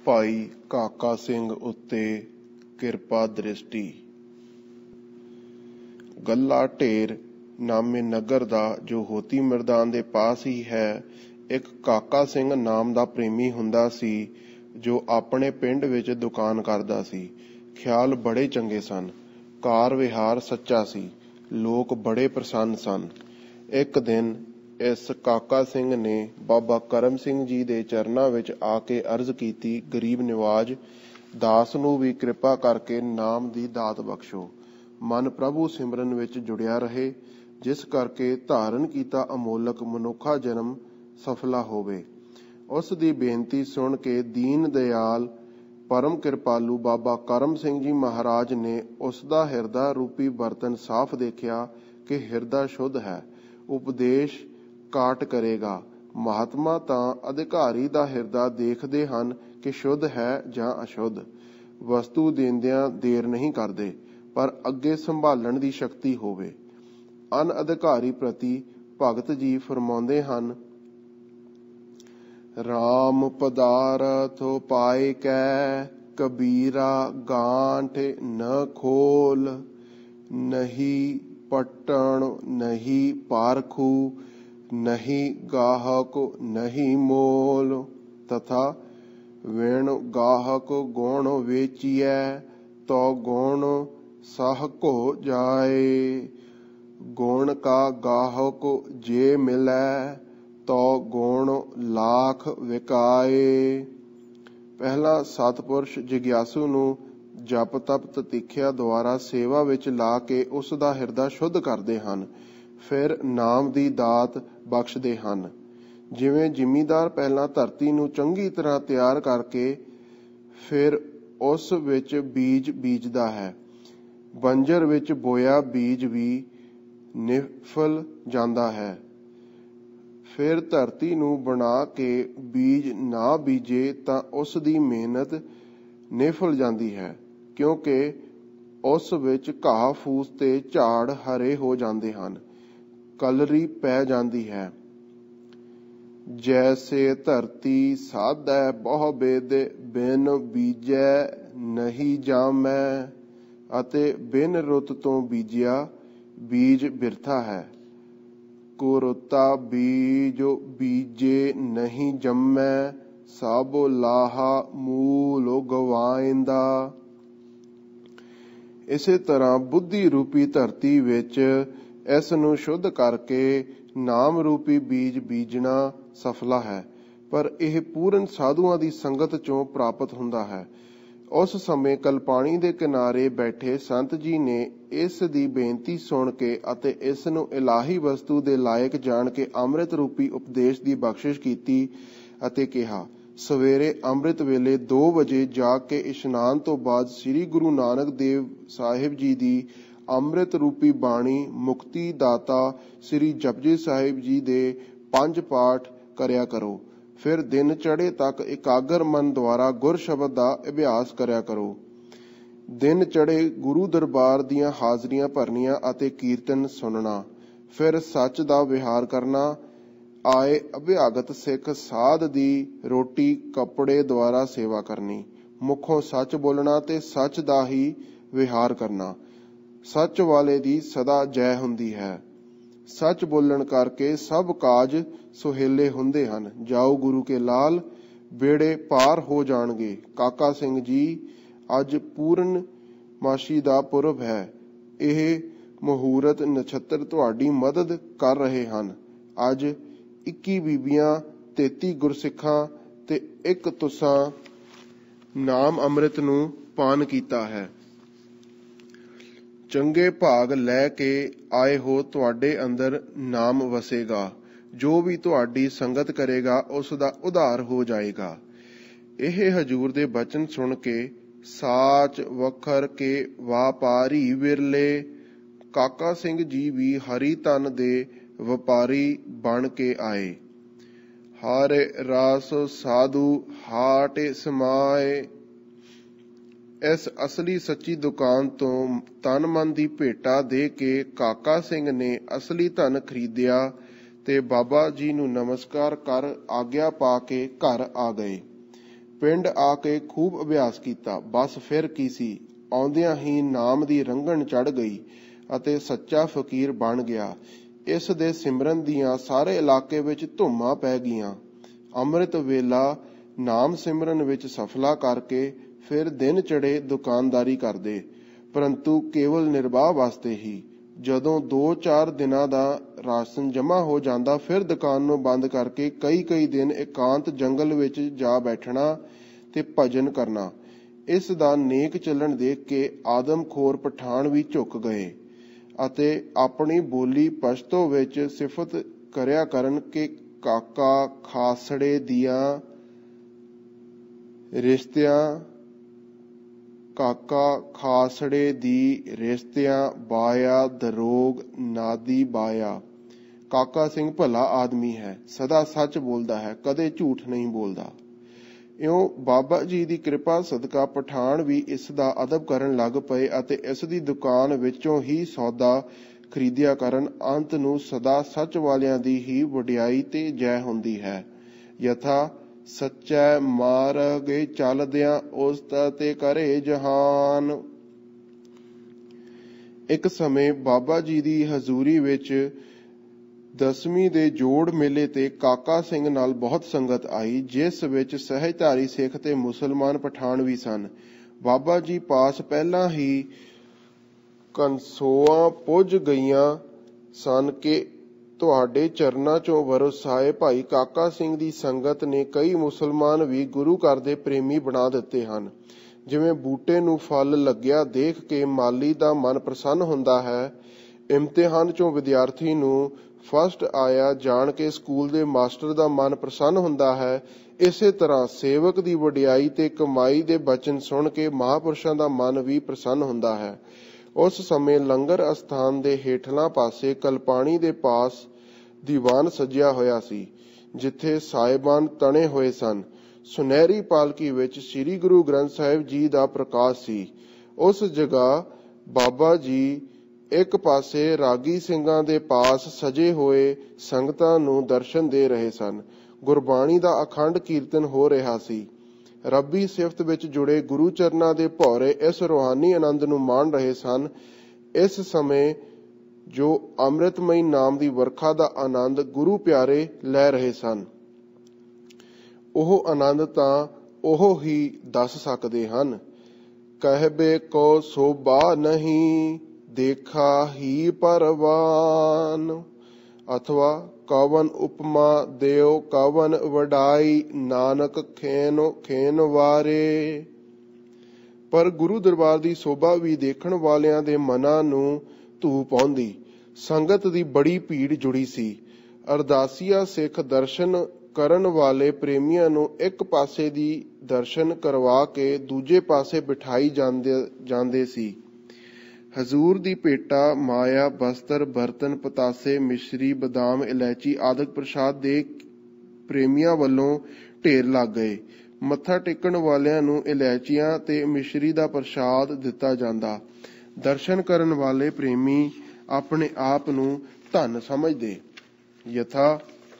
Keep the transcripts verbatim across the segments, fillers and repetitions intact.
ਭਾਈ ਕਾਕਾ ਸਿੰਘ ਉੱਤੇ ਕਿਰਪਾ ਦ੍ਰਿਸ਼ਟੀ। ਗੱਲਾ ਢੇਰ ਨਾਮੇ ਨਗਰ ਦਾ, ਜੋ ਹੋਤੀ ਮੈਦਾਨ ਦੇ ਪਾਸ ਹੀ ਹੈ, ਇੱਕ ਕਾਕਾ ਸਿੰਘ ਨਾਮ ਦਾ ਪ੍ਰੇਮੀ ਹੁੰਦਾ ਸੀ, ਜੋ ਆਪਣੇ ਪਿੰਡ ਵਿੱਚ ਦੁਕਾਨ ਕਰਦਾ ਸੀ। ਖਿਆਲ ਬੜੇ ਚੰਗੇ ਸਨ, ਕਾਰ ਵਿਹਾਰ ਸੱਚਾ ਸੀ, ਲੋਕ ਬੜੇ ਪ੍ਰਸੰਨ ਸਨ। ਇੱਕ ਦਿਨ ਇਸ ਕਾਕਾ ਸਿੰਘ ਨੇ ਬਾਬਾ ਕਰਮ ਸਿੰਘ ਜੀ ਦੇ ਚਰਨਾਂ ਵਿੱਚ ਆ ਕੇ ਅਰਜ਼ ਕੀਤੀ, ਗਰੀਬ ਨਿਵਾਜ ਦਾਸ ਨੂੰ ਵੀ ਕਿਰਪਾ ਕਰਕੇ ਨਾਮ ਦੀ ਦਾਤ ਬਖਸ਼ੋ। ਮਨ ਪ੍ਰਭੂ ਸਿਮਰਨ ਵਿੱਚ ਜੁੜਿਆ ਰਹੇ, ਜਿਸ ਕਰਕੇ ਧਾਰਨ ਕੀਤਾ ਅਮੋਲਕ ਮਨੁੱਖਾ ਜਨਮ ਸਫਲਾ ਹੋਵੇ। ਉਸ ਦੀ ਬੇਨਤੀ ਸੁਣ ਕੇ ਦੀਨ ਦਿਆਲ ਪਰਮ ਕਿਰਪਾਲੂ ਬਾਬਾ ਕਰਮ ਸਿੰਘ ਜੀ ਮਹਾਰਾਜ ਨੇ ਉਸ ਦਾ ਹਿਰਦਾ ਰੂਪੀ ਬਰਤਨ ਸਾਫ਼ ਦੇਖਿਆ ਕਿ ਹਿਰਦਾ ਸ਼ੁੱਧ ਹੈ, ਉਪਦੇਸ਼ ਕਾਟ ਕਰੇਗਾ। ਮਹਾਤਮਾ ਤਾਂ ਅਧਿਕਾਰੀ ਦਾ ਹਿਰਦਾ ਦੇਖਦੇ ਹਨ ਕਿ ਸ਼ੁੱਧ ਹੈ ਜਾਂ ਅਸ਼ੁੱਧ। ਵਸਤੂ ਦੇਂਦਿਆਂ ਦੇਰ ਨਹੀਂ ਕਰਦੇ, ਪਰ ਅੱਗੇ ਸੰਭਾਲਣ ਦੀ ਸ਼ਕਤੀ ਹੋਵੇ। ਅਨ ਅਧਿਕਾਰੀ ਪ੍ਰਤੀ ਭਗਤ ਜੀ ਫਰਮਾਉਂਦੇ ਹਨ, ਰਾਮ ਪਦਾਰਥ ਪਾਏ ਕੈ ਕਬੀਰਾ ਗਾਂਠ ਨ ਖੋਲ, ਨਹੀਂ ਪਟਣ ਨਹੀਂ ਪਾਰਖੂ, ਨਹੀਂ ਗਾਹਕ ਨਹੀਂ ਮੋਲ। ਤਥਾ ਵਿਣ ਗਾਹਕ ਗੁਣ ਵੇਚੀਐ, ਤੋ ਗੁਣ ਸਹ ਕੋ ਜਾਏ। ਗੁਣ ਕਾ ਗਾਹਕ ਜੇ ਮਿਲੈ, ਤੋ ਗੁਣ ਲਾਖ ਵਿਕਾਏ। ਪਹਿਲਾ ਸਤਪੁਰਸ਼ ਜਿਗਿਆਸੂ ਨੂੰ ਜਪ ਤਪ ਤਤੀਖਿਆ ਦੁਆਰਾ ਸੇਵਾ ਵਿੱਚ ਲਾ ਕੇ ਉਸ ਦਾ ਹਿਰਦਾ ਸ਼ੁੱਧ ਕਰਦੇ ਹਨ, ਫਿਰ ਨਾਮ ਦੀ ਦਾਤ ਬਖਸ਼ਦੇ ਹਨ। ਜਿਵੇਂ ਜ਼ਿਮੀਂਦਾਰ ਪਹਿਲਾਂ ਧਰਤੀ ਨੂੰ ਚੰਗੀ ਤਰ੍ਹਾਂ ਤਿਆਰ ਕਰਕੇ ਫਿਰ ਉਸ ਵਿੱਚ ਬੀਜ ਬੀਜਦਾ ਹੈ, ਬੰਜਰ ਵਿੱਚ ਬੋਇਆ ਬੀਜ ਵੀ ਨਿਫਲ ਜਾਂਦਾ ਹੈ। ਫਿਰ ਧਰਤੀ ਨੂੰ ਬਣਾ ਕੇ ਬੀਜ ਨਾ ਬੀਜੇ ਤਾਂ ਉਸ ਦੀ ਮਿਹਨਤ ਨਿਫਲ ਜਾਂਦੀ ਹੈ, ਕਿਉਂਕਿ ਉਸ ਵਿੱਚ ਘਾਹ ਫੂਸ ਤੇ ਝਾੜ ਹਰੇ ਹੋ ਜਾਂਦੇ ਹਨ, ਕਲਰੀ ਪੈ ਜਾਂਦੀ ਹੈ। ਜੈਸੇ ਧਰਤੀ ਸਾਧੈ ਬਹੁ ਬੇਦ, ਬਿਨ ਬੀਜੈ ਨਹੀਂ ਜਾਮੈ। ਅਤੇ ਬਿਨ ਰੁੱਤ ਤੋਂ ਬੀਜਿਆ ਬੀਜ ਬਿਰਥਾ ਹੈ। ਕੁਰਤਾ ਬੀਜ ਬੀਜੇ ਨਹੀਂ ਜੰਮੈ, ਸਭ ਲਾਹਾ ਮੂਲ ਗਵਾਇੰਦਾ। ਇਸੇ ਤਰ੍ਹਾਂ ਬੁੱਧੀ ਰੂਪੀ ਧਰਤੀ ਵਿੱਚ ਇਸ ਨੂੰ ਸ਼ੁੱਧ ਕਰਕੇ ਨਾਮ ਰੂਪੀ ਬੀਜ ਬੀਜਣਾ ਸਫਲਾ ਹੈ, ਪਰ ਇਹ ਪੂਰਨ ਸਾਧੂਆਂ ਦੀ ਸੰਗਤ ਚੋਂ ਪ੍ਰਾਪਤ ਹੁੰਦਾ ਹੈ। ਉਸ ਸਮੇਂ ਕਲਪਾਣੀ ਦੇ ਕਿਨਾਰੇ ਬੈਠੇ ਸੰਤ ਜੀ ਨੇ ਇਸ ਦੀ ਬੇਨਤੀ ਸੁਣ ਕੇ ਅਤੇ ਇਸ ਨੂੰ ਇਲਾਹੀ ਵਸਤੂ ਦੇ ਲਾਇਕ ਜਾਣ ਕੇ ਅੰਮ੍ਰਿਤ ਰੂਪੀ ਉਪਦੇਸ਼ ਦੀ ਬਖਸ਼ਿਸ਼ ਕੀਤੀ ਅਤੇ ਕਿਹਾ, ਸਵੇਰੇ ਅੰਮ੍ਰਿਤ ਵੇਲੇ ਦੋ ਵਜੇ ਜਾਗ ਕੇ ਇਸ਼ਨਾਨ ਤੋਂ ਬਾਅਦ ਸ੍ਰੀ ਗੁਰੂ ਨਾਨਕ ਦੇਵ ਸਾਹਿਬ ਜੀ ਦੀ ਅੰਮ੍ਰਿਤ ਰੂਪੀ ਬਾਣੀ ਮੁਕਤੀ ਦਾਤਾ ਸ੍ਰੀ ਜਪਜੀ ਸਾਹਿਬ ਜੀ ਦੇ ਪੰਜ ਪਾਠ ਕਰਿਆ ਕਰੋ। ਫਿਰ ਦਿਨ ਚੜ੍ਹੇ ਤੱਕ ਇਕਾਗਰ ਮਨ ਦੁਆਰਾ ਗੁਰ ਸ਼ਬਦ ਦਾ ਅਭਿਆਸ ਕਰਿਆ ਕਰੋ। ਦਿਨ ਚੜ੍ਹੇ ਗੁਰੂ ਦਰਬਾਰ ਦੀਆਂ ਹਾਜ਼ਰੀਆਂ ਭਰਨੀਆਂ ਅਤੇ ਕੀਰਤਨ ਸੁਣਨਾ। ਫਿਰ ਸੱਚ ਦਾ ਵਿਹਾਰ ਕਰਨਾ। ਆਏ ਅਭਿਆਗਤ ਸਿੱਖ ਸਾਧ ਦੀ ਰੋਟੀ ਕੱਪੜੇ ਦੁਆਰਾ ਸੇਵਾ ਕਰਨੀ। ਮੁੱਖੋਂ ਸੱਚ ਬੋਲਣਾ ਤੇ ਸੱਚ ਦਾ ਹੀ ਵਿਹਾਰ ਕਰਨਾ। ਸੱਚ ਵਾਲੇ ਦੀ ਸਦਾ ਜੈ ਹੁੰਦੀ ਹੈ। ਸੱਚ ਬੋਲਣ ਕਰਕੇ ਸਭ ਕਾਜ ਸੁਹੇਲੇ ਹੁੰਦੇ ਹਨ। ਜਾਓ ਗੁਰੂ ਕੇ ਲਾਲ, ਬੇੜੇ ਪਾਰ ਹੋ ਜਾਣਗੇ। ਕਾਕਾ ਸਿੰਘ ਜੀ, ਅੱਜ ਪੂਰਨ ਮਾਸ਼ੀ ਦਾ ਪੁਰਬ ਹੈ। ਇਹ ਮਹੂਰਤ ਨਛੱਤਰ ਤੁਹਾਡੀ ਮਦਦ ਕਰ ਰਹੇ ਹਨ। ਅੱਜ ਇੱਕੀ ਬੀਬੀਆਂ, ਤੇਤੀ ਗੁਰਸਿੱਖਾਂ ਤੇ ਇੱਕ ਤੁਸਾਂ ਨਾਮ ਅੰਮ੍ਰਿਤ ਨੂੰ ਪਾਨ ਕੀਤਾ ਹੈ। ਚੰਗੇ ਭਾਗ ਲੈ ਕੇ ਆਏ ਹੋ, ਤੁਹਾਡੇ ਅੰਦਰ ਨਾਮ ਵਸੇਗਾ। ਜੋ ਵੀ ਤੁਹਾਡੀ ਸੰਗਤ ਕਰੇਗਾ ਉਸ ਦਾ ਉਧਾਰ ਹੋ ਜਾਏਗਾ। ਇਹ ਹਜੂਰ ਦੇ ਬਚਨ ਸੁਣ ਕੇ ਸਾਚ ਵਖਰ ਕੇ ਵਾਪਾਰੀ ਵਿਰਲੇ। ਕਾਕਾ ਸਿੰਘ ਜੀ ਵੀ ਹਰੀ ਧਨ ਦੇ ਵਪਾਰੀ ਬਣ ਕੇ ਆਏ। ਹਰ ਰਸ ਸਾਧੂ ਹਾਟ ਸਮਾਏ। ਇਸ ਅਸਲੀ ਸੱਚੀ ਦੁਕਾਨ ਤੋਂ ਤਨ ਮਨ ਦੀ ਭੇਟਾ ਦੇ ਕੇ ਕਾਕਾ ਸਿੰਘ ਨੇ ਅਸਲੀ ਧਨ ਖਰੀਦਿਆ ਤੇ ਬਾਬਾ ਜੀ ਨੂੰ ਨਮਸਕਾਰ ਕਰ ਆਗਿਆ ਪਾ ਕੇ ਘਰ ਆ ਗਏ। ਪਿੰਡ ਆ ਕੇ ਖੂਬ ਅਭਿਆਸ ਕੀਤਾ। ਬਸ ਫਿਰ ਕੀ ਸੀ, ਆਉਂਦਿਆਂ ਹੀ ਨਾਮ ਦੀ ਰੰਗਣ ਚੜ੍ਹ ਗਈ ਅਤੇ ਸੱਚਾ ਫਕੀਰ ਬਣ ਗਿਆ। ਇਸ ਦੇ ਸਿਮਰਨ ਦੀਆਂ ਸਾਰੇ ਇਲਾਕੇ ਵਿੱਚ ਧੂਮਾਂ ਪੈ ਗਈਆਂ। ਅੰਮ੍ਰਿਤ ਵੇਲਾ ਨਾਮ ਸਿਮਰਨ ਵਿੱਚ ਸਫਲਾ ਕਰਕੇ ਫਿਰ ਦਿਨ ਚੜੇ ਦੁਕਾਨਦਾਰੀ ਕਰਦੇ, ਪਰੰਤੂ ਕੇਵਲ ਨਿਰਵਾਹ ਵਾਸਤੇ ਹੀ। ਜਦੋਂ ਦੋ ਚਾਰ ਦਿਨਾਂ ਦਾ ਰਾਸ਼ਨ ਜਮ੍ਹਾਂ ਹੋ ਜਾਂਦਾ, ਫਿਰ ਦੁਕਾਨ ਨੂੰ ਬੰਦ ਕਰਕੇ ਕਈ ਕਈ ਦਿਨ ਇਕਾਂਤ ਜੰਗਲ ਵਿੱਚ ਜਾ ਬੈਠਣਾ ਤੇ ਭਜਨ ਕਰਨਾ। ਇਸ ਦਾ ਨੇਕ ਚੱਲਣ ਦੇਖ ਕੇ ਆਦਮਖੋਰ ਪਠਾਨ ਵੀ ਝੁਕ ਗਏ ਅਤੇ ਆਪਣੀ ਬੋਲੀ ਪਸ਼ਤੋ ਵਿੱਚ ਸਿਫਤ ਕਰਿਆ ਕਰਨ ਕਿ ਕਾਕਾ ਖਾਸੜੇ ਦੀਆਂ ਰਿਸ਼ਤਿਆਂ ਕਾਕਾ ਖਾਸੜੇ ਦੀ ਰਿਸ਼ਤਿਆਂ ਬਾਇਆ ਦਰੋਗ ਨਾਦੀ ਬਾਇਆ। ਕਾਕਾ ਸਿੰਘ ਭਲਾ ਆਦਮੀ ਹੈ, ਸਦਾ ਸੱਚ ਬੋਲਦਾ ਹੈ, ਕਦੇ ਝੂਠ ਨਹੀਂ ਬੋਲਦਾ। ਇਉਂ ਬਾਬਾ ਜੀ ਦੀ ਕਿਰਪਾ ਸਦਕਾ ਪਠਾਨ ਵੀ ਇਸ ਦਾ ਅਦਬ ਕਰਨ ਲੱਗ ਪਏ ਅਤੇ ਇਸ ਦੀ ਦੁਕਾਨ ਵਿੱਚੋਂ ਹੀ ਸੌਦਾ ਖਰੀਦਿਆ ਕਰਨ। ਅੰਤ ਨੂੰ ਸਦਾ ਸੱਚ ਵਾਲਿਆਂ ਦੀ ਹੀ ਵਡਿਆਈ ਤੇ ਜੈ ਹੁੰਦੀ ਹੈ। ਯਥਾ ਸੱਚੈ ਮਾਰਗੇ ਚੱਲਦਿਆਂ ਉਸਤ ਤੇ ਕਰੇ ਜਹਾਨ। ਇੱਕ ਸਮੇਂ ਬਾਬਾ ਜੀ ਦੀ ਹਜ਼ੂਰੀ ਵਿੱਚ ਦਸਵੀਂ ਦੇ ਜੋੜ ਮੇਲੇ ਤੇ ਕਾਕਾ ਸਿੰਘ ਨਾਲ ਬਹੁਤ ਸੰਗਤ ਆਈ, ਜਿਸ ਵਿੱਚ ਸਹਿਜਧਾਰੀ ਸਿੱਖ ਤੇ ਮੁਸਲਮਾਨ ਪਠਾਨ ਵੀ ਸਨ। ਬਾਬਾ ਜੀ ਪਾਸ ਪਹਿਲਾਂ ਹੀ ਕਨਸੋਆਂ ਪੁੱਜ ਗਈਆਂ ਸਨ ਕਿ ਤੁਹਾਡੇ ਚਰਨਾਂ ਚੋਂ ਵਰਸਾਏ ਭਾਈ ਕਾਕਾ ਸਿੰਘ ਦੀ ਸੰਗਤ ਨੇ ਕਈ ਮੁਸਲਮਾਨ ਵੀ ਗੁਰੂ ਘਰ ਦੇ ਪ੍ਰੇਮੀ ਬਣਾ ਦਿੱਤੇ ਹਨ। ਜਿਵੇਂ ਬੂਟੇ ਨੂੰ ਫਲ ਲੱਗਿਆ ਦੇਖ ਕੇ ਮਾਲੀ ਦਾ ਮਨ ਪ੍ਰਸੰਨ ਹੁੰਦਾ ਹੈ, ਇਮਤਿਹਾਨ ਚੋਂ ਵਿਦਿਆਰਥੀ ਨੂੰ ਫਸਟ ਆਇਆ ਜਾਣ ਕੇ ਸਕੂਲ ਦੇ ਮਾਸਟਰ ਦਾ ਮਨ ਪ੍ਰਸੰਨ ਹੁੰਦਾ ਹੈ, ਇਸੇ ਤਰ੍ਹਾਂ ਸੇਵਕ ਦੀ ਵਡਿਆਈ ਤੇ ਕਮਾਈ ਦੇ ਬਚਨ ਸੁਣ ਕੇ ਮਹਾਂਪੁਰਸ਼ਾਂ ਦਾ ਮਨ ਵੀ ਪ੍ਰਸੰਨ ਹੁੰਦਾ ਹੈ। ਉਸ ਸਮੇਂ ਲੰਗਰ ਅਸਥਾਨ ਦੇ ਹੇਠਲਾਂ ਪਾਸੇ ਕਲਪਾਣੀ ਦੇ ਪਾਸ ਦੀਵਾਨ ਸਜਿਆ ਹੋਇਆ ਸੀ, ਜਿੱਥੇ ਸਾਹਿਬਾਨ ਤਣੇ ਹੋਏ ਸਨ। ਸੁਨਹਿਰੀ ਪਾਲਕੀ ਵਿੱਚ ਸ੍ਰੀ ਗੁਰੂ ਗ੍ਰੰਥ ਸਾਹਿਬ ਜੀ ਦਾ ਪ੍ਰਕਾਸ਼ ਸੀ। ਉਸ ਜਗ੍ਹਾ ਬਾਬਾ ਜੀ ਇੱਕ ਪਾਸੇ ਰਾਗੀ ਸਿੰਘਾਂ ਦੇ ਪਾਸ ਸਜੇ ਹੋਏ ਸੰਗਤਾਂ ਨੂੰ ਦਰਸ਼ਨ ਦੇ ਰਹੇ ਸਨ। ਗੁਰਬਾਣੀ ਦਾ ਅਖੰਡ ਕੀਰਤਨ ਹੋ ਰਿਹਾ ਸੀ। ਰੱਬੀ ਸਿਫਤ ਵਿੱਚ ਜੁੜੇ ਗੁਰੂ ਚਰਨਾਂ ਦੇ ਭੌਰੇ ਇਸ ਰੂਹਾਨੀ ਆਨੰਦ ਨੂੰ ਮਾਣ ਰਹੇ ਸਨ। ਇਸ ਸਮੇਂ ਜੋ ਅੰਮ੍ਰਿਤਮਈ ਨਾਮ ਦੀ ਵਰਖਾ ਦਾ ਆਨੰਦ ਗੁਰੂ ਪਿਆਰੇ ਲੈ ਰਹੇ ਸਨ, ਉਹ ਆਨੰਦ ਤਾਂ ਉਹ ਹੀ ਦੱਸ ਸਕਦੇ ਹਨ। ਕਹਿਬੇ ਕੋ ਸੋਭਾ ਨਹੀਂ ਦੇਖਾ ਹੀ ਪਰਵਾਨ, ਅਥਵਾ ਕਵਨ ਉਪਮਾ ਦਿਓ ਕਵਨ ਵਡਾਈ, ਨਾਨਕ ਖੇਨੋ ਖੇਨ ਵਾਰੇ। ਪਰ ਗੁਰੂ ਦਰਬਾਰ ਦੀ ਸੋਭਾ ਵੀ ਦੇਖਣ ਵਾਲਿਆਂ ਦੇ ਮਨਾਂ ਨੂੰ ਧੂ ਪਾਉਂਦੀ। ਸੰਗਤ ਦੀ ਬੜੀ ਭੀੜ ਜੁੜੀ ਸੀ। ਅਰਦਾਸੀਆ ਸਿੱਖ ਦਰਸ਼ਨ ਕਰਨ ਵਾਲੇ ਪ੍ਰੇਮੀਆਂ ਨੂੰ ਇੱਕ ਪਾਸੇ ਦੀ ਦਰਸ਼ਨ ਕਰਵਾ ਕੇ ਦੂਜੇ ਪਾਸੇ ਬਿਠਾਈ ਜਾਂਦੇ ਜਾਂਦੇ ਸੀ। ਹਜ਼ੂਰ ਦੀ ਭੇਟਾ ਮਾਇਆ, ਬਸਤਰ, ਬਰਤਨ, ਪਤਾਸੇ, ਮਿਸ਼ਰੀ, ਬਦਾਮ, ਇਲਾਇਚੀ ਆਦਿਕ ਪ੍ਰਸ਼ਾਦ ਦੇ ਪ੍ਰੇਮੀਆਂ ਵੱਲੋਂ ਢੇਰ ਲੱਗ ਗਏ। ਮੱਥਾ ਟੇਕਣ ਵਾਲਿਆਂ ਨੂੰ ਇਲਾਇਚੀਆਂ ਤੇ ਮਿਸ਼ਰੀ ਦਾ ਪ੍ਰਸ਼ਾਦ ਦਿੱਤਾ ਜਾਂਦਾ। ਦਰਸ਼ਨ ਕਰਨ ਵਾਲੇ ਪ੍ਰੇਮੀ ਆਪਣੇ ਆਪ ਨੂੰ ਧਨ ਸਮਝਦੇ। ਯਥਾ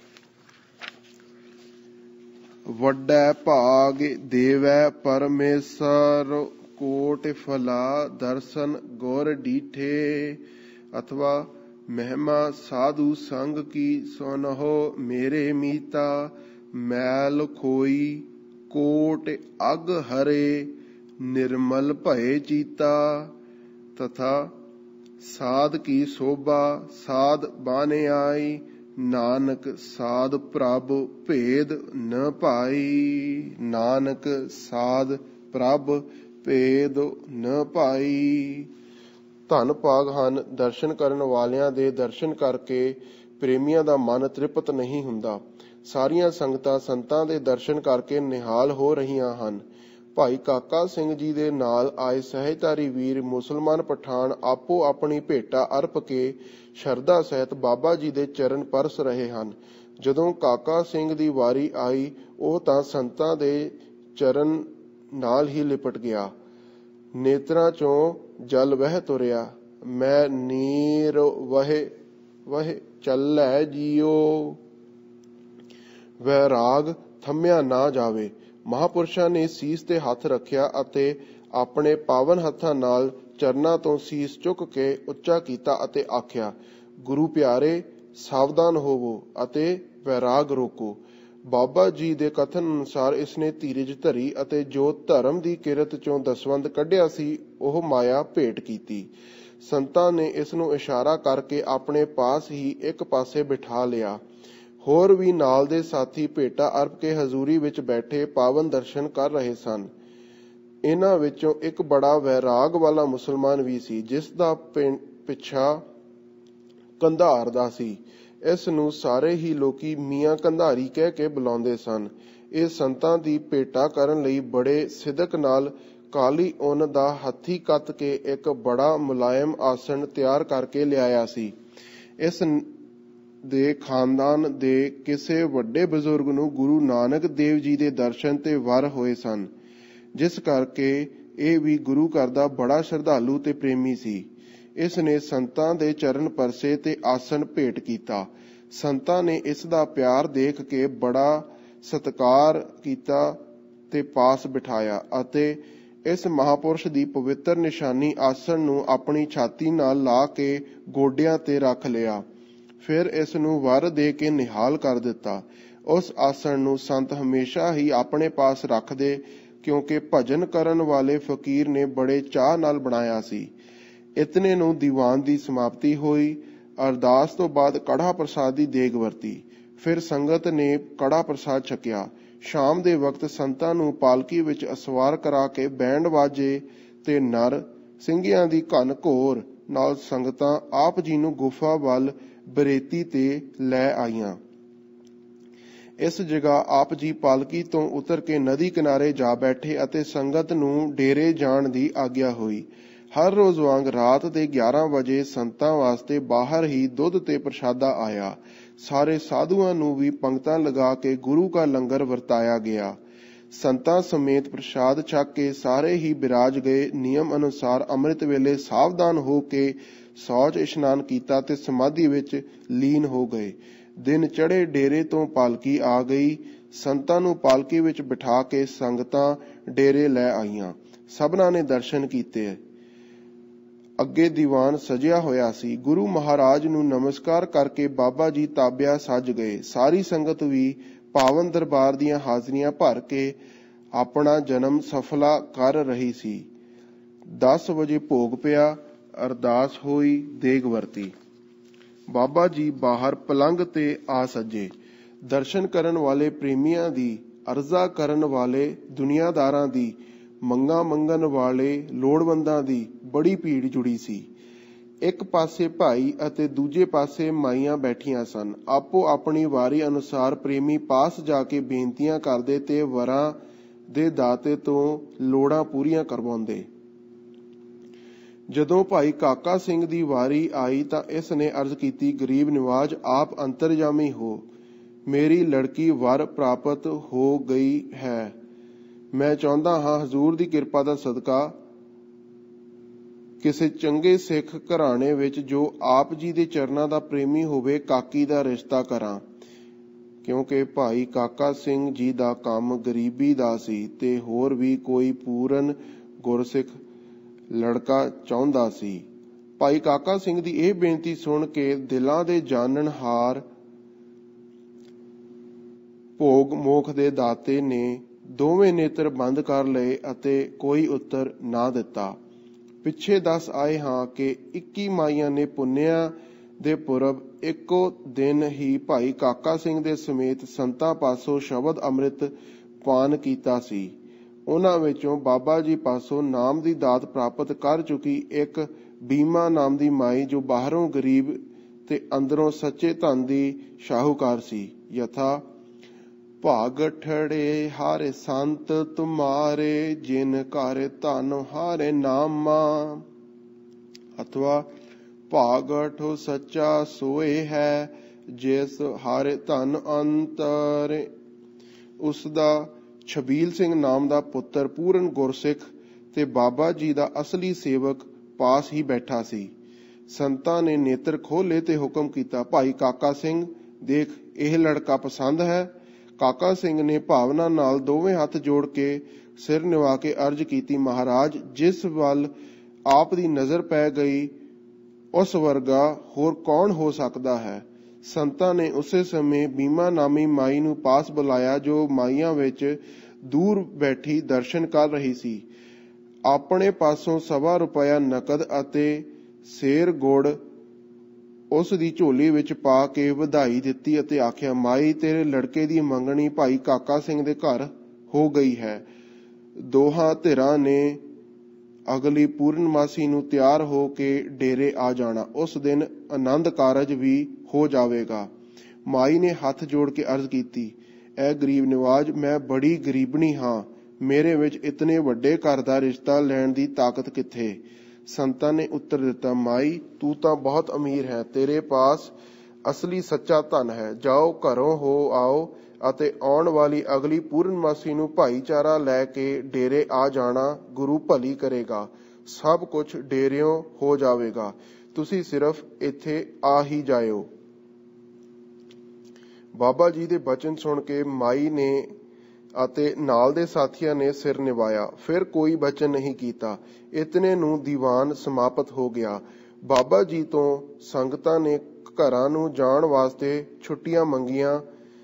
ਵੱਡਾ ਭਾਗ ਦੇਵੈ ਪਰਮੇਸ਼ਰ ਕੋਟ ਫਲਾ, ਦਰਸ਼ਨ ਗੁਰ ਡੀਠੇ, ਅਥਵਾ ਮਹਿਮਾ ਸਾਧੂ ਸੰਗ ਕੀ ਸੁਨਹੁ ਮੇਰੇ ਮੀਤਾ, ਮੈਲ ਖੋਈ ਕੋਟ ਅਗ ਹਰੇ ਨਿਰਮਲ ਭਏ ਚੀਤਾ, ਤਥਾ ਸਾਧ ਕੀ ਸੋਭਾ ਸਾਧ ਬਾਨੇ ਆਈ, ਨਾਨਕ ਸਾਧ ਪ੍ਰਭ ਭੇਦ ਨ ਭਾਈ। ਨਾਨਕ ਸਾਧ ਪ੍ਰਭ ਭੇਦ ਨ ਭਾਈ। ਧੰਨ ਭਾਗ ਹਨ ਦਰਸ਼ਨ ਕਰਨ ਵਾਲਿਆਂ ਦੇ। ਦਰਸ਼ਨ ਕਰਕੇ ਪ੍ਰੇਮੀਆਂ ਦਾ ਮਨ ਤ੍ਰਿਪਤ ਨਹੀਂ ਹੁੰਦਾ। ਸਾਰੀਆਂ ਸੰਗਤਾਂ ਸੰਤਾਂ ਦੇ ਦਰਸ਼ਨ ਕਰਕੇ ਨਿਹਾਲ ਹੋ ਰਹੀਆਂ ਹਨ। ਭਾਈ ਕਾਕਾ ਸਿੰਘ ਜੀ ਦੇ ਨਾਲ ਆਏ ਸਹਿਜਧਾਰੀ ਵੀਰ ਮੁਸਲਮਾਨ ਪਠਾਨ ਆਪੋ ਆਪਣੀ ਭੇਟਾ ਅਰਪ ਕੇ ਸ਼ਰਧਾ ਸਹਿਤ ਬਾਬਾ ਜੀ ਦੇ ਚਰਨ ਪਰਸ ਰਹੇ ਹਨ। ਜਦੋਂ ਕਾਕਾ ਸਿੰਘ ਦੀ ਵਾਰੀ ਆਈ, ਉਹ ਤਾਂ ਸੰਤਾਂ ਦੇ ਚਰਨ ਨਾਲ ਹੀ ਲਿਪਟ ਗਿਆ। ਨੇਤਰਾਂ ਚੋਂ ਜਲ ਵਹਿ ਤੁਰਿਆ। ਮੈਂ ਨੀਰ ਵਹੇ ਵਹੇ ਚੱਲੈ ਜੀਓ। ਵੈਰਾਗ ਥੰਮਿਆ ਨਾ ਜਾਵੇ। ਮਹਾਂਪੁਰਸ਼ਾਂ ਨੇ ਸੀਸ ਤੇ ਹੱਥ ਰੱਖਿਆ ਅਤੇ ਆਪਣੇ ਪਾਵਨ ਹੱਥਾਂ ਨਾਲ ਚਰਨਾਂ ਤੋਂ ਸੀਸ ਚੁੱਕ ਕੇ ਉੱਚਾ ਕੀਤਾ ਅਤੇ ਆਖਿਆ, ਗੁਰੂ ਪਿਆਰੇ, ਸਾਵਧਾਨ ਹੋਵੋ ਅਤੇ ਵੈਰਾਗ ਰੋਕੋ। ਬਾਬਾ ਜੀ ਦੇ ਕਥਨ ਅਨੁਸਾਰ ਇਸਨੇ ਧੀਰਜ ਧਰੀ ਅਤੇ ਜੋ ਧਰਮ ਦੀ ਕਿਰਤ ਚੋਂ ਦਸਵੰਧ ਕੱਢਿਆ ਸੀ ਉਹ ਮਾਇਆ ਭੇਟ ਕੀਤੀ। ਸੰਤਾਂ ਨੇ ਇਸ ਨੂੰ ਇਸ਼ਾਰਾ ਕਰਕੇ ਆਪਣੇ ਪਾਸ ਹੀ ਇੱਕ ਪਾਸੇ ਬਿਠਾ ਲਿਆ। ਹੋਰ ਵੀ ਨਾਲ ਦੇ ਸਾਥੀ ਭੇਟਾ ਅਰਪ ਕੇ ਹਜ਼ੂਰੀ ਵਿੱਚ ਬੈਠੇ ਪਾਵਨ ਦਰਸ਼ਨ ਕਰ ਰਹੇ ਸਨ। ਇਹਨਾਂ ਵਿੱਚੋਂ ਇੱਕ ਬੜਾ ਵੈਰਾਗ ਵਾਲਾ ਮੁਸਲਮਾਨ ਵੀ ਸੀ, ਜਿਸ ਦਾ ਪਿੱਛਾ ਕੰਧਾਰ ਦਾ ਸੀ। ਇਸ ਨੂੰ ਸਾਰੇ ਹੀ ਲੋਕੀ ਮੀਆਂ ਕੰਧਾਰੀ ਕਹਿ ਕੇ ਬੁਲਾਉਂਦੇ ਸਨ। ਇਹ ਸੰਤਾਂ ਦੀ ਭੇਟਾ ਕਰਨ ਲਈ ਬੜੇ ਸਿਦਕ ਨਾਲ ਕਾਲੀ ਉੱਨ ਦਾ ਹੱਥੀ ਕੱਤ ਕੇ ਇੱਕ ਬੜਾ ਮੁਲਾਇਮ ਆਸਣ ਤਿਆਰ ਕਰਕੇ ਲਿਆਇਆ ਸੀ। ਇਸ ਦੇ ਖਾਨਦਾਨ ਦੇ ਕਿਸੇ ਵੱਡੇ ਬਜ਼ੁਰਗ ਨੂੰ ਗੁਰੂ ਨਾਨਕ ਦੇਵ ਜੀ ਦੇ ਦਰਸ਼ਨ ਤੇ ਵਰ ਹੋਏ ਸਨ, ਜਿਸ ਕਰਕੇ ਇਹ ਵੀ ਗੁਰੂ ਘਰ ਦਾ ਬੜਾ ਸ਼ਰਧਾਲੂ ਤੇ ਪ੍ਰੇਮੀ ਸੀ। ਇਸ ਨੇ ਸੰਤਾਂ ਦੇ ਚਰਨ ਪਰਸੇ ਤੇ ਆਸਣ ਭੇਟ ਕੀਤਾ। ਸੰਤਾਂ ਨੇ ਇਸ ਦਾ ਪਿਆਰ ਦੇਖ ਕੇ ਬੜਾ ਸਤਿਕਾਰ ਕੀਤਾ ਤੇ ਪਾਸ ਬਿਠਾਇਆ ਅਤੇ ਇਸ ਮਹਾਪੁਰਸ਼ ਦੀ ਪਵਿੱਤਰ ਨਿਸ਼ਾਨੀ ਆਸਣ ਨੂੰ ਆਪਣੀ ਛਾਤੀ ਨਾਲ ਲਾ ਕੇ ਗੋਡਿਆਂ ਤੇ ਰੱਖ ਲਿਆ। ਫਿਰ ਇਸ ਨੂੰ ਵਰ ਦੇ ਕੇ ਨਿਹਾਲ ਕਰ ਦਿੱਤਾ। ਉਸ ਆਸਣ ਨੂੰ ਸੰਤ ਹਮੇਸ਼ਾ ਹੀ ਆਪਣੇ ਪਾਸ ਰੱਖਦੇ, ਕਿਉਂਕਿ ਭਜਨ ਕਰਨ ਵਾਲੇ ਫਕੀਰ ਨੇ ਬੜੇ ਚਾਅ ਨਾਲ ਬਣਾਇਆ ਸੀ। ਇਤਨੇ ਨੂੰ ਦੀਵਾਨ ਦੀ ਸਮਾਪਤੀ ਹੋਈ। ਅਰਦਾਸ ਤੋਂ ਬਾਅਦ ਕੜਾ ਪ੍ਰਸਾਦ ਦੀ ਦੇਗ ਵਰਤੀ। ਫਿਰ ਸੰਗਤ ਨੇ ਕੜਾ ਪ੍ਰਸਾਦ ਛਕਿਆ। ਸ਼ਾਮ ਦੇ ਵਕਤ ਸੰਤਾਂ ਨੂੰ ਪਾਲਕੀ ਵਿੱਚ ਅਸਵਾਰ ਕਰਾ ਕੇ ਬੈਂਡ ਵਾਜੇ ਤੇ ਨਰ ਸਿੰਘਿਆਂ ਦੀ ਘਨ ਘੋਰ ਨਾਲ ਸੰਗਤਾਂ ਆਪ ਜੀ ਨੂੰ ਗੁਫਾ ਵੱਲ ਬਰੇਤੀ ਤੇ ਲੈ ਆਈਆਂ। ਇਸ ਜਗ੍ਹਾ ਆਪ ਜੀ ਪਾਲਕੀ ਤੋਂ ਉਤਰ ਕੇ ਨਦੀ ਕਿਨਾਰੇ ਜਾ ਬੈਠੇ ਅਤੇ ਸੰਗਤ ਨੂੰ ਡੇਰੇ ਜਾਣ ਦੀ ਆਗਿਆ ਹੋਈ। ਹਰ ਰੋਜ਼ ਵਾਂਗ ਰਾਤ ਦੇ ਗਿਆਰਾਂ ਵਜੇ ਸੰਤਾਂ ਵਾਸਤੇ ਬਾਹਰ ਹੀ ਦੁੱਧ ਤੇ ਪ੍ਰਸ਼ਾਦਾ ਆਇਆ। ਸਾਰੇ ਸਾਧੂਆਂ ਨੂੰ ਵੀ ਪੰਗਤਾਂ ਲਗਾ ਕੇ ਗੁਰੂ ਕਾ ਲੰਗਰ ਵਰਤਾਇਆ ਗਿਆ। ਸੰਤਾਂ ਸਮੇਤ ਪ੍ਰਸ਼ਾਦ ਛਕ ਕੇ ਸਾਰੇ ਹੀ ਬਿਰਾਜ ਗਏ। ਨਿਯਮ ਅਨੁਸਾਰ ਅੰਮ੍ਰਿਤ ਵੇਲੇ ਸਾਵਧਾਨ ਹੋ ਕੇ ਸ਼ੌਚ ਇਸ਼ਨਾਨ ਕੀਤਾ ਤੇ ਸਮਾਧੀ ਵਿੱਚ ਲੀਨ ਹੋ ਗਏ। ਦਿਨ ਚੜ੍ਹੇ ਡੇਰੇ ਤੋਂ ਪਾਲਕੀ ਆ ਗਈ। ਸੰਤਾਂ ਨੂੰ ਪਾਲਕੀ ਵਿੱਚ ਬਿਠਾ ਕੇ ਸੰਗਤਾਂ ਡੇਰੇ ਲੈ ਆਈਆਂ। ਸਭਨਾਂ ਨੇ ਦਰਸ਼ਨ ਕੀਤੇ। ਅੱਗੇ ਦੀਵਾਨ ਸਜਿਆ ਹੋਇਆ ਸੀ। ਗੁਰੂ ਮਹਾਰਾਜ ਨੂੰ ਨਮਸਕਾਰ ਕਰਕੇ ਬਾਬਾ ਜੀ ਤਾਬਿਆ ਸੱਜ ਗਏ। ਸਾਰੀ ਸੰਗਤ ਵੀ ਪਾਵਨ ਦਰਬਾਰ ਦੀਆਂ ਹਾਜ਼ਰੀਆਂ ਭਰ ਕੇ ਆਪਣਾ ਜਨਮ ਸਫਲਾ ਕਰ ਰਹੀ ਸੀ। ਦਸ ਵਜੇ ਭੋਗ ਪਿਆ। ਅਰਦਾਸ ਹੋਈ, ਦੇਗ ਵਰਤੀ। ਬਾਬਾ ਜੀ ਬਾਹਰ ਪਲੰਘ ਤੇ ਆ ਸੱਜੇ। ਦਰਸ਼ਨ ਕਰਨ ਵਾਲੇ ਪ੍ਰੇਮੀਆਂ ਦੀ, ਅਰਜ਼ਾ ਕਰਨ ਵਾਲੇ ਦੁਨੀਆਦਾਰਾਂ ਦੀ, ਮੰਗਾਂ ਮੰਗਣ ਵਾਲੇ ਲੋੜਵੰਦਾਂ ਦੀ ਬੜੀ ਭੀੜ ਜੁੜੀ ਸੀ। ਇੱਕ ਪਾਸੇ ਭਾਈ ਅਤੇ ਦੂਜੇ ਪਾਸੇ ਮਾਈਆਂ ਬੈਠੀਆਂ ਸਨ। ਆਪੋ ਆਪਣੀ ਵਾਰੀ ਅਨੁਸਾਰ ਪ੍ਰੇਮੀ ਪਾਸ ਜਾ ਕੇ ਬੇਨਤੀਆਂ ਕਰਦੇ ਤੇ ਵਰਾਂ ਦੇ ਦਾਤੇ ਤੋਂ ਲੋੜਾਂ ਪੂਰੀਆਂ ਕਰਵਾਉਂਦੇ। ਜਦੋਂ ਭਾਈ ਕਾਕਾ ਸਿੰਘ ਦੀ ਵਾਰੀ ਆਈ ਤਾਂ ਇਸ ਨੇ ਅਰਜ਼ ਕੀਤੀ, ਗਰੀਬ ਨਿਵਾਜ, ਆਪ ਅੰਤਰਜਾਮੀ ਹੋ। ਮੇਰੀ ਲੜਕੀ ਵਰ ਪ੍ਰਾਪਤ ਹੋ ਗਈ ਹੈ। ਮੈਂ ਚਾਹੁੰਦਾ ਹਾਂ ਹਜ਼ੂਰ ਦੀ ਕਿਰਪਾ ਦਾ ਸਦਕਾ ਕਿਸੇ ਚੰਗੇ ਸਿੱਖ ਘਰਾਣੇ ਵਿੱਚ ਜੋ ਆਪ ਜੀ ਦੇ ਚਰਨਾਂ ਦਾ ਪ੍ਰੇਮੀ ਹੋਵੇ ਕਾਕੀ ਦਾ ਰਿਸ਼ਤਾ ਕਰਾਂ। ਕਿਉਂਕਿ ਭਾਈ ਕਾਕਾ ਸਿੰਘ ਜੀ ਦਾ ਕੰਮ ਗਰੀਬੀ ਦਾ ਸੀ ਤੇ ਹੋਰ ਵੀ ਕੋਈ ਪੂਰਨ ਗੁਰਸਿੱਖ ਲੜਕਾ ਚਾਹੁੰਦਾ ਸੀ। ਭਾਈ ਕਾਕਾ ਸਿੰਘ ਦੀ ਇਹ ਬੇਨਤੀ ਸੁਣ ਕੇ ਦਿਲਾਂ ਦੇ ਜਾਣਨਹਾਰ ਭੋਗ ਮੋਖ ਦੇ ਦਾਤੇ ਨੇ ਦੋਵੇਂ ਨੇਤਰ ਬੰਦ ਕਰ ਲਏ ਅਤੇ ਕੋਈ ਉੱਤਰ ਨਾ ਦਿੱਤਾ। ਪਿੱਛੇ ਦੱਸ ਆਏ ਹਾਂ ਕਿ ਇੱਕੀ ਮਾਈਆਂ ਨੇ ਪੁੰਨਿਆ ਦੇ ਪੁਰਬ ਇੱਕੋ ਦਿਨ ਹੀ ਭਾਈ ਕਾਕਾ ਸਿੰਘ ਦੇ ਸਮੇਤ ਸੰਤਾਂ ਪਾਸੋਂ ਸ਼ਬਦ ਅੰਮ੍ਰਿਤ ਪਾਨ ਕੀਤਾ ਸੀ। ਉਹਨਾਂ ਵਿੱਚੋਂ ਬਾਬਾ ਜੀ ਪਾਸੋਂ ਨਾਮ ਦੀ ਦਾਤ ਪ੍ਰਾਪਤ ਕਰ ਚੁੱਕੀ ਇੱਕ ਬੀਮਾ ਨਾਮ ਦੀ ਮਾਈ, ਜੋ ਬਾਹਰੋਂ ਗਰੀਬ ਤੇ ਅੰਦਰੋਂ ਸੱਚੇ ਧਨ ਦੀ ਸ਼ਾਹੂਕਾਰ ਸੀ। ਯਥਾ ਭਾਗ ਠੜੇ ਹਾਰੇ ਸੰਤ ਤੁਮਾਰੇ, ਜਿਨ ਘਰ ਧਨ ਹਾਰੇ ਨਾਮਾ। ਅਥਵਾ ਭਾਗ ਠੋ ਸੱਚਾ ਸੋਏ ਹੈ, ਜਿਸ ਹਾਰੇ ਧਨ ਅੰਤਰੇ। ਉਸ ਦਾ ਛਬੀਲ ਸਿੰਘ ਨਾਮ ਦਾ ਪੁੱਤਰ ਪੂਰਨ ਗੁਰਸਿੱਖ ਤੇ ਬਾਬਾ ਜੀ ਦਾ ਅਸਲੀ ਸੇਵਕ ਪਾਸ ਹੀ ਬੈਠਾ ਸੀ। ਸੰਤਾਂ ਨੇ ਨੇਤਰ ਖੋਲੇ ਤੇ ਹੁਕਮ ਕੀਤਾ, ਭਾਈ ਕਾਕਾ ਸਿੰਘ, ਦੇਖ ਇਹ ਲੜਕਾ ਪਸੰਦ ਹੈ। ਕਾਕਾ ਸਿੰਘ ਨੇ ਭਾਵਨਾ ਨਾਲ ਦੋਵੇਂ ਹੱਥ ਜੋੜ ਕੇ ਸਿਰ ਨਿਵਾ ਕੇ ਅਰਜ਼ ਕੀਤੀ, ਮਹਾਰਾਜ, ਜਿਸ ਵੱਲ ਆਪ ਦੀ ਨਜ਼ਰ ਪੈ ਗਈ ਉਸ ਵਰਗਾ ਹੋਰ ਕੌਣ ਹੋ ਸਕਦਾ ਹੈ। ਸੰਤਾਂ ਨੇ ਉਸੇ ਸਮੇਂ ਬੀਮਾ ਨਾਮੀ ਮਾਈ ਨੂੰ ਪਾਸ ਬੁਲਾਇਆ, ਜੋ ਮਾਈਆਂ ਵਿੱਚ ਦੂਰ ਬੈਠੀ ਦਰਸ਼ਨ ਕਰ ਰਹੀ ਸੀ। ਆਪਣੇ ਪਾਸੋਂ ਸਵਾ ਰੁਪਇਆ ਨਕਦ ਅਤੇ ਸੇਰ ਗੁੜ ਉਸ ਦੀ ਝੋਲੀ ਵਿੱਚ ਪਾ ਕੇ ਵਧਾਈ ਦਿੱਤੀ ਅਤੇ ਆਖਿਆ, ਮਾਈ, ਤੇਰੇ ਲੜਕੇ ਦੀ ਮੰਗਣੀ ਭਾਈ ਕਾਕਾ ਸਿੰਘ ਦੇ ਘਰ ਹੋ ਗਈ ਹੈ। ਦੋਹਾਂ ਧਿਰਾਂ ਨੇ ਅਗਲੀ ਪੂਰਨਮਾਸੀ ਨੂੰ ਤਿਆਰ ਹੋ ਕੇ ਡੇਰੇ ਆ ਜਾਣਾ। ਉਸ ਦਿਨ ਆਨੰਦ ਕਾਰਜ ਵੀ ਹੋ ਜਾਵੇਗਾ। ਮਾਈ ਨੇ ਹੱਥ ਜੋੜ ਕੇ ਅਰਜ਼ ਕੀਤੀ, ਐ ਗਰੀਬ ਨਿਵਾਜ, ਮੈਂ ਬੜੀ ਗਰੀਬਣੀ ਹਾਂ। ਮੇਰੇ ਵਿੱਚ ਇਤਨੇ ਵੱਡੇ ਘਰ ਦਾ ਰਿਸ਼ਤਾ ਲੈਣ ਦੀ ਤਾਕਤ ਕਿੱਥੇ। ਸੰਤਾਂ ਨੇ ਉੱਤਰ ਦਿੱਤਾ, ਮਾਈ, ਤੂੰ ਤਾਂ ਬਹੁਤ ਅਮੀਰ ਹੈ। ਤੇਰੇ ਪਾਸ ਅਸਲੀ ਸੱਚਾ ਧਨ ਹੈ। ਜਾਓ, ਘਰੋਂ ਹੋ ਆਓ ਅਤੇ ਆਉਣ ਵਾਲੀ ਅਗਲੀ ਪੂਰਨਮਾਸੀ ਨੂੰ ਭਾਈਚਾਰਾ ਲੈ ਕੇ ਡੇਰੇ ਆ ਜਾਣਾ। ਗੁਰੂ ਭਲੀ ਕਰੇਗਾ। ਸਭ ਕੁਝ ਡੇਰਿਓਂ ਹੋ ਜਾਵੇਗਾ। ਤੁਸੀਂ ਸਿਰਫ ਇੱਥੇ ਆ ਹੀ ਜਾਇਓ। ਬਾਬਾ ਜੀ ਦੇ ਬਚਨ ਸੁਣ ਕੇ ਮਾਈ ਨੇ ਅਤੇ ਨਾਲ ਦੇ ਸਾਥੀਆਂ ਨੇ ਸਿਰ ਨਿਵਾਇਆ। ਫਿਰ ਕੋਈ ਬਚਨ ਨਹੀਂ ਕੀਤਾ। ਇਤਨੇ ਨੂੰ ਦੀਵਾਨ ਸਮਾਪਤ ਹੋ ਗਿਆ। ਬਾਬਾ ਜੀ ਤੋਂ ਸੰਗਤਾਂ ਨੇ ਘਰਾਂ ਨੂੰ ਜਾਣ ਵਾਸਤੇ ਛੁੱਟੀਆਂ ਮੰਗੀਆਂ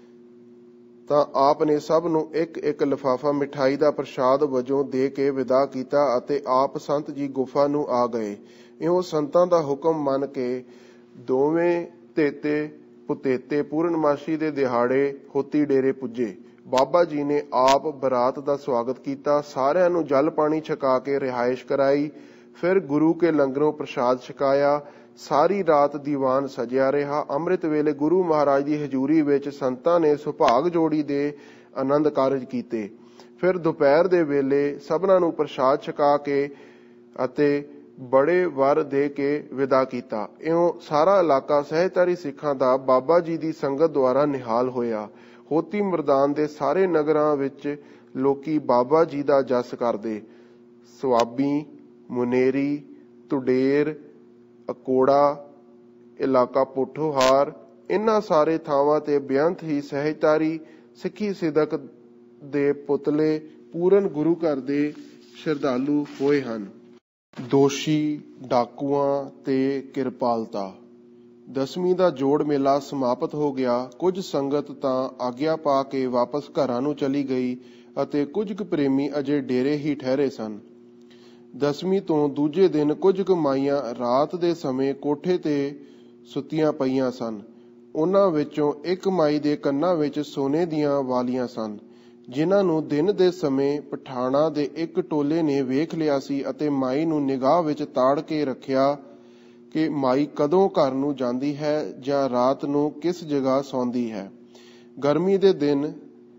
ਤਾਂ ਆਪ ਨੇ ਸਭ ਨੂੰ ਇੱਕ ਇੱਕ ਲਿਫਾਫਾ ਮਿਠਾਈ ਦਾ ਪ੍ਰਸ਼ਾਦ ਵਜੋਂ ਦੇ ਕੇ ਵਿਦਾ ਕੀਤਾ ਅਤੇ ਆਪ ਸੰਤ ਜੀ ਗੁਫਾ ਨੂੰ ਆ ਗਏ। ਇਉਂ ਸੰਤਾਂ ਦਾ ਹੁਕਮ ਮੰਨ ਕੇ ਦੋਵੇਂ ਤੇਤੇ ਪੁਤੇਤੇ ਪੂਰਨਮਾਸ਼ੀ ਦੇ ਦਿਹਾੜੇ ਹੋਤੀ ਡੇਰੇ ਪੁੱਜੇ। ਬਾਬਾ ਜੀ ਨੇ ਆਪ ਬਰਾਤ ਦਾ ਸਵਾਗਤ ਕੀਤਾ, ਸਾਰਿਆਂ ਨੂੰ ਜਲ ਪਾਣੀ ਛਕਾ ਕੇ ਰਿਹਾਇਸ਼ ਕਰਾਈ। ਫਿਰ ਗੁਰੂ ਕੇ ਲੰਗਰੋਂ ਪ੍ਰਸ਼ਾਦ ਛਕਾਇਆ। ਸਾਰੀ ਰਾਤ ਦੀਵਾਨ ਸਜਿਆ ਰਿਹਾ। ਅੰਮ੍ਰਿਤ ਵੇਲੇ ਗੁਰੂ ਮਹਾਰਾਜ ਦੀ ਹਜ਼ੂਰੀ ਵਿੱਚ ਸੰਤਾਂ ਨੇ ਸੁਭਾਗ ਜੋੜੀ ਦੇ ਆਨੰਦ ਕਾਰਜ ਕੀਤੇ। ਫਿਰ ਦੁਪਹਿਰ ਦੇ ਵੇਲੇ ਸਭਨਾਂ ਨੂੰ ਪ੍ਰਸ਼ਾਦ ਛਕਾ ਕੇ ਅਤੇ ਬੜੇ ਵਰ ਦੇ ਕੇ ਵਿਦਾ ਕੀਤਾ। ਇਉਂ ਸਾਰਾ ਇਲਾਕਾ ਸਹਿਜਧਾਰੀ ਸਿੱਖਾਂ ਦਾ ਬਾਬਾ ਜੀ ਦੀ ਸੰਗਤ ਦੁਆਰਾ ਨਿਹਾਲ ਹੋਇਆ। ਹੋਤੀ ਮਰਦਾਨ ਦੇ ਸਾਰੇ ਨਗਰਾਂ ਵਿੱਚ ਲੋਕੀ ਬਾਬਾ ਜੀ ਦਾ ਜਸ ਕਰਦੇ। ਸੁਆਬੀ, ਮੁਨੇਰੀ, ਤੁਡੇਰ, ਅਕੋੜਾ, ਇਲਾਕਾ ਪੋਠੋਹਾਰ, ਇਹਨਾਂ ਸਾਰੇ ਥਾਵਾਂ ਤੇ ਬੇਅੰਤ ਹੀ ਸਹਿਜਧਾਰੀ ਸਿੱਖੀ ਸਿਦਕ ਦੇ ਪੁਤਲੇ ਪੂਰਨ ਗੁਰੂ ਘਰ ਦੇ ਸ਼ਰਧਾਲੂ ਹੋਏ ਹਨ। ਦੋਸ਼ੀ, ਡਾਕੂਆਂ ਤੇ ਕਿਰਪਾਲਤਾ। ਦਸਵੀਂ ਦਾ ਜੋੜ ਮੇਲਾ ਸਮਾਪਤ ਹੋ ਗਿਆ। ਕੁਝ ਸੰਗਤ ਤਾਂ ਆਗਿਆ ਪਾ ਕੇ ਵਾਪਸ ਘਰਾਂ ਨੂੰ ਚਲੀ ਗਈ ਅਤੇ ਕੁਝ ਕੁ ਪ੍ਰੇਮੀ ਅਜੇ ਡੇਰੇ ਹੀ ਠਹਿਰੇ ਸਨ। ਦਸਵੀਂ ਤੋਂ ਦੂਜੇ ਦਿਨ ਕੁਝ ਕੁ ਮਾਈਆਂ ਰਾਤ ਦੇ ਸਮੇਂ ਕੋਠੇ ਤੇ ਸੁੱਤੀਆਂ ਪਈਆਂ ਸਨ। ਉਹਨਾਂ ਵਿੱਚੋਂ ਇੱਕ ਮਾਈ ਦੇ ਕੰਨਾਂ ਵਿੱਚ ਸੋਨੇ ਦੀਆਂ ਵਾਲੀਆਂ ਸਨ, ਜਿਨ੍ਹਾਂ ਨੂੰ ਦਿਨ ਦੇ ਸਮੇਂ ਪਠਾਣਾ ਦੇ ਇੱਕ ਟੋਲੇ ਨੇ ਵੇਖ ਲਿਆ ਸੀ ਅਤੇ ਮਾਈ ਨੂੰ ਨਿਗਾਹ ਵਿੱਚ ਤਾੜ ਕੇ ਰੱਖਿਆ ਕਿ ਮਾਈ ਕਦੋਂ ਘਰ ਨੂੰ ਜਾਂਦੀ ਹੈ ਜਾਂ ਰਾਤ ਨੂੰ ਕਿਸ ਜਗ੍ਹਾ ਸੌਂਦੀ ਹੈ। ਗਰਮੀ ਦੇ ਦਿਨ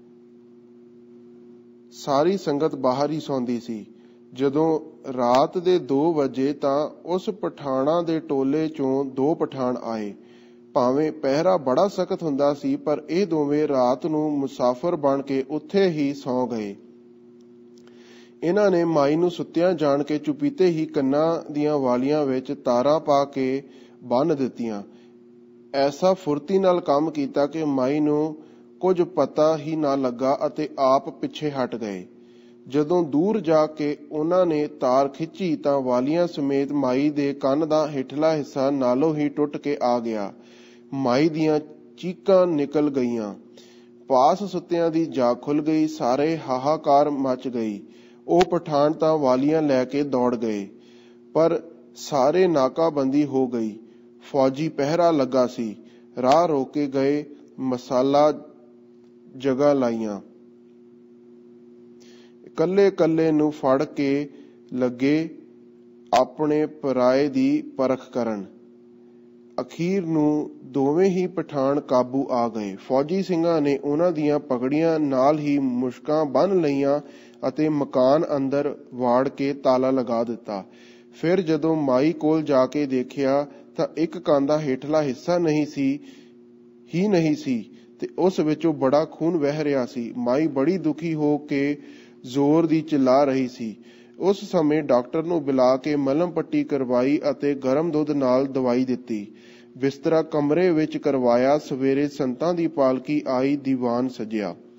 ਸਾਰੀ ਸੰਗਤ ਬਾਹਰ ਹੀ ਸੌਂਦੀ ਸੀ। ਜਦੋਂ ਰਾਤ ਦੇ ਦੋ ਵਜੇ ਤਾਂ ਉਸ ਪਠਾਣਾ ਦੇ ਟੋਲੇ ਚੋਂ ਦੋ ਪਠਾਨ ਆਏ। ਭਾਵੇਂ ਪਹਿਰਾ ਬੜਾ ਸਖਤ ਹੁੰਦਾ ਸੀ, ਪਰ ਇਹ ਦੋਵੇਂ ਰਾਤ ਨੂੰ ਮੁਸਾਫਰ ਬਣ ਕੇ ਉੱਥੇ ਹੀ ਸੌਂ ਗਏ। ਇਹਨਾਂ ਨੇ ਮਾਈ ਨੂੰ ਸੁੱਤਿਆਂ ਜਾਣ ਕੇ ਚੁਪੀਤੇ ਹੀ ਕੰਨਾਂ ਦੀਆਂ ਵਾਲੀਆਂ ਵਿੱਚ ਤਾਰਾਂ ਪਾ ਕੇ ਬੰਨ੍ਹ ਦਿੱਤੀਆਂ। ਐਸਾ ਫੁਰਤੀ ਨਾਲ ਕੰਮ ਕੀਤਾ ਕਿ ਮਾਈ ਨੂੰ ਕੁਝ ਪਤਾ ਹੀ ਨਾ ਲੱਗਾ ਅਤੇ ਆਪ ਪਿੱਛੇ ਹਟ ਗਏ। ਜਦੋਂ ਦੂਰ ਜਾ ਕੇ ਉਹਨਾਂ ਨੇ ਤਾਰ ਖਿੱਚੀ ਤਾਂ ਵਾਲੀਆਂ ਸਮੇਤ ਮਾਈ ਦੇ ਕੰਨ ਦਾ ਹੇਠਲਾ ਹਿੱਸਾ ਨਾਲੋਂ ਹੀ ਟੁੱਟ ਕੇ ਆ ਗਿਆ। ਮਾਈ ਦੀਆਂ ਚੀਕਾਂ ਨਿਕਲ ਗਈਆਂ। ਪਾਸ ਸੁੱਤਿਆਂ ਦੀ ਜਾਗ ਖੁੱਲ ਗਈ। ਸਾਰੇ ਹਾਹਾਕਾਰ ਮਚ ਗਈ। ਉਹ ਪਠਾਨ ਤਾਂ ਵਾਲੀਆਂ ਲੈ ਕੇ ਦੌੜ ਗਏ, ਪਰ ਸਾਰੇ ਨਾਕਾਬੰਦੀ ਹੋ ਗਈ। ਫੌਜੀ ਪਹਿਰਾ ਲੱਗਾ ਸੀ। ਰਾਹ ਰੋਕੇ ਗਏ। ਮਸਾਲਾ ਜਗ੍ਹਾ ਲਾਈਆਂ। ਕੱਲੇ ਕੱਲੇ ਨੂੰ ਫੜ ਕੇ ਲੱਗੇ ਆਪਣੇ ਪਰਾਏ ਦੀ ਪਰਖ ਕਰਨ। ਅਖੀਰ ਨੂੰ ਦੋਵੇਂ ਹੀ ਪਠਾਨ ਕਾਬੂ ਆ ਗਏ। ਫੌਜੀ ਸਿੰਘਾਂ ਨੇ ਉਹਨਾਂ ਦੀਆਂ ਪਗੜੀਆਂ ਨਾਲ ਹੀ ਮੁਸ਼ਕਾਂ ਬੰਨ੍ਹ ਲਈਆਂ ਅਤੇ ਮਕਾਨ ਅੰਦਰ ਵਾੜ ਕੇ ਤਾਲਾ ਲਗਾ ਦਿੱਤਾ। ਫਿਰ ਜਦੋਂ ਮਾਈ ਕੋਲ ਜਾ ਕੇ ਦੇਖਿਆ ਤਾਂ ਇੱਕ ਕੰਨ ਦਾ ਹੇਠਲਾ ਹਿੱਸਾ ਨਹੀਂ ਸੀ ਹੀ ਨਹੀਂ ਸੀ ਤੇ ਉਸ ਵਿੱਚੋਂ ਬੜਾ ਖੂਨ ਵਹਿ ਰਿਹਾ ਸੀ। ਮਾਈ ਬੜੀ ਦੁਖੀ ਹੋ ਕੇ ਜ਼ੋਰ ਦੀ ਚਿੱਲਾ ਰਹੀ ਸੀ। ਉਸ ਸਮੇਂ ਡਾਕਟਰ ਨੂੰ ਬੁਲਾ ਕੇ ਮਲਮ ਪੱਟੀ ਕਰਵਾਈ ਅਤੇ ਗਰਮ ਦੁੱਧ ਨਾਲ ਦਵਾਈ ਦਿੱਤੀ। ਬਿਸਤਰਾ ਕਮਰੇ ਵਿੱਚ ਕਰਵਾਇਆ। ਸਵੇਰੇ ਸੰਤਾਂ ਦੀ ਪਾਲਕੀ ਆਈ। ਦੀਵਾਨ ਸਜਿਆ।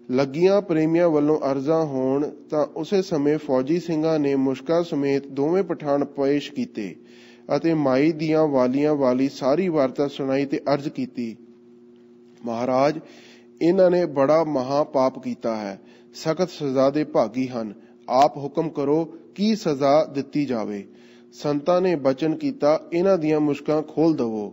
ਲੱਗੀਆਂ ਪ੍ਰੇਮੀਆਂ ਵੱਲੋਂ ਅਰਜ਼ਾਂ ਹੋਣ ਤਾਂ ਉਸੇ ਸਮੇਂ ਫੌਜੀ ਸਿੰਘਾਂ ਨੇ ਮੁਸ਼ਕਾਂ ਸਮੇਤ ਦੋਵੇਂ ਪਠਾਨ ਪੇਸ਼ ਕੀਤੇ ਅਤੇ ਮਾਈ ਦੀਆਂ ਵਾਲੀਆਂ ਵਾਲੀ ਸਾਰੀ ਵਾਰਤਾ ਸੁਣਾਈ ਤੇ ਅਰਜ਼ ਕੀਤੀ, ਮਹਾਰਾਜ, ਇਹਨਾਂ ਨੇ ਬੜਾ ਮਹਾ ਪਾਪ ਕੀਤਾ ਹੈ, ਸਖਤ ਸਜ਼ਾ ਦੇ ਭਾਗੀ ਹਨ। ਆਪ ਹੁਕਮ ਕਰੋ ਕੀ ਸਜ਼ਾ ਦਿੱਤੀ ਜਾਵੇ। ਸੰਤਾਂ ਨੇ ਬਚਨ ਕੀਤਾ, ਇਹਨਾਂ ਦੀਆਂ ਮੁਸ਼ਕਾਂ ਖੋਲ ਦਵੋ।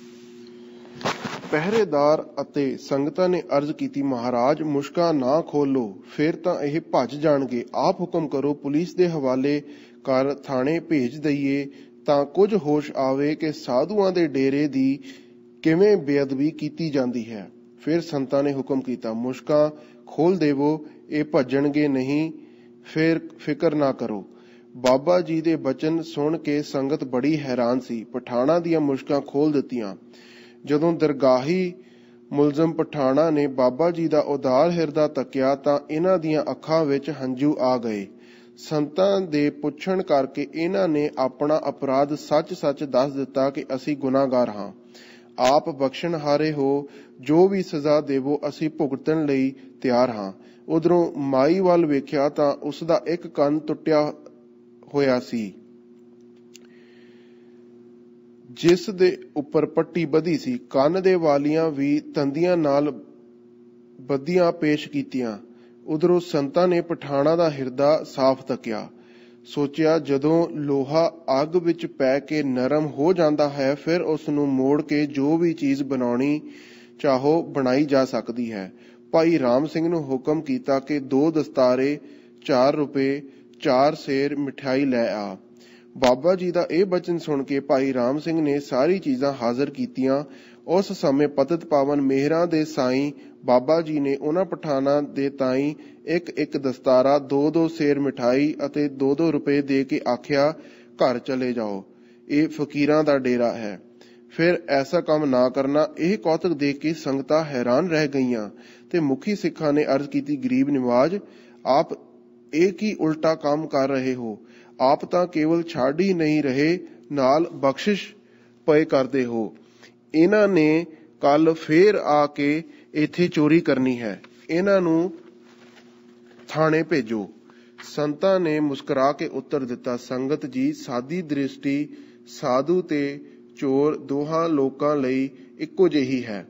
ਪਹਿਰੇਦਾਰ ਅਤੇ ਸੰਗਤਾਂ ਨੇ ਅਰਜ਼ ਕੀਤੀ, ਮਹਾਰਾਜ, ਮੁਸ਼ਕਾਂ ਨਾ ਖੋਲੋ, ਫਿਰ ਤਾਂ ਇਹ ਭੱਜ ਜਾਣਗੇ। ਆਪ ਹੁਕਮ ਕਰੋ ਪੁਲਿਸ ਦੇ ਹਵਾਲੇ ਕਰ ਥਾਣੇ ਭੇਜ ਦਈਏ ਤਾਂ ਕੁਝ ਹੋਸ਼ ਆਵੇ ਕਿ ਸਾਧੂਆਂ ਦੇ ਡੇਰੇ ਦੀ ਕਿਵੇਂ ਬੇਅਦਬੀ ਕੀਤੀ ਜਾਂਦੀ ਹੈ। ਫਿਰ ਸੰਤਾਂ ਨੇ ਹੁਕਮ ਕੀਤਾ, ਮੁਸ਼ਕਾਂ ਖੋਲ ਦੇਵੋ, ਇਹ ਭੱਜਣਗੇ ਨਹੀਂ, ਫਿਰ ਫਿਕਰ ਨਾ ਕਰੋ। ਬਾਬਾ ਜੀ ਦੇ ਬਚਨ ਸੁਣ ਕੇ ਸੰਗਤ ਬੜੀ ਹੈਰਾਨ ਸੀ। ਪਠਾਣਾਂ ਦੀਆਂ ਮੁਸ਼ਕਾਂ ਖੋਲ ਦਿੱਤੀਆਂ। ਜਦੋਂ ਦਰਗਾਹੀ ਮੁਲਜ਼ਮ ਪਠਾਣਾਂ ਨੇ ਬਾਬਾ ਜੀ ਦਾ ਉਦਾਰ ਹਿਰਦਾ ਤੱਕਿਆ ਤਾਂ ਇਹਨਾਂ ਦੀਆਂ ਅੱਖਾਂ ਵਿੱਚ ਹੰਝੂ ਆ ਗਏ। ਸੰਤਾਂ ਦੇ ਪੁੱਛਣ ਕਰਕੇ ਇਹਨਾਂ ਨੇ ਆਪਣਾ ਅਪਰਾਧ ਸੱਚ-ਸੱਚ ਦੱਸ ਦਿੱਤਾ ਕਿ ਅਸੀਂ ਗੁਨਾਹਗਾਰ ਹਾਂ। ਆਪ ਬਖਸ਼ਣਹਾਰੇ ਹੋ, ਜੋ ਵੀ ਸਜ਼ਾ ਦੇਵੋ ਅਸੀਂ ਭੁਗਤਣ ਲਈ ਤਿਆਰ ਹਾਂ। ਉਧਰੋਂ ਮਾਈ ਵੱਲ ਵੇਖਿਆ ਤਾਂ ਉਸਦਾ ਇੱਕ ਕੰਨ ਟੁੱਟਿਆ ਹੋਇਆ ਸੀ, ਜਿਸ ਦੇ ਉੱਪਰ ਪੱਟੀ ਬੱਧੀ ਸੀ। ਕੰਨ ਦੇ ਵਾਲੀਆਂ ਵੀ ਤੰਦੀਆਂ ਨਾਲ ਬੱਧੀਆਂ ਪੇਸ਼ ਕੀਤੀਆਂ। ਉਧਰੋਂ ਸੰਤਾਂ ਨੇ ਪਠਾਣਾਂ ਦਾ ਹਿਰਦਾ ਸਾਫ਼ ਤੱਕਿਆ। ਸੋਚਿਆ, ਜਦੋਂ ਲੋਹਾ ਅੱਗ ਵਿੱਚ ਪੈ ਕੇ ਨਰਮ ਹੋ ਜਾਂਦਾ ਹੈ, ਫਿਰ ਉਸ ਨੂੰ ਮੋੜ ਕੇ ਜੋ ਵੀ ਚੀਜ਼ ਬਣਾਉਣੀ ਚਾਹੋ ਬਣਾਈ ਜਾ ਸਕਦੀ ਹੈ। ਭਾਈ ਰਾਮ ਸਿੰਘ ਨੂੰ ਹੁਕਮ ਕੀਤਾ ਕਿ ਦੋ ਦਸਤਾਰੇ, ਚਾਰ ਰੁਪਏ, ਚਾਰ ਸੇਰ ਮਿਠਾਈ ਲੈ ਆ। ਬਾਬਾ ਜੀ ਦਾ ਇਹ ਬਚਨ ਸੁਣ ਕੇ ਭਾਈ ਰਾਮ ਸਿੰਘ ਨੇ ਸਾਰੀ ਚੀਜ਼ਾਂ ਹਾਜ਼ਰ ਕੀਤੀਆਂ। ਉਸ ਸਮੇਂ ਪਤਿਤ ਪਾਵਨ ਮੇਹਰਾਂ ਦੇ ਸਾਈਂ ਬਾਬਾ ਜੀ ਨੇ ਉਹਨਾਂ ਪਠਾਨਾਂ ਦੇ ਤਾਈਂ ਇੱਕ ਇੱਕ ਦਸਤਾਰਾ, ਦੋ ਦੋ ਸੇਰ ਮਿਠਾਈ ਅਤੇ ਦੋ ਦੋ ਰੁਪਏ ਦੇ ਕੇ ਆਖਿਆ, ਘਰ ਚਲੇ ਜਾਓ, ਇਹ ਫਕੀਰਾਂ ਦਾ ਡੇਰਾ ਹੈ। ਫਿਰ ਐਸਾ ਕੰਮ ਨਾ ਕਰਨਾ। ਇਹ ਕੌਤਕ ਦੇਖ ਕੇ ਸੰਗਤਾਂ ਹੈਰਾਨ ਰਹਿ ਗਈਆਂ ਤੇ ਮੁਖੀ ਸਿੱਖਾਂ ਨੇ ਅਰਜ਼ ਕੀਤੀ, ਗਰੀਬ ਨਿਵਾਜ, ਆਪ ਇਹ ਕੀ ਉਲਟਾ ਕੰਮ ਕਰ ਰਹੇ ਹੋ। ਆਪ ਤਾਂ ਕੇਵਲ ਛੱਡ ਹੀ ਨਹੀਂ ਰਹੇ, ਨਾਲ ਬਖਸ਼ਿਸ਼ ਪਏ ਕਰਦੇ ਹੋ। ਇਹਨਾਂ ਨੇ ਕੱਲ ਫੇਰ ਆ ਕੇ ਇੱਥੇ ਚੋਰੀ ਕਰਨੀ ਹੈ, ਇਹਨਾਂ ਨੂੰ ਥਾਣੇ ਭੇਜੋ। ਸੰਤਾਂ ਨੇ ਮੁਸਕਰਾ ਕੇ ਉੱਤਰ ਦਿੱਤਾ, ਸੰਗਤ ਜੀ, ਸਾਦੀ ਦ੍ਰਿਸ਼ਟੀ ਸਾਧੂ ਤੇ ਚੋਰ ਦੋਹਾਂ ਲੋਕਾਂ ਲਈ ਇੱਕੋ ਜਿਹੀ ਹੈ।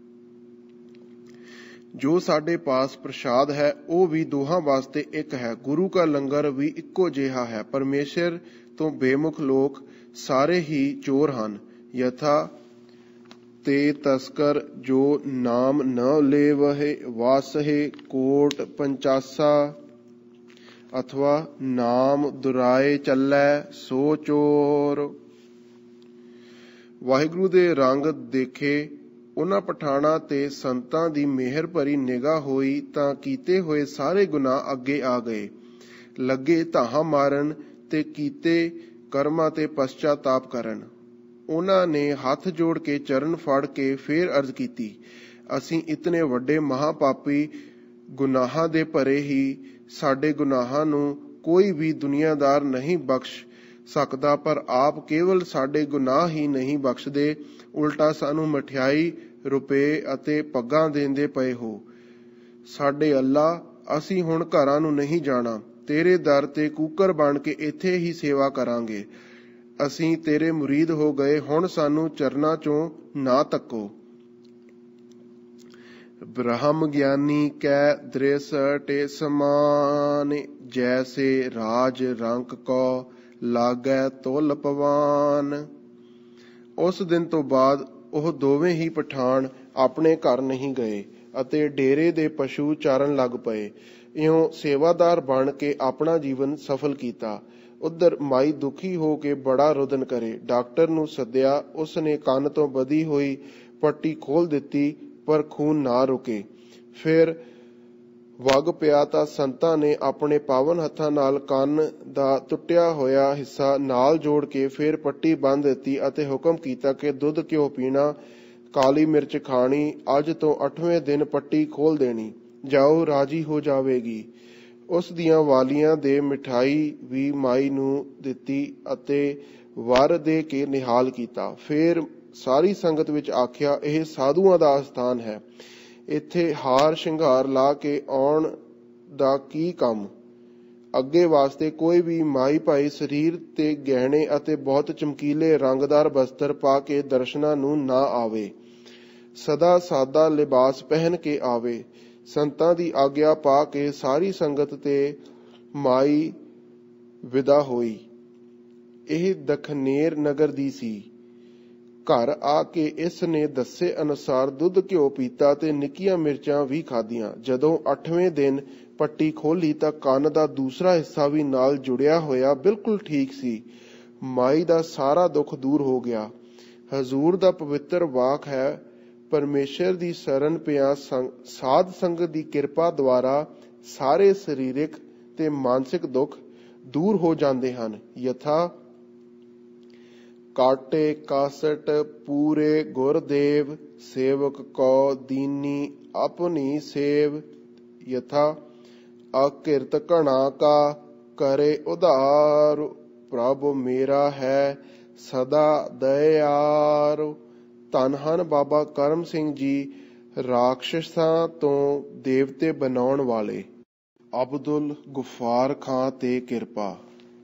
ਜੋ ਸਾਡੇ ਪਾਸ ਪ੍ਰਸ਼ਾਦ ਹੈ ਉਹ ਵੀ ਦੋਹਾਂ ਵਾਸਤੇ ਇੱਕ ਹੈ। ਗੁਰੂ ਕਾ ਲੰਗਰ ਵੀ ਇੱਕੋ ਜਿਹਾ ਹੈ। ਪਰਮੇਸ਼ਰ ਤੋਂ ਬੇਮੁਖ ਲੋਕ ਸਾਰੇ ਹੀ ਚੋਰ ਹਨ। ਯਥਾ ਤੇ ਤਸਕਰ ਜੋ ਨਾਮ ਨ ਲੇਵਹਿ ਵਾਸਹਿ ਕੋਟ ਪੰਚਾਸਾ, ਅਥਵਾ ਨਾਮ ਦੁਰਾਏ ਚੱਲੈ ਸੋ ਚੋਰ। ਵਾਹਿਗੁਰੂ ਦੇ ਰੰਗ ਦੇਖੇ ਉਹਨਾਂ ਪਠਾਣਾਂ ਤੇ ਸੰਤਾਂ ਦੀ ਮਿਹਰ ਭਰੀ ਨਿਗਾਹ ਹੋਈ ਤਾਂ ਕੀਤੇ ਹੋਏ ਸਾਰੇ ਗੁਨਾਹ ਅੱਗੇ ਆ ਗਏ। ਲੱਗੇ ਧਾਹਾਂ ਮਾਰਨ ਤੇ ਕੀਤੇ ਕਰਮਾਂ ਤੇ ਪਛਤਾਤਾਪ ਕਰਨ। ਉਹਨਾਂ ਨੇ ਹੱਥ ਜੋੜ ਕੇ ਚਰਨ ਫੜ ਕੇ ਫੇਰ ਅਰਜ਼ ਕੀਤੀ, ਅਸੀਂ ਇਤਨੇ ਵੱਡੇ ਮਹਾਪਾਪੀ ਗੁਨਾਹਾਂ ਦੇ ਭਰੇ ਹੀ, ਸਾਡੇ ਗੁਨਾਹਾਂ ਨੂੰ ਕੋਈ ਵੀ ਦੁਨੀਆਦਾਰ ਨਹੀਂ ਬਖਸ਼ ਸਕਦਾ, ਪਰ ਆਪ ਕੇਵਲ ਸਾਡੇ ਗੁਨਾਹ ਹੀ ਨਹੀਂ ਬਖਸ਼ਦੇ, ਉਲਟਾ ਸਾਨੂੰ ਮਠਿਆਈ, ਰੁਪਏ ਅਤੇ ਪੱਗਾਂ ਦੇਂਦੇ ਪਏ ਹੋ। ਸਾਡੇ ਅੱਲਾ, ਅਸੀਂ ਹੁਣ ਘਰਾਂ ਨੂੰ ਨਹੀਂ ਜਾਣਾ, ਤੇਰੇ ਦਰ ਤੇ ਕੂਕਰ ਬਣ ਕੇ ਇੱਥੇ ਹੀ ਸੇਵਾ ਕਰਾਂਗੇ। ਅਸੀਂ ਤੇਰੇ ਮੁਰੀਦ ਹੋ ਗਏ, ਹੁਣ ਸਾਨੂੰ ਚਰਨਾਂ ਚੋਂ ਨਾ ਤੱਕੋ। ਬ੍ਰਹਮ ਗਿਆਨੀ ਕੈ ਦ੍ਰਿਸ ਟੇ ਸਮਾਨ, ਜੈਸੇ ਰਾਜ ਰੰਕ ਕੋ ਲਾਗੈ ਤੁਲ ਪਵਾਨ। ਉਸ ਦਿਨ ਤੋਂ ਬਾਅਦ ਉਹ ਦੋਵੇਂ ਹੀ ਪਠਾਨ ਆਪਣੇ ਘਰ ਨਹੀਂ ਗਏ ਅਤੇ ਡੇਰੇ ਦੇ ਪਸ਼ੂ ਚਾਰਨ ਲੱਗ ਪਏ। ਇਉਂ ਸੇਵਾਦਾਰ ਬਣ ਕੇ ਆਪਣਾ ਜੀਵਨ ਸਫਲ ਕੀਤਾ। ਉਧਰ ਮਾਈ ਦੁਖੀ ਹੋ ਕੇ ਬੜਾ ਰੁਦਨ ਕਰੇ। ਡਾਕਟਰ ਨੂੰ ਸੱਦਿਆ। ਉਸ ਨੇ ਕੰਨ ਤੋਂ ਬੱਧੀ ਹੋਈ ਪੱਟੀ ਖੋਲ ਦਿੱਤੀ, ਪਰ ਖੂਨ ਨਾ ਰੁਕੇ। ਫਿਰ ਵਗ ਪਿਆ ਤਾਂ ਸੰਤਾਂ ਨੇ ਆਪਣੇ ਪਾਵਨ ਹੱਥਾਂ ਨਾਲ ਕੰਨ ਦਾ ਟੁੱਟਿਆ ਹੋਇਆ ਹਿੱਸਾ ਨਾਲ ਜੋੜ ਕੇ ਫਿਰ ਪੱਟੀ ਬੰਨ੍ਹ ਦਿੱਤੀ ਅਤੇ ਹੁਕਮ ਕੀਤਾ ਕਿ ਦੁੱਧ ਘਿਓ ਪੀਣਾ, ਕਾਲੀ ਮਿਰਚ ਖਾਣੀ, ਅੱਜ ਤੋਂ ਅੱਠਵੇਂ ਦਿਨ ਪੱਟੀ ਖੋਲ ਦੇਣੀ, ਜਾਓ, ਰਾਜੀ ਹੋ ਜਾਵੇਗੀ। ਉਸ ਦੀਆਂ ਵਾਲੀਆਂ ਦੇ ਮਿਠਾਈ ਵੀ ਮਾਈ ਨੂੰ ਦਿੱਤੀ ਅਤੇ ਵਰ ਦੇ ਕੇ ਨਿਹਾਲ ਕੀਤਾ। ਫਿਰ ਸਾਰੀ ਸੰਗਤ ਵਿੱਚ ਆਖਿਆ, ਇਹ ਸਾਧੂਆਂ ਦਾ ਅਸਥਾਨ ਹੈ, ਇੱਥੇ ਹਾਰ ਸ਼ਿੰਗਾਰ ਲਾ ਕੇ ਆਉਣ ਦਾ ਕੀ ਕੰਮ। ਅੱਗੇ ਵਾਸਤੇ ਕੋਈ ਵੀ ਮਾਈ ਭਾਈ ਸਰੀਰ ਤੇ ਗਹਿਣੇ ਅਤੇ ਬਹੁਤ ਚਮਕੀਲੇ ਰੰਗਦਾਰ ਬਸਤਰ ਪਾ ਕੇ ਦਰਸ਼ਨਾਂ ਨੂੰ ਨਾ ਆਵੇ, ਸਦਾ ਸਾਦਾ ਲਿਬਾਸ ਪਹਿਨ ਕੇ ਆਵੇ। ਸੰਤਾਂ ਦੀ ਆਗਿਆ ਪਾ ਕੇ ਸਾਰੀ ਸੰਗਤ ਤੇ ਮਾਈ ਵਿਦਾ ਹੋਈ। ਇਹ ਦਖਨੇਰ ਨਗਰ ਦੀ ਸੀ। ਘਰ ਆ ਕੇ ਇਸ ਨੇ ਦੱਸੇ ਅਨੁਸਾਰ ਦੁੱਧ ਘਿਓ ਪੀਤਾ ਤੇ ਨਿੱਕੀਆਂ ਮਿਰਚਾਂ ਵੀ ਖਾਧੀਆਂ। ਜਦੋਂ ਅੱਠਵੇਂ ਦਿਨ ਪੱਟੀ ਖੋਲੀ ਤਾਂ ਕੰਨ ਦਾ ਦੂਸਰਾ ਹਿੱਸਾ ਵੀ ਨਾਲ ਜੁੜਿਆ ਹੋਇਆ ਬਿਲਕੁਲ ਠੀਕ ਸੀ। ਮਾਈ ਦਾ ਸਾਰਾ ਦੁੱਖ ਦੂਰ ਹੋ ਗਿਆ। ਹਜ਼ੂਰ ਦਾ ਪਵਿੱਤਰ ਵਾਕ ਹੈ, ਪਰਮੇਸ਼ਰ ਦੀ ਸ਼ਰਨ ਪਿਆ ਸਾਧ ਸੰਗਤ ਦੀ ਕਿਰਪਾ ਦੁਆਰਾ ਸਾਰੇ ਸਰੀਰਕ ਤੇ ਮਾਨਸਿਕ ਦੁੱਖ ਦੂਰ ਹੋ ਜਾਂਦੇ ਹਨ। ਯਥਾ ਕਾਟੇ ਕਾਸਟ ਪੂਰੇ ਗੁਰਦੇਵ, ਸੇਵਕ ਕੋ ਦੀਨੀ ਆਪਣੀ ਸੇਵ। ਯਥਾ ਅਕਿਰਤ ਘਣਾ ਕਾ ਕਰੇ ਉਧਾਰ, ਪ੍ਰਭ ਮੇਰਾ ਹੈ ਸਦਾ ਦਇਆਰ। ਧੰਨ ਹਨ ਬਾਬਾ ਕਰਮ ਸਿੰਘ ਜੀ, ਰਾਖਸ਼ਾਂ ਤੋਂ ਦੇਵਤੇ ਬਣਾਉਣ ਵਾਲੇ। ਅਬਦੁਲ ਗਫਾਰ ਖਾਂ ਤੇ ਕਿਰਪਾ।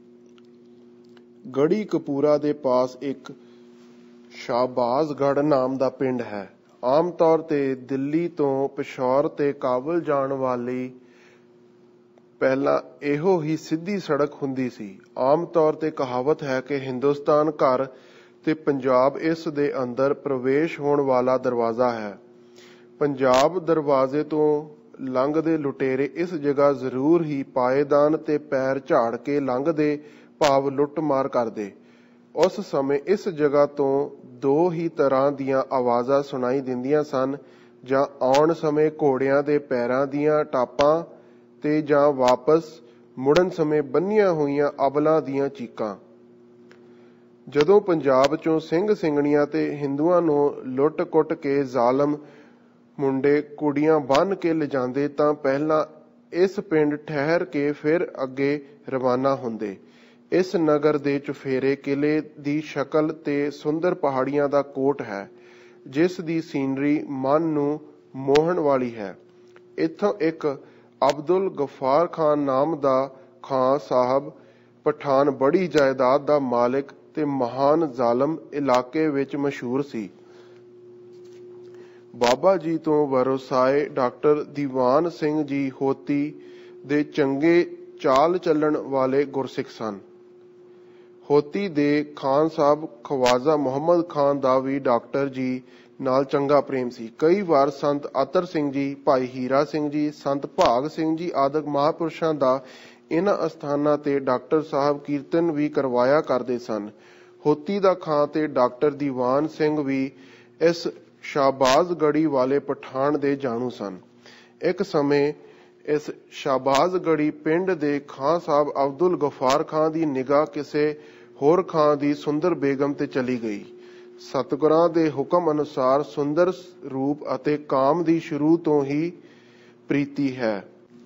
ਗੜੀ ਕਪੂਰਾ ਦੇ ਪਾਸ ਇੱਕ ਸ਼ਾਹਬਾਜ਼ਗੜ੍ਹ ਨਾਮ ਦਾ ਪਿੰਡ ਹੈ। ਆਮ ਤੌਰ ਤੇ ਦਿੱਲੀ ਤੋਂ ਪਿਸ਼ੌਰ ਤੇ ਕਾਬਲ ਜਾਣ ਵਾਲੀ ਪਹਿਲਾਂ ਇਹੋ ਹੀ ਸਿੱਧੀ ਸੜਕ ਹੁੰਦੀ ਸੀ। ਆਮ ਤੌਰ ਤੇ ਕਹਾਵਤ ਹੈ ਕਿ ਹਿੰਦੁਸਤਾਨ ਘਰ ਤੇ ਪੰਜਾਬ ਇਸ ਦੇ ਅੰਦਰ ਪ੍ਰਵੇਸ਼ ਹੋਣ ਵਾਲਾ ਦਰਵਾਜ਼ਾ ਹੈ। ਪੰਜਾਬ ਦਰਵਾਜ਼ੇ ਤੋਂ ਲੰਘਦੇ ਲੁਟੇਰੇ ਇਸ ਜਗ੍ਹਾ ਜ਼ਰੂਰ ਹੀ ਪਾਏਦਾਨ ਤੇ ਪੈਰ ਝਾੜ ਕੇ ਲੰਘਦੇ, ਭਾਵ ਲੁੱਟ ਮਾਰ ਕਰਦੇ। ਉਸ ਸਮੇਂ ਇਸ ਜਗ੍ਹਾ ਤੋਂ ਦੋ ਹੀ ਤਰ੍ਹਾਂ ਦੀਆਂ ਆਵਾਜ਼ਾਂ ਸੁਣਾਈ ਦਿੰਦੀਆਂ ਸਨ, ਜਾਂ ਆਉਣ ਸਮੇਂ ਘੋੜਿਆਂ ਦੇ ਪੈਰਾਂ ਦੀਆਂ ਟਾਪਾਂ ਤੇ ਜਾਂ ਵਾਪਸ ਮੁੜਨ ਸਮੇਂ ਬੰਨੀਆਂ ਹੋਈਆਂ ਅਬਲਾਂ ਦੀਆਂ ਚੀਕਾਂ। ਜਦੋਂ ਪੰਜਾਬ ਚੋਂ ਸਿੰਘ ਸਿੰਘਣੀਆਂ ਤੇ ਹਿੰਦੂਆਂ ਨੂੰ ਲੁੱਟ ਕੁੱਟ ਕੇ ਜ਼ਾਲਮ ਮੁੰਡੇ ਕੁੜੀਆਂ ਬੰਨ੍ਹ ਕੇ ਲਿਜਾਂਦੇ ਤਾਂ ਪਹਿਲਾਂ ਇਸ ਪਿੰਡ ਠਹਿਰ ਕੇ ਫਿਰ ਅੱਗੇ ਰਵਾਨਾ ਹੁੰਦੇ। ਇਸ ਨਗਰ ਦੇ ਚੁਫੇਰੇ ਕਿਲੇ ਦੀ ਸ਼ਕਲ ਤੇ ਸੁੰਦਰ ਪਹਾੜੀਆਂ ਦਾ ਕੋਟ ਹੈ, ਜਿਸ ਦੀ ਸੀਨਰੀ ਮਨ ਨੂੰ ਮੋਹਣ ਵਾਲੀ ਹੈ। ਇੱਥੋਂ ਇੱਕ ਅਬਦੁਲ ਗਫਾਰ ਖਾਨ ਨਾਮ ਦਾ ਖਾਂ ਸਾਹਿਬ ਪਠਾਨ ਬੜੀ ਜਾਇਦਾਦ ਦਾ ਮਾਲਿਕ ਤੇ ਮਹਾਨ ਜ਼ਾਲਮ ਇਲਾਕੇ ਵਿੱਚ ਮਸ਼ਹੂਰ ਸੀ। ਬਾਬਾ ਜੀ ਤੋਂ ਵਰਸਾਏ ਡਾਕਟਰ ਦੀਵਾਨ ਸਿੰਘ ਜੀ ਹੋਤੀ ਦੇ ਚੰਗੇ ਚਾਲ ਚੱਲਣ ਵਾਲੇ ਗੁਰਸਿੱਖ ਸਨ। ਹੋਤੀ ਦੇ ਖਾਨ ਸਾਹਿਬ ਖਵਾਜਾ ਮੁਹੰਮਦ ਖਾਨ ਦਾ ਵੀ ਡਾਕਟਰ ਜੀ ਨਾਲ ਚੰਗਾ ਪ੍ਰੇਮ ਸੀ। ਕਈ ਵਾਰ ਸੰਤ ਅਤਰ ਸਿੰਘ ਜੀ, ਭਾਈ ਹੀਰਾ ਸਿੰਘ ਜੀ, ਸੰਤ ਭਾਗ ਸਿੰਘ ਜੀ ਆਦਿਕ ਮਹਾਂਪੁਰਸ਼ਾਂ ਦਾ ਇਹਨਾਂ ਅਸਥਾਨਾਂ ਤੇ ਡਾਕਟਰ ਸਾਹਿਬ ਕੀਰਤਨ ਵੀ ਕਰਵਾਇਆ ਕਰਦੇ ਸਨ। ਹੋਤੀ ਦਾ ਖਾਂ ਤੇ ਡਾਕਟਰ ਦੀਵਾਨ ਸਿੰਘ ਵੀ ਇਸ ਸ਼ਾਹਬਾਜ਼ਗੜੀ ਵਾਲੇ ਪਠਾਨ ਦੇ ਜਾਣੂ ਸਨ। ਇੱਕ ਸਮੇਂ ਇਸ ਸ਼ਾਹਬਾਜ਼ਗੜੀ ਪਿੰਡ ਦੇ ਖਾਂ ਸਾਹਿਬ ਅਬਦੁਲ ਗਫਾਰ ਖਾਂ ਦੀ ਨਿਗਾਹ ਕਿਸੇ ਹੋਰ ਖਾਂ ਦੀ ਸੁੰਦਰ ਬੇਗਮ ਤੇ ਚਲੀ ਗਈ। ਸਤਿਗੁਰਾਂ ਦੇ ਹੁਕਮ ਅਨੁਸਾਰ ਸੁੰਦਰ ਰੂਪ ਅਤੇ ਕਾਮ ਦੀ ਸ਼ੁਰੂ ਤੋਂ ਹੀ ਪ੍ਰੀਤੀ ਹੈ।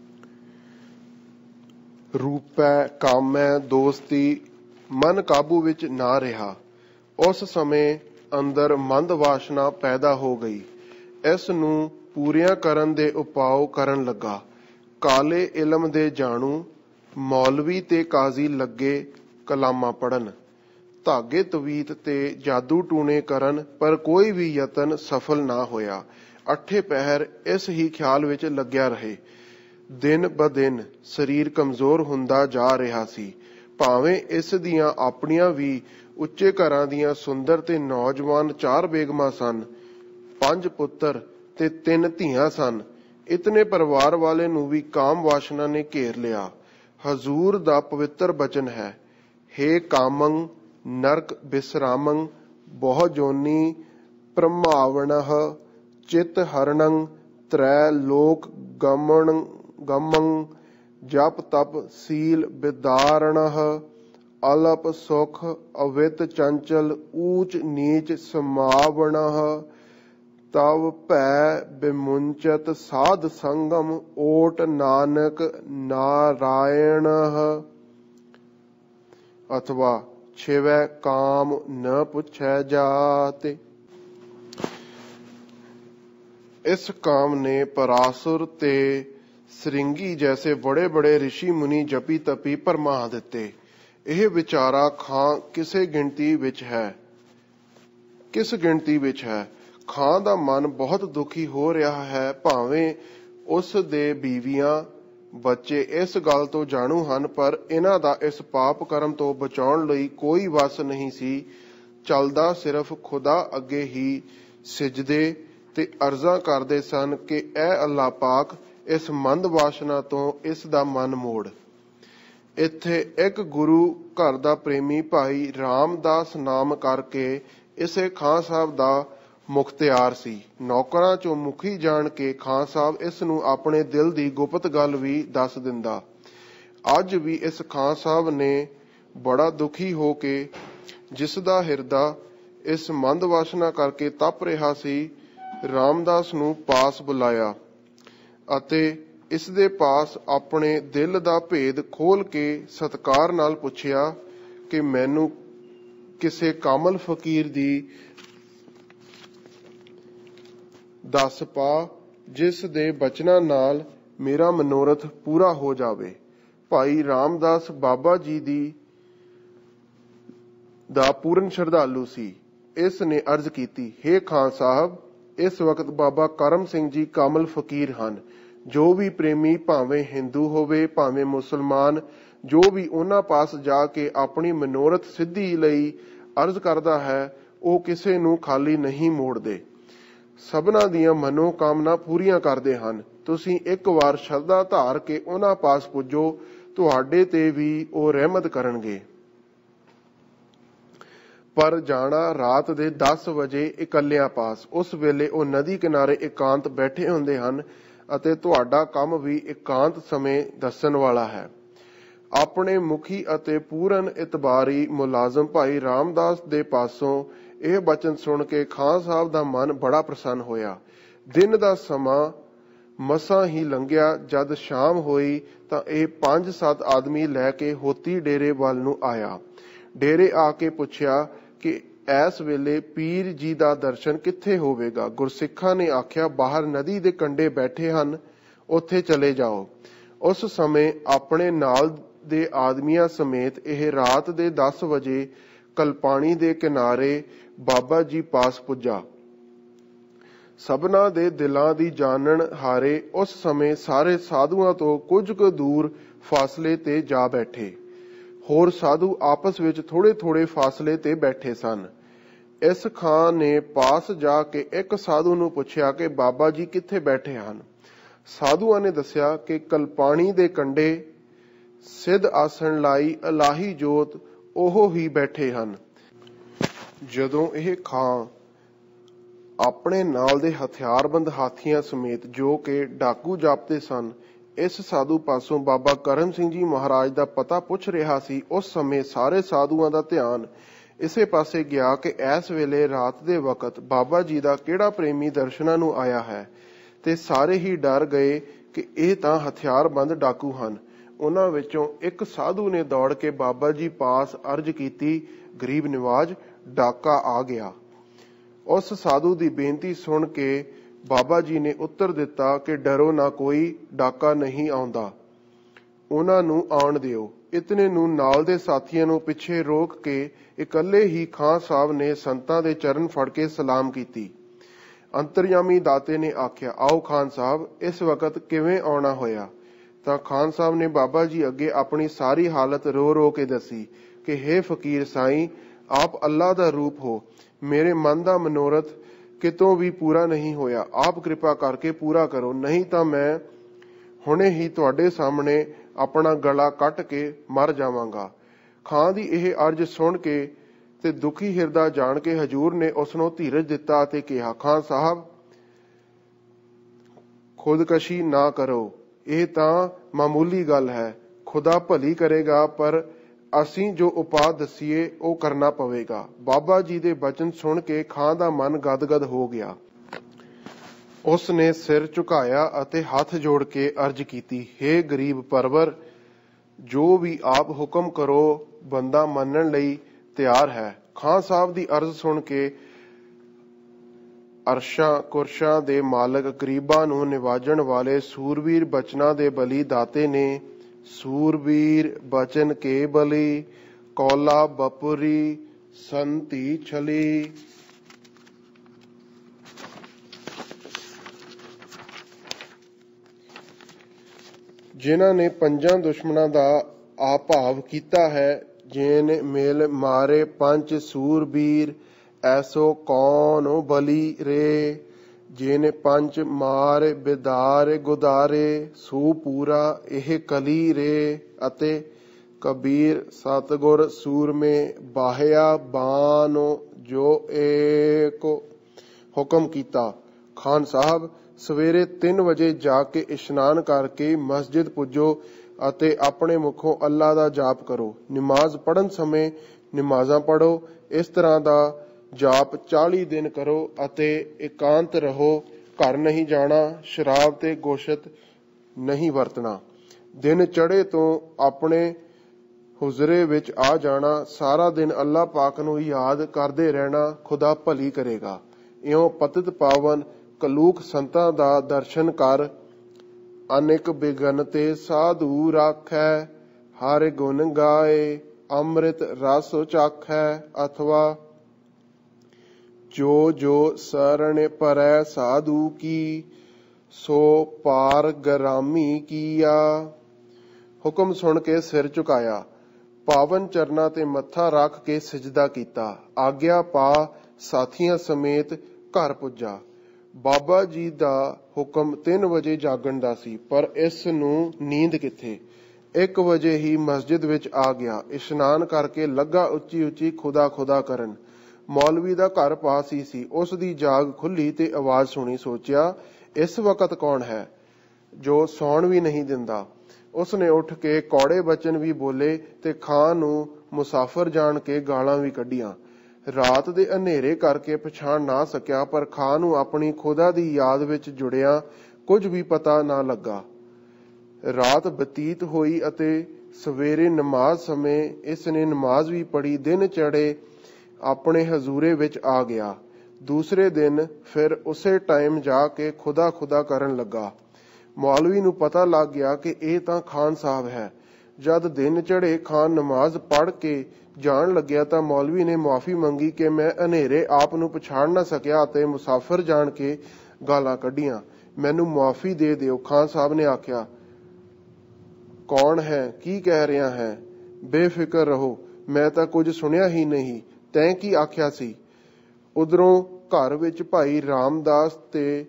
ਰੂਪੈ ਕਾਮੈ ਦੋਸਤੀ ਮਨ ਕਾਬੂ ਵਿੱਚ ਨਾ ਰਿਹਾ। ਉਸ ਸਮੇਂ ਅੰਦਰ ਮੰਦ ਵਾਸ਼ਨਾ ਪੈਦਾ ਹੋ ਗਈ। ਇਸ ਨੂੰ ਪੂਰੀਆਂ ਕਰਨ ਦੇ ਉਪਾਅ ਕਰਨ ਲੱਗਾ। ਕਾਲੇ ਇਲਮ ਦੇ ਜਾਣੂ ਮੌਲਵੀ ਤੇ ਕਾਜ਼ੀ ਲੱਗੇ ਕਲਾਮਾਂ ਪੜ੍ਹਨ, ਧਾਗੇ ਤਵੀਤ ਤੇ ਜਾਦੂ ਟੂਣੇ ਕਰਨ, ਪਰ ਕੋਈ ਵੀ ਯਤਨ ਸਫਲ ਨਾ ਹੋਇਆ। ਅੱਠੇ ਪਹਿਰ ਇਸ ਹੀ ਖਿਆਲ ਵਿੱਚ ਲੱਗਿਆ ਰਹੇ। ਦਿਨ ਬ ਦਿਨ ਸਰੀਰ ਕਮਜ਼ੋਰ ਹੁੰਦਾ ਜਾ ਰਿਹਾ ਸੀ। ਭਾਵੇਂ ਇਸ ਦੀਆਂ ਆਪਣੀਆਂ ਵੀ ਉੱਚੇ ਘਰਾਂ ਦੀਆਂ ਸੁੰਦਰ ਤੇ ਨੌਜਵਾਨ ਚਾਰ ਬੇਗਮਾਂ ਸਨ, ਪੰਜ ਪੁੱਤਰ ਤੇ ਤਿੰਨ ਧੀਆਂ ਸਨ। ਇਤਨੇ ਪਰਿਵਾਰ ਵਾਲੇ ਨੂੰ ਵੀ ਕਾਮ ਵਾਸ਼ਨਾ ਨੇ ਘੇਰ ਲਿਆ। ਹਜ਼ੂਰ ਦਾ ਪਵਿੱਤਰ ਬਚਨ ਹੈ, ਹੇ ਕਾਮੰ ਨਰਕ ਬਿਸਰਾਮੰ ਬਹੁ ਜੋਨੀ ਪ੍ਰਮਾਵਣਹ ਚਿਤ ਹਰਣੰ ਤ੍ਰੈ ਲੋਕ ਗਮਣ ਗਮੰ ਜਪ ਤਪ ਸੀਲ ਵਿਦਾਰਣਹ ਅਲਪ ਸੁਖ ਅਵਿਤ ਚੰਚਲ ਊਚ ਨੀਚ ਸਮਾਵਣਹ ਤਵ ਭੈ ਬਿਮੁੰਚਤ ਸਾਧ ਸੰਗਮ ਓਟ ਨਾਨਕ ਨਾਰਾਇਣਹ। ਅਥਵਾ ਛਿਵੈ ਕਾਮ ਨ ਪੁੱਛੈ ਜਾਤੇ। इस काम ने परासुर ते सरिंगी जैसे बड़े बड़े ऋषि मुनि जपी तपी भरमा दिते। यह विचारा खां किसे गिनती विच है, किस गिनती विच है। खां दा मन बहुत दुखी हो रहा है, भावें उस दे बीवियां ਬੱਚੇ ਇਸ ਗੱਲ ਤੋਂ ਜਾਣੂ ਹਨ, ਪਰ ਇਹਨਾਂ ਦਾ ਇਸ ਪਾਪ ਕਰਮ ਤੋਂ ਬਚਾਉਣ ਲਈ ਕੋਈ ਵਸ ਨਹੀਂ ਸੀ। ਚੱਲਦਾ ਸਿਰਫ ਖੁਦਾ ਅੱਗੇ ਹੀ ਸਿਜਦੇ ਤੇ ਅਰਜ਼ਾਂ ਕਰਦੇ ਸਨ ਕਿ ਐ ਅੱਲਾ ਪਾਕ, ਇਸ ਮੰਦ ਵਾਸ਼ਨਾ ਤੋਂ ਇਸ ਦਾ ਮਨ ਮੋੜ। ਇੱਥੇ ਇੱਕ ਗੁਰੂ ਘਰ ਦਾ ਪ੍ਰੇਮੀ ਭਾਈ ਰਾਮਦਾਸ ਨਾਮ ਕਰਕੇ ਇਸੇ ਖਾਂ ਸਾਹਿਬ ਦਾ ਮੁਖਤਿਆਰ ਸੀ। ਨੌਕਰਾਂ ਚੋਂ ਮੁਖੀ ਜਾਣ ਕੇ ਖਾਂ ਸਾਹਿਬ ਇਸ ਨੂੰ ਆਪਣੇ ਦਿਲ ਦੀ ਗੁਪਤ ਗੱਲ ਵੀ ਦੱਸ ਦਿੰਦਾ। ਅੱਜ ਵੀ ਇਸ ਖਾਂ ਸਾਹਿਬ ਨੇ ਬੜਾ ਦੁਖੀ ਹੋ ਕੇ, ਜਿਸ ਦਾ ਹਿਰਦਾ ਇਸ ਮੰਦ ਵਾਸ਼ਨਾ ਕਰਕੇ ਤਪ ਰਿਹਾ ਸੀ, ਰਾਮਦਾਸ ਨੂੰ ਪਾਸ ਬੁਲਾਇਆ ਅਤੇ ਇਸ ਦੇ ਪਾਸ ਆਪਣੇ ਦਿਲ ਦਾ ਭੇਦ ਖੋਲ ਕੇ ਸਤਿਕਾਰ ਨਾਲ ਪੁੱਛਿਆ ਕਿ ਮੈਨੂੰ ਕਿਸੇ ਕਾਮਲ ਫਕੀਰ ਦੀ ਦੱਸ ਪਾ, ਜਿਸ ਦੇ ਬਚਨਾਂ ਨਾਲ ਮੇਰਾ ਮਨੋਰਥ ਪੂਰਾ ਹੋ ਜਾਵੇ। ਭਾਈ ਰਾਮਦਾਸ ਬਾਬਾ ਜੀ ਦੀ ਦਾ ਪੂਰਨ ਸ਼ਰਧਾਲੂ ਸੀ। ਇਸ ਨੇ ਅਰਜ਼ ਕੀਤੀ, ਹੇ ਖਾਨ ਸਾਹਿਬ, ਇਸ ਵਕਤ ਬਾਬਾ ਕਰਮ ਸਿੰਘ ਜੀ ਕਾਮਲ ਫਕੀਰ ਹਨ। ਜੋ ਵੀ ਪ੍ਰੇਮੀ, ਭਾਵੇਂ ਹਿੰਦੂ ਹੋਵੇ ਭਾਵੇਂ ਮੁਸਲਮਾਨ, ਜੋ ਵੀ ਉਹਨਾਂ ਪਾਸ ਜਾ ਕੇ ਆਪਣੀ ਮਨੋਰਥ ਸਿੱਧੀ ਲਈ ਅਰਜ਼ ਕਰਦਾ ਹੈ, ਉਹ ਕਿਸੇ ਨੂੰ ਖਾਲੀ ਨਹੀਂ ਮੋੜਦੇ, ਸਭਨਾਂ ਦੀਆਂ ਮਨੋਕਾਮਨਾ ਪੂਰੀਆਂ ਕਰਦੇ ਹਨ। ਤੁਸੀਂ ਇੱਕ ਵਾਰ ਸ਼ਰਧਾ ਧਾਰ ਕੇ ਉਹਨਾਂ ਪਾਸ ਪੁੱਜੋ, ਤੁਹਾਡੇ ਤੇ ਵੀ ਉਹ ਰਹਿਮਤ ਕਰਨਗੇ। ਪਰ ਜਾਣਾ ਰਾਤ ਦੇ ਦਸ ਵਜੇ ਇਕੱਲਿਆਂ ਪਾਸ। ਉਸ ਵੇਲੇ ਉਹ ਨਦੀ ਕਿਨਾਰੇ ਇਕਾਂਤ ਬੈਠੇ ਹੁੰਦੇ ਹਨ ਅਤੇ ਤੁਹਾਡਾ ਕੰਮ ਵੀ ਇਕਾਂਤ ਸਮੇਂ ਦੱਸਣ ਵਾਲਾ ਹੈ। ਆਪਣੇ ਮੁਖੀ ਅਤੇ ਪੂਰਨ ਇਤਬਾਰੀ ਮੁਲਾਜ਼ਮ ਭਾਈ ਰਾਮਦਾਸ ਦੇ ਪਾਸੋਂ ਇਹ ਬਚਨ ਸੁਣ ਕੇ ਖਾਂ ਸਾਹਿਬ ਦਾ ਮਨ ਬੜਾ ਪ੍ਰਸੰਨ ਹੋਇਆ। ਦਿਨ ਦਾ ਸਮਾਂ ਮਸਾਂ ਹੀ ਲੰਘਿਆ। ਜਦ ਸ਼ਾਮ ਹੋਈ ਤਾਂ ਇਹ ਪੰਜ ਸੱਤ ਆਦਮੀ ਲੈ ਕੇ ਹੋਤੀ ਡੇਰੇ ਵੱਲ ਨੂੰ ਆਇਆ। ਡੇਰੇ ਆ ਕੇ ਪੁੱਛਿਆ ਕਿ ਇਸ ਵੇਲੇ ਪੀਰ ਜੀ ਦਾ ਦਰਸ਼ਨ ਕਿੱਥੇ ਹੋਵੇਗਾ। ਗੁਰਸਿੱਖਾਂ ਨੇ ਆਖਿਆ, ਬਾਹਰ ਨਦੀ ਦੇ ਕੰਢੇ ਬੈਠੇ ਹਨ, ਉੱਥੇ ਚਲੇ ਜਾਓ। ਉਸ ਸਮੇਂ ਆਪਣੇ ਨਾਲ ਦੇ ਆਦਮੀਆਂ ਸਮੇਤ ਇਹ ਰਾਤ ਦੇ ਦਸ ਵਜੇ ਕਲਪਾਣੀ ਦੇ ਕਿਨਾਰੇ ਬਾਬਾ ਜੀ ਪਾਸ ਪੁੱਜਾ। ਸਭਨਾਂ ਦੇ ਦਿਲਾਂ ਦੀ ਜਾਣਨ ਹਾਰੇ ਉਸ ਸਮੇਂ ਸਾਰੇ ਸਾਧੂਆਂ ਤੋਂ ਕੁਝ ਕੁ ਦੂਰ ਫਾਸਲੇ ਤੇ ਜਾ ਬੈਠੇ। ਹੋਰ ਸਾਧੂ ਆਪਸ ਵਿੱਚ ਥੋੜੇ ਥੋੜੇ ਫਾਸਲੇ ਤੇ ਬੈਠੇ ਸਨ। ਇਸ ਖਾਂ ਨੇ ਪਾਸ ਜਾ ਕੇ ਇੱਕ ਸਾਧੂ ਨੂੰ ਪੁੱਛਿਆ ਕਿ ਬਾਬਾ ਜੀ ਕਿੱਥੇ ਬੈਠੇ ਹਨ। ਸਾਧੂਆਂ ਨੇ ਦੱਸਿਆ ਕਿ ਕਲਪਾਣੀ ਦੇ ਕੰਢੇ ਸਿੱਧ ਆਸਣ ਲਾਈ ਇਲਾਹੀ ਜੋਤ ਉਹ ਹੀ ਬੈਠੇ ਹਨ। ਜਦੋਂ ਇਹ ਖਾਂ ਆਪਣੇ ਨਾਲ ਦੇ ਹਥਿਆਰਬੰਦ ਹਾਥੀਆਂ ਸਮੇਤ, ਜੋ ਕਿ ਡਾਕੂ ਜਾਪਦੇ ਸਨ, ਇਸ ਸਾਧੂ ਪਾਸੋਂ ਬਾਬਾ ਕਰਮ ਸਿੰਘ ਜੀ ਮਹਾਰਾਜ ਦਾ ਪਤਾ ਪੁੱਛ ਰਿਹਾ ਸੀ, ਉਸ ਸਮੇਂ ਸਾਰੇ ਸਾਧੂਆਂ ਦਾ ਧਿਆਨ ਇਸੇ ਪਾਸੇ ਗਿਆ ਕਿ ਇਸ ਵੇਲੇ ਰਾਤ ਦੇ ਵਕਤ ਬਾਬਾ ਜੀ ਦਾ ਕਿਹੜਾ ਪ੍ਰੇਮੀ ਦਰਸ਼ਨਾਂ ਨੂੰ ਆਇਆ ਹੈ, ਤੇ ਸਾਰੇ ਹੀ ਡਰ ਗਏ ਕਿ ਇਹ ਤਾਂ ਹਥਿਆਰਬੰਦ ਡਾਕੂ ਹਨ। ਉਹਨਾਂ ਵਿੱਚੋਂ ਇੱਕ ਸਾਧੂ ਨੇ ਦੌੜ ਕੇ ਬਾਬਾ ਜੀ ਪਾਸ ਅਰਜ਼ ਕੀਤੀ, ਗਰੀਬ ਨਿਵਾਜ, ਡਾਕਾ ਆ ਗਿਆ। ਉਸ ਸਾਧੂ ਦੀ ਬੇਨਤੀ ਸੁਣ ਕੇ ਬਾਬਾ ਜੀ ਨੇ ਉੱਤਰ ਦਿੱਤਾ ਕਿ ਡਰੋ ਨਾ, ਕੋਈ ਡਾਕਾ ਨਹੀਂ ਆਉਂਦਾ, ਉਹਨਾਂ ਨੂੰ ਆਉਣ ਦਿਓ। ਇਤਨੇ ਨੂੰ ਨਾਲ ਦੇ ਸਾਥੀਆਂ ਨੂੰ ਪਿੱਛੇ ਰੋਕ ਕੇ ਇਕੱਲੇ ਹੀ ਖਾਂ ਸਾਹਿਬ ਨੇ ਸੰਤਾਂ ਦੇ ਚਰਨ ਫੜ ਕੇ ਸਲਾਮ ਕੀਤੀ। ਅੰਤਰਯਾਮੀ ਦਾਤੇ ਨੇ ਆਖਿਆ, ਆਓ ਖਾਨ ਸਾਹਿਬ, ਇਸ ਵਕਤ ਕਿਵੇਂ ਆਉਣਾ ਹੋਇਆ। ਤਾਂ ਖਾਨ ਸਾਹਿਬ ਨੇ ਬਾਬਾ ਜੀ ਅੱਗੇ ਆਪਣੀ ਸਾਰੀ ਹਾਲਤ ਰੋ ਰੋ ਕੇ ਦੱਸੀ ਕਿ ਹੇ ਫਕੀਰ ਸਾਈਂ, ਆਪ ਅੱਲਾ ਦਾ ਰੂਪ ਹੋ। ਮੇਰੇ ਮਨ ਦਾ ਮਨੋਰਥ ਕਿਤੋਂ ਵੀ ਪੂਰਾ ਨਹੀਂ ਹੋਇਆ, ਆਪ ਕਿਰਪਾ ਕਰਕੇ ਪੂਰਾ ਕਰੋ, ਨਹੀਂ ਤਾਂ ਮੈਂ ਹੁਣੇ ਹੀ ਤੁਹਾਡੇ ਸਾਹਮਣੇ ਆਪਣਾ ਗਲਾ ਕੱਟ ਕੇ ਮਰ ਜਾਵਾਂਗਾ। ਖਾਂ ਦੀ ਇਹ ਅਰਜ਼ ਸੁਣ ਕੇ ਤੇ ਦੁਖੀ ਹਿਰਦਾ ਜਾਣ ਕੇ ਹਜੂਰ ਨੇ ਉਸ ਨੂੰ ਧੀਰਜ ਦਿੱਤਾ ਅਤੇ ਕਿਹਾ, ਖਾਂ ਸਾਹਿਬ, ਖੁਦਕਸ਼ੀ ਨਾ ਕਰੋ, ਇਹ ਤਾਂ ਮਾਮੂਲੀ ਗੱਲ ਹੈ, ਖੁਦਾ ਭਲੀ ਕਰੇਗਾ, ਪਰ ਅਸੀਂ ਜੋ ਉਪਾਅ ਦੱਸੀਏ ਉਹ ਕਰਨਾ ਪਵੇਗਾ। ਬਾਬਾ ਜੀ ਦੇ ਬਚਨ ਸੁਣ ਕੇ ਖਾਂ ਦਾ ਮਨ ਗਦਗਦ ਹੋ ਗਿਆ। ਉਸ ਨੇ ਸਿਰ ਝੁਕਾਇਆ ਅਤੇ ਹੱਥ ਜੋੜ ਕੇ ਅਰਜ਼ ਕੀਤੀ, ਹੇ ਗਰੀਬ ਪਰਵਰ, ਜੋ ਵੀ ਆਪ ਹੁਕਮ ਕਰੋ, ਬੰਦਾ ਮੰਨਣ ਲਈ ਤਿਆਰ ਹੈ। ਖਾਂ ਸਾਹਿਬ ਦੀ ਅਰਜ਼ ਸੁਣ ਕੇ ਅਰਸ਼ਾਂ ਕੁਰਸ਼ਾਂ ਦੇ ਮਾਲਕ ਗਰੀਬਾਂ ਨੂੰ ਨਿਵਾਜਣ ਵਾਲੇ ਸੂਰਬੀਰ ਬਚਨਾਂ ਦੇ ਬਲੀ ਦਾਤੇ ਨੇ। ਸੂਰਬੀਰ ਬਚਨ ਕੇ ਬਲੀ ਕੌਲਾ ਬਪੁਰੀ ਸੰਤੀ ਛਲੀ। ਜਿਨ੍ਹਾਂ ਨੇ ਪੰਜਾਂ ਦੁਸ਼ਮਣਾਂ ਦਾ ਆਭਾਵ ਕੀਤਾ ਹੈ, ਜੇਨ ਮੇਲ ਮਾਰੇ ਪੰਜ ਸੂਰਬੀਰ ਐਸੋ ਕੌਣ ਬਲੀ ਰੇ। ਜਿਨ ਪੰਜ ਮਾਰ ਬਿਦਾਰ ਗੁਦਾਰੇ ਸੂ ਪੂਰਾ ਇਹ ਕਲੀ ਰੇ। ਅਤੇ ਕਬੀਰ ਸਤਗੁਰ ਸੂਰਮੇ ਬਾਹਿਆ ਬਾਨੋ ਜੋ ਏਕ ਹੁਕਮ ਕੀਤਾ। ਖਾਨ ਸਾਹਿਬ ਸਵੇਰੇ ਤਿੰਨ ਵਜੇ ਜਾ ਕੇ ਇਸ਼ਨਾਨ ਕਰਕੇ ਮਸਜਿਦ ਪੁੱਜੋ ਅਤੇ ਆਪਣੇ ਮੁਖੋਂ ਅੱਲਾ ਦਾ ਜਾਪ ਕਰੋ। ਨਮਾਜ਼ ਪੜ੍ਹਨ ਸਮੇਂ ਨਮਾਜ਼ਾਂ ਪੜ੍ਹੋ। ਇਸ ਤਰ੍ਹਾਂ ਦਾ ਜਾਪ ਚਾਲੀ ਦਿਨ ਕਰੋ ਅਤੇ ਇਕਾਂਤ ਰਹੋ। ਘਰ ਨਹੀਂ ਜਾਣਾ, ਸ਼ਰਾਬ ਤੇ ਗੋਸ਼ਤ ਨਹੀਂ ਵਰਤਣਾ। ਦਿਨ ਚੜ੍ਹੇ ਤੋਂ ਆਪਣੇ ਹੁਜ਼ਰੇ ਵਿੱਚ ਆ ਜਾਣਾ। ਸਾਰਾ ਦਿਨ ਅੱਲਾ ਪਾਕ ਨੂੰ ਯਾਦ ਕਰਦੇ ਰਹਿਣਾ। ਖੁਦਾ ਭਲੀ ਕਰੇਗਾ। ਇਉਂ ਪਤਿਤ ਪਾਵਨ ਕਲੂਕ ਸੰਤਾਂ ਦਾ ਦਰਸ਼ਨ ਕਰ। ਅਨੇਕ ਬਿਗਨ ਤੇ ਸਾਧੂ ਰਾਖੈ ਹਰਿ ਗੁਣ ਗਾਏ ਅੰਮ੍ਰਿਤ ਰਸ ਚਾਖੈ। ਅਥਵਾ ਜੋ ਜੋ ਸਰਣ ਪਰੈ ਸਾਧੂ ਕੀ ਸੋ ਪਾਰ ਗਰਾਮੀ ਕੀਆ। ਹੁਕਮ ਸੁਣ ਕੇ ਸਿਰ ਝੁਕਾਇਆ, ਪਾਵਨ ਚਰਨਾਂ ਤੇ ਮੱਥਾ ਰੱਖ ਕੇ ਸਿਜਦਾ ਕੀਤਾ। ਆਗਿਆ ਪਾ ਸਾਥੀਆਂ ਸਮੇਤ ਘਰ ਪੁੱਜਾ। ਬਾਬਾ ਜੀ ਦਾ ਹੁਕਮ ਤਿੰਨ ਵਜੇ ਜਾਗਣ ਦਾ ਸੀ, ਪਰ ਇਸ ਨੂੰ ਨੀਂਦ ਕਿੱਥੇ। ਇੱਕ ਵਜੇ ਹੀ ਮਸਜਿਦ ਵਿੱਚ ਆ ਗਿਆ। ਇਸ਼ਨਾਨ ਕਰਕੇ ਲੱਗਾ ਉੱਚੀ ਉੱਚੀ ਖੁਦਾ ਖੁਦਾ ਕਰਨ। ਮੌਲਵੀ ਦਾ ਘਰ ਪਾਸ ਹੀ ਸੀ। ਉਸ ਦੀ ਜਾਗ ਖੁੱਲੀ ਤੇ ਆਵਾਜ਼ ਸੁਣੀ। ਸੋਚਿਆ, ਇਸ ਵਕਤ ਕੌਣ ਹੈ ਜੋ ਸੌਣ ਵੀ ਨਹੀਂ ਦਿੰਦਾ। ਉਸ ਨੇ ਉੱਠ ਕੇ ਕੌੜੇ ਬਚਨ ਵੀ ਬੋਲੇ ਤੇ ਖਾਂ ਨੂੰ ਮੁਸਾਫਰ ਜਾਣ ਕੇ ਗਾਲਾਂ ਵੀ ਕੱਢੀਆਂ। ਰਾਤ ਦੇ ਹਨੇਰੇ ਕਰਕੇ ਪਛਾਣ ਨਾ ਸਕਿਆ, ਪਰ ਖਾਂ ਨੂੰ ਆਪਣੀ ਖੁਦਾ ਦੀ ਯਾਦ ਵਿੱਚ ਜੁੜਿਆ ਕੁਝ ਵੀ ਪਤਾ ਨਾ ਲੱਗਾ। ਰਾਤ ਬਤੀਤ ਹੋਈ ਅਤੇ ਸਵੇਰੇ ਨਮਾਜ਼ ਸਮੇਂ ਇਸ ਨੇ ਨਮਾਜ਼ ਵੀ ਪੜ੍ਹੀ। ਦਿਨ ਚੜ੍ਹੇ ਆਪਣੇ ਹਜ਼ੂਰੇ ਵਿੱਚ ਆ ਗਿਆ। ਦੂਸਰੇ ਦਿਨ ਫਿਰ ਉਸੇ ਟਾਈਮ ਜਾ ਕੇ ਖੁਦਾ ਖੁਦਾ ਕਰਨ ਲੱਗਾ। ਮੌਲਵੀ ਨੂੰ ਪਤਾ ਲੱਗ ਗਿਆ ਕਿ ਇਹ ਤਾਂ ਖਾਨ ਸਾਹਿਬ ਹੈ। ਜਦ ਦਿਨ ਚੜ੍ਹੇ ਖਾਨ ਨਮਾਜ਼ ਪੜ੍ਹ ਕੇ ਜਾਣ ਲੱਗਿਆ ਤਾਂ ਮੌਲਵੀ ਨੇ ਮੁਆਫੀ ਮੰਗੀ ਕਿ ਮੈਂ ਹਨੇਰੇ ਆਪ ਨੂੰ ਪਛਾਣ ਨਾ ਸਕਿਆ ਅਤੇ ਮੁਸਾਫਰ ਜਾਣ ਕੇ ਗਾਲਾਂ ਕੱਢੀਆਂ। ਮੈਨੂੰ ਮੁਆਫੀ ਦੇ ਦਿਓ। ਖਾਨ ਸਾਹਿਬ ਨੇ ਆਖਿਆ, ਕੌਣ ਹੈ, ਕੀ ਕਹਿ ਰਿਹਾ ਹੈ? ਬੇਫਿਕਰ ਰਹੋ, ਮੈਂ ਤਾਂ ਕੁਝ ਸੁਣਿਆ ਹੀ ਨਹੀਂ। ਤੈਂ ਕੀ ਆਖਿਆ ਸੀ? ਉਧਰੋਂ ਘਰ ਵਿੱਚ ਭਾਈ ਰਾਮਦਾਸ ਤੇ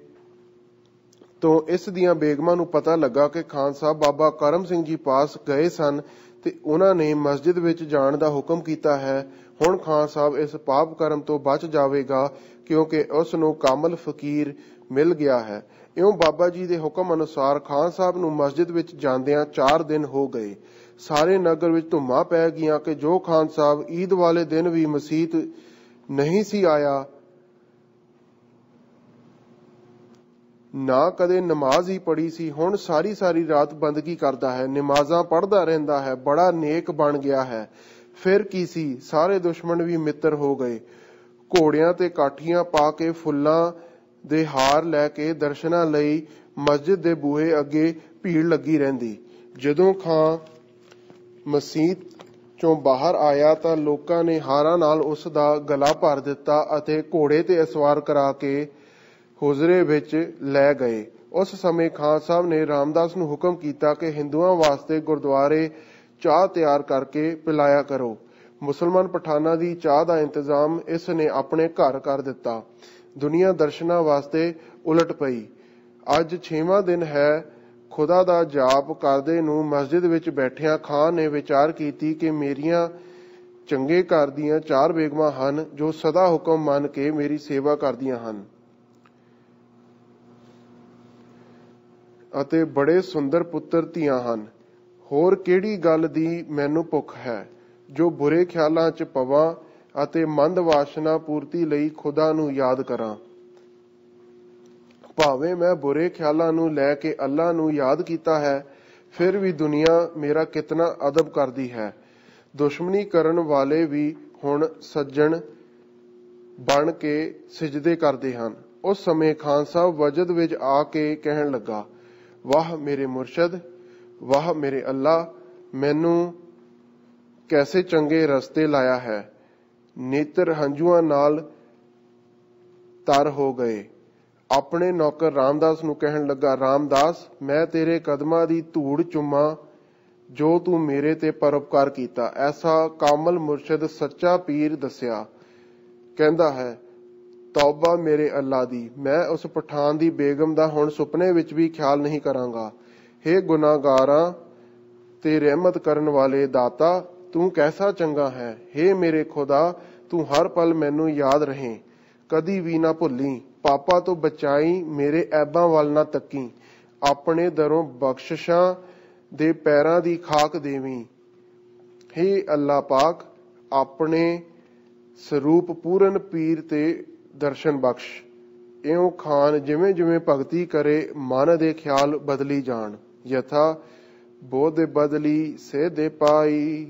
ਤੋਂ ਇਸ ਦੀਆਂ ਬੇਗਮਾਂ ਨੂੰ ਪਤਾ ਲੱਗਾ ਕਿ ਖਾਨ ਸਾਹਿਬ ਬਾਬਾ ਕਰਮ ਸਿੰਘ ਜੀ ਪਾਸ ਗਏ ਸਨ ਤੇ ਉਹਨਾਂ ਨੇ ਮਸਜਿਦ ਵਿੱਚ ਜਾਣ ਦਾ ਹੁਕਮ ਕੀਤਾ ਹੈ। ਹੁਣ ਖਾਨ ਸਾਹਿਬ ਇਸ ਪਾਪ ਕਰਮ ਤੋਂ ਬਚ ਜਾਵੇਗਾ ਕਿਉਂਕਿ ਉਸ ਨੂੰ ਕਾਮਲ ਫਕੀਰ ਮਿਲ ਗਿਆ ਹੈ। ਇਉਂ ਬਾਬਾ ਜੀ ਦੇ ਹੁਕਮ ਅਨੁਸਾਰ ਖਾਨ ਸਾਹਿਬ ਨੂੰ ਮਸਜਿਦ ਵਿੱਚ ਜਾਂਦਿਆਂ ਚਾਰ ਦਿਨ ਹੋ ਗਏ। ਸਾਰੇ ਨਗਰ ਵਿੱਚ ਧੁੰਮਾਂ ਪੈ ਗਈਆਂ ਕਿ ਜੋ ਖਾਨ ਸਾਹਿਬ ਈਦ ਵਾਲੇ ਦਿਨ ਵੀ ਮਸੀਤ ਨਹੀਂ ਸੀ ਆਇਆ, ਨਾ ਕਦੇ ਨਮਾਜ਼ ਹੀ ਪੜ੍ਹੀ ਸੀ, ਹੁਣ ਸਾਰੀ ਸਾਰੀ ਰਾਤ ਬੰਦਗੀ ਕਰਦਾ ਹੈ, ਨਮਾਜ਼ਾਂ ਪੜ੍ਹਦਾ ਰਹਿੰਦਾ ਹੈ, ਬੜਾ ਨੇਕ ਬਣ ਗਿਆ ਹੈ। ਫਿਰ ਕੀ ਸੀ, ਸਾਰੇ ਦੁਸ਼ਮਣ ਵੀ ਮਿੱਤਰ ਹੋ ਗਏ। ਘੋੜਿਆਂ ਤੇ ਕਾਠੀਆਂ ਪਾ ਕੇ ਫੁੱਲਾਂ ਦੇ ਹਾਰ ਲੈ ਕੇ ਦਰਸ਼ਨਾਂ ਲਈ ਮਸਜਿਦ ਦੇ ਬੂਹੇ ਅੱਗੇ ਭੀੜ ਲੱਗੀ ਰਹਿੰਦੀ। ਜਦੋਂ ਖਾਂ ਮਸੀਤ ਚੋਂ ਬਾਹਰ ਆਇਆ ਤਾਂ ਲੋਕਾਂ ਨੇ ਹਾਰਾਂ ਨਾਲ ਉਸ ਦਾ ਗਲਾ ਭਰ ਦਿੱਤਾ ਅਤੇ ਘੋੜੇ ਤੇ ਅਸਵਾਰ ਕਰਾ ਕੇ ਹੁਜ਼ਰੇ ਵਿੱਚ ਲੈ ਗਏ। ਉਸ ਸਮੇਂ ਖਾਨ ਸਾਹਿਬ ਨੇ ਰਾਮਦਾਸ ਨੂੰ ਹੁਕਮ ਕੀਤਾ ਕਿ ਹਿੰਦੂਆਂ ਵਾਸਤੇ ਗੁਰਦੁਆਰੇ ਚਾਹ ਤਿਆਰ ਕਰਕੇ ਪਿਲਾਇਆ ਕਰੋ। ਮੁਸਲਮਾਨ ਪਠਾਨਾਂ ਦੀ ਚਾਹ ਦਾ ਇੰਤਜ਼ਾਮ ਇਸ ਨੇ ਆਪਣੇ ਘਰ ਕਰ ਦਿੱਤਾ। ਦੁਨੀਆ ਦਰਸ਼ਨਾਂ ਵਾਸਤੇ ਉਲਟ ਪਈ। ਅੱਜ ਛੇਵਾਂ ਦਿਨ ਹੈ। ਖੁਦਾ ਦਾ ਜਾਪ ਕਰਦੇ ਨੂੰ ਮਸਜਿਦ ਵਿੱਚ ਬੈਠਿਆਂ ਖਾਨ ਨੇ ਵਿਚਾਰ ਕੀਤੀ ਕਿ ਮੇਰੀਆਂ ਚੰਗੇ ਘਰ ਦੀਆਂ ਚਾਰ ਬੇਗਮਾਂ ਹਨ ਜੋ ਸਦਾ ਹੁਕਮ ਮੰਨ ਕੇ ਮੇਰੀ ਸੇਵਾ ਕਰਦੀਆਂ ਹਨ ਅਤੇ ਬੜੇ ਸੁੰਦਰ ਪੁੱਤਰ ਧੀਆਂ ਹਨ। ਹੋਰ ਕਿਹੜੀ ਗੱਲ ਦੀ ਮੈਨੂੰ ਭੁੱਖ ਹੈ ਜੋ ਬੁਰੇ ਖਿਆਲਾਂ 'ਚ ਪਵਾਂ ਅਤੇ ਮੰਦ ਵਾਸ਼ਨਾ ਪੂਰਤੀ ਲਈ ਖੁਦਾ ਨੂੰ ਯਾਦ ਕਰਾਂ। ਭਾਵੇਂ ਮੈਂ ਬੁਰੇ ਖਿਆਲਾਂ ਨੂੰ ਲੈ ਕੇ ਅੱਲਾ ਨੂੰ ਯਾਦ ਕੀਤਾ ਹੈ, ਫਿਰ ਵੀ ਦੁਨੀਆ ਮੇਰਾ ਕਿਤਨਾ ਅਦਬ ਕਰਦੀ ਹੈ। ਦੁਸ਼ਮਣੀ ਕਰਨ ਵਾਲੇ ਵੀ ਹੁਣ ਸੱਜਣ ਬਣ ਕੇ ਸਿਜਦੇ ਕਰਦੇ ਹਨ। ਉਸ ਸਮੇਂ ਖਾਨ ਸਾਹਿਬ ਵਜਦ ਵਿੱਚ ਆ ਕੇ ਕਹਿਣ ਲੱਗਾ, ਵਾਹ ਮੇਰੇ ਮੁਰਸ਼ਦ, ਵਾਹ ਮੇਰੇ ਅੱਲਾ, ਮੈਨੂੰ ਕੈਸੇ ਚੰਗੇ ਰਸਤੇ ਲਾਇਆ ਹੈ। ਨੇਤਰ ਹੰਝੂਆਂ ਨਾਲ ਤਰ ਹੋ ਗਏ। ਆਪਣੇ ਨੌਕਰ ਰਾਮਦਾਸ ਨੂੰ ਕਹਿਣ ਲੱਗਾ, ਰਾਮਦਾਸ, ਮੈਂ ਤੇਰੇ ਕਦਮਾਂ ਦੀ ਧੂੜ ਚੁੰਮਾਂ ਜੋ ਤੂੰ ਮੇਰੇ ਤੇ ਪਰਉਪਕਾਰ ਕੀਤਾ। ਐਸਾ ਕਾਮਲ ਮੁਰਸ਼ਦ ਸੱਚਾ ਪੀਰ ਦੱਸਿਆ। ਕਹਿੰਦਾ ਹੈ, ਤੌਬਾ ਮੇਰੇ ਅੱਲਾ ਦੀ, ਮੈਂ ਉਸ ਪਠਾਨ ਦੀ ਬੇਗਮ ਦਾ ਹੁਣ ਸੁਪਨੇ ਵਿੱਚ ਵੀ ਖਿਆਲ ਨਹੀਂ ਕਰਾਂਗਾ। ਹੇ ਗੁਨਾਹਗਾਰਾਂ ਤੇ ਰਹਿਮਤ ਕਰਨ ਵਾਲੇ ਦਾਤਾ, ਤੂੰ ਕੈਸਾ ਚੰਗਾ ਹੈ। ਹੇ ਮੇਰੇ ਖੁਦਾ, ਤੂੰ ਹਰ ਪਲ ਮੈਨੂੰ ਯਾਦ ਰਹੇ, ਕਦੀ ਵੀ ਨਾ ਭੁੱਲੀ। ਪਾਪਾਂ ਤੋਂ ਬਚਾਈ, ਮੇਰੇ ਐਬਾਂ ਵੱਲ ਨਾ ਤੱਕੀ। ਆਪਣੇ ਦਰੋਂ ਬਖਸ਼ਿਸ਼ਾਂ ਦੇ ਪੈਰਾਂ ਦੀ ਖਾਕ ਦੇਵੀਂ। ਹੇ ਅੱਲਾ ਪਾਕ, ਆਪਣੇ ਸਰੂਪ ਪੂਰਨ ਪੀਰ ਤੇ ਦਰਸ਼ਨ ਬਖਸ਼। ਇਉਂ ਖਾਨ ਜਿਵੇਂ ਜਿਵੇਂ ਭਗਤੀ ਕਰੇ, ਮਨ ਦੇ ਖਿਆਲ ਬਦਲੀ ਜਾਣ। ਯਥਾ ਬੋਧ ਬਦਲੀ ਸੇ ਦੇ ਪਾਈ,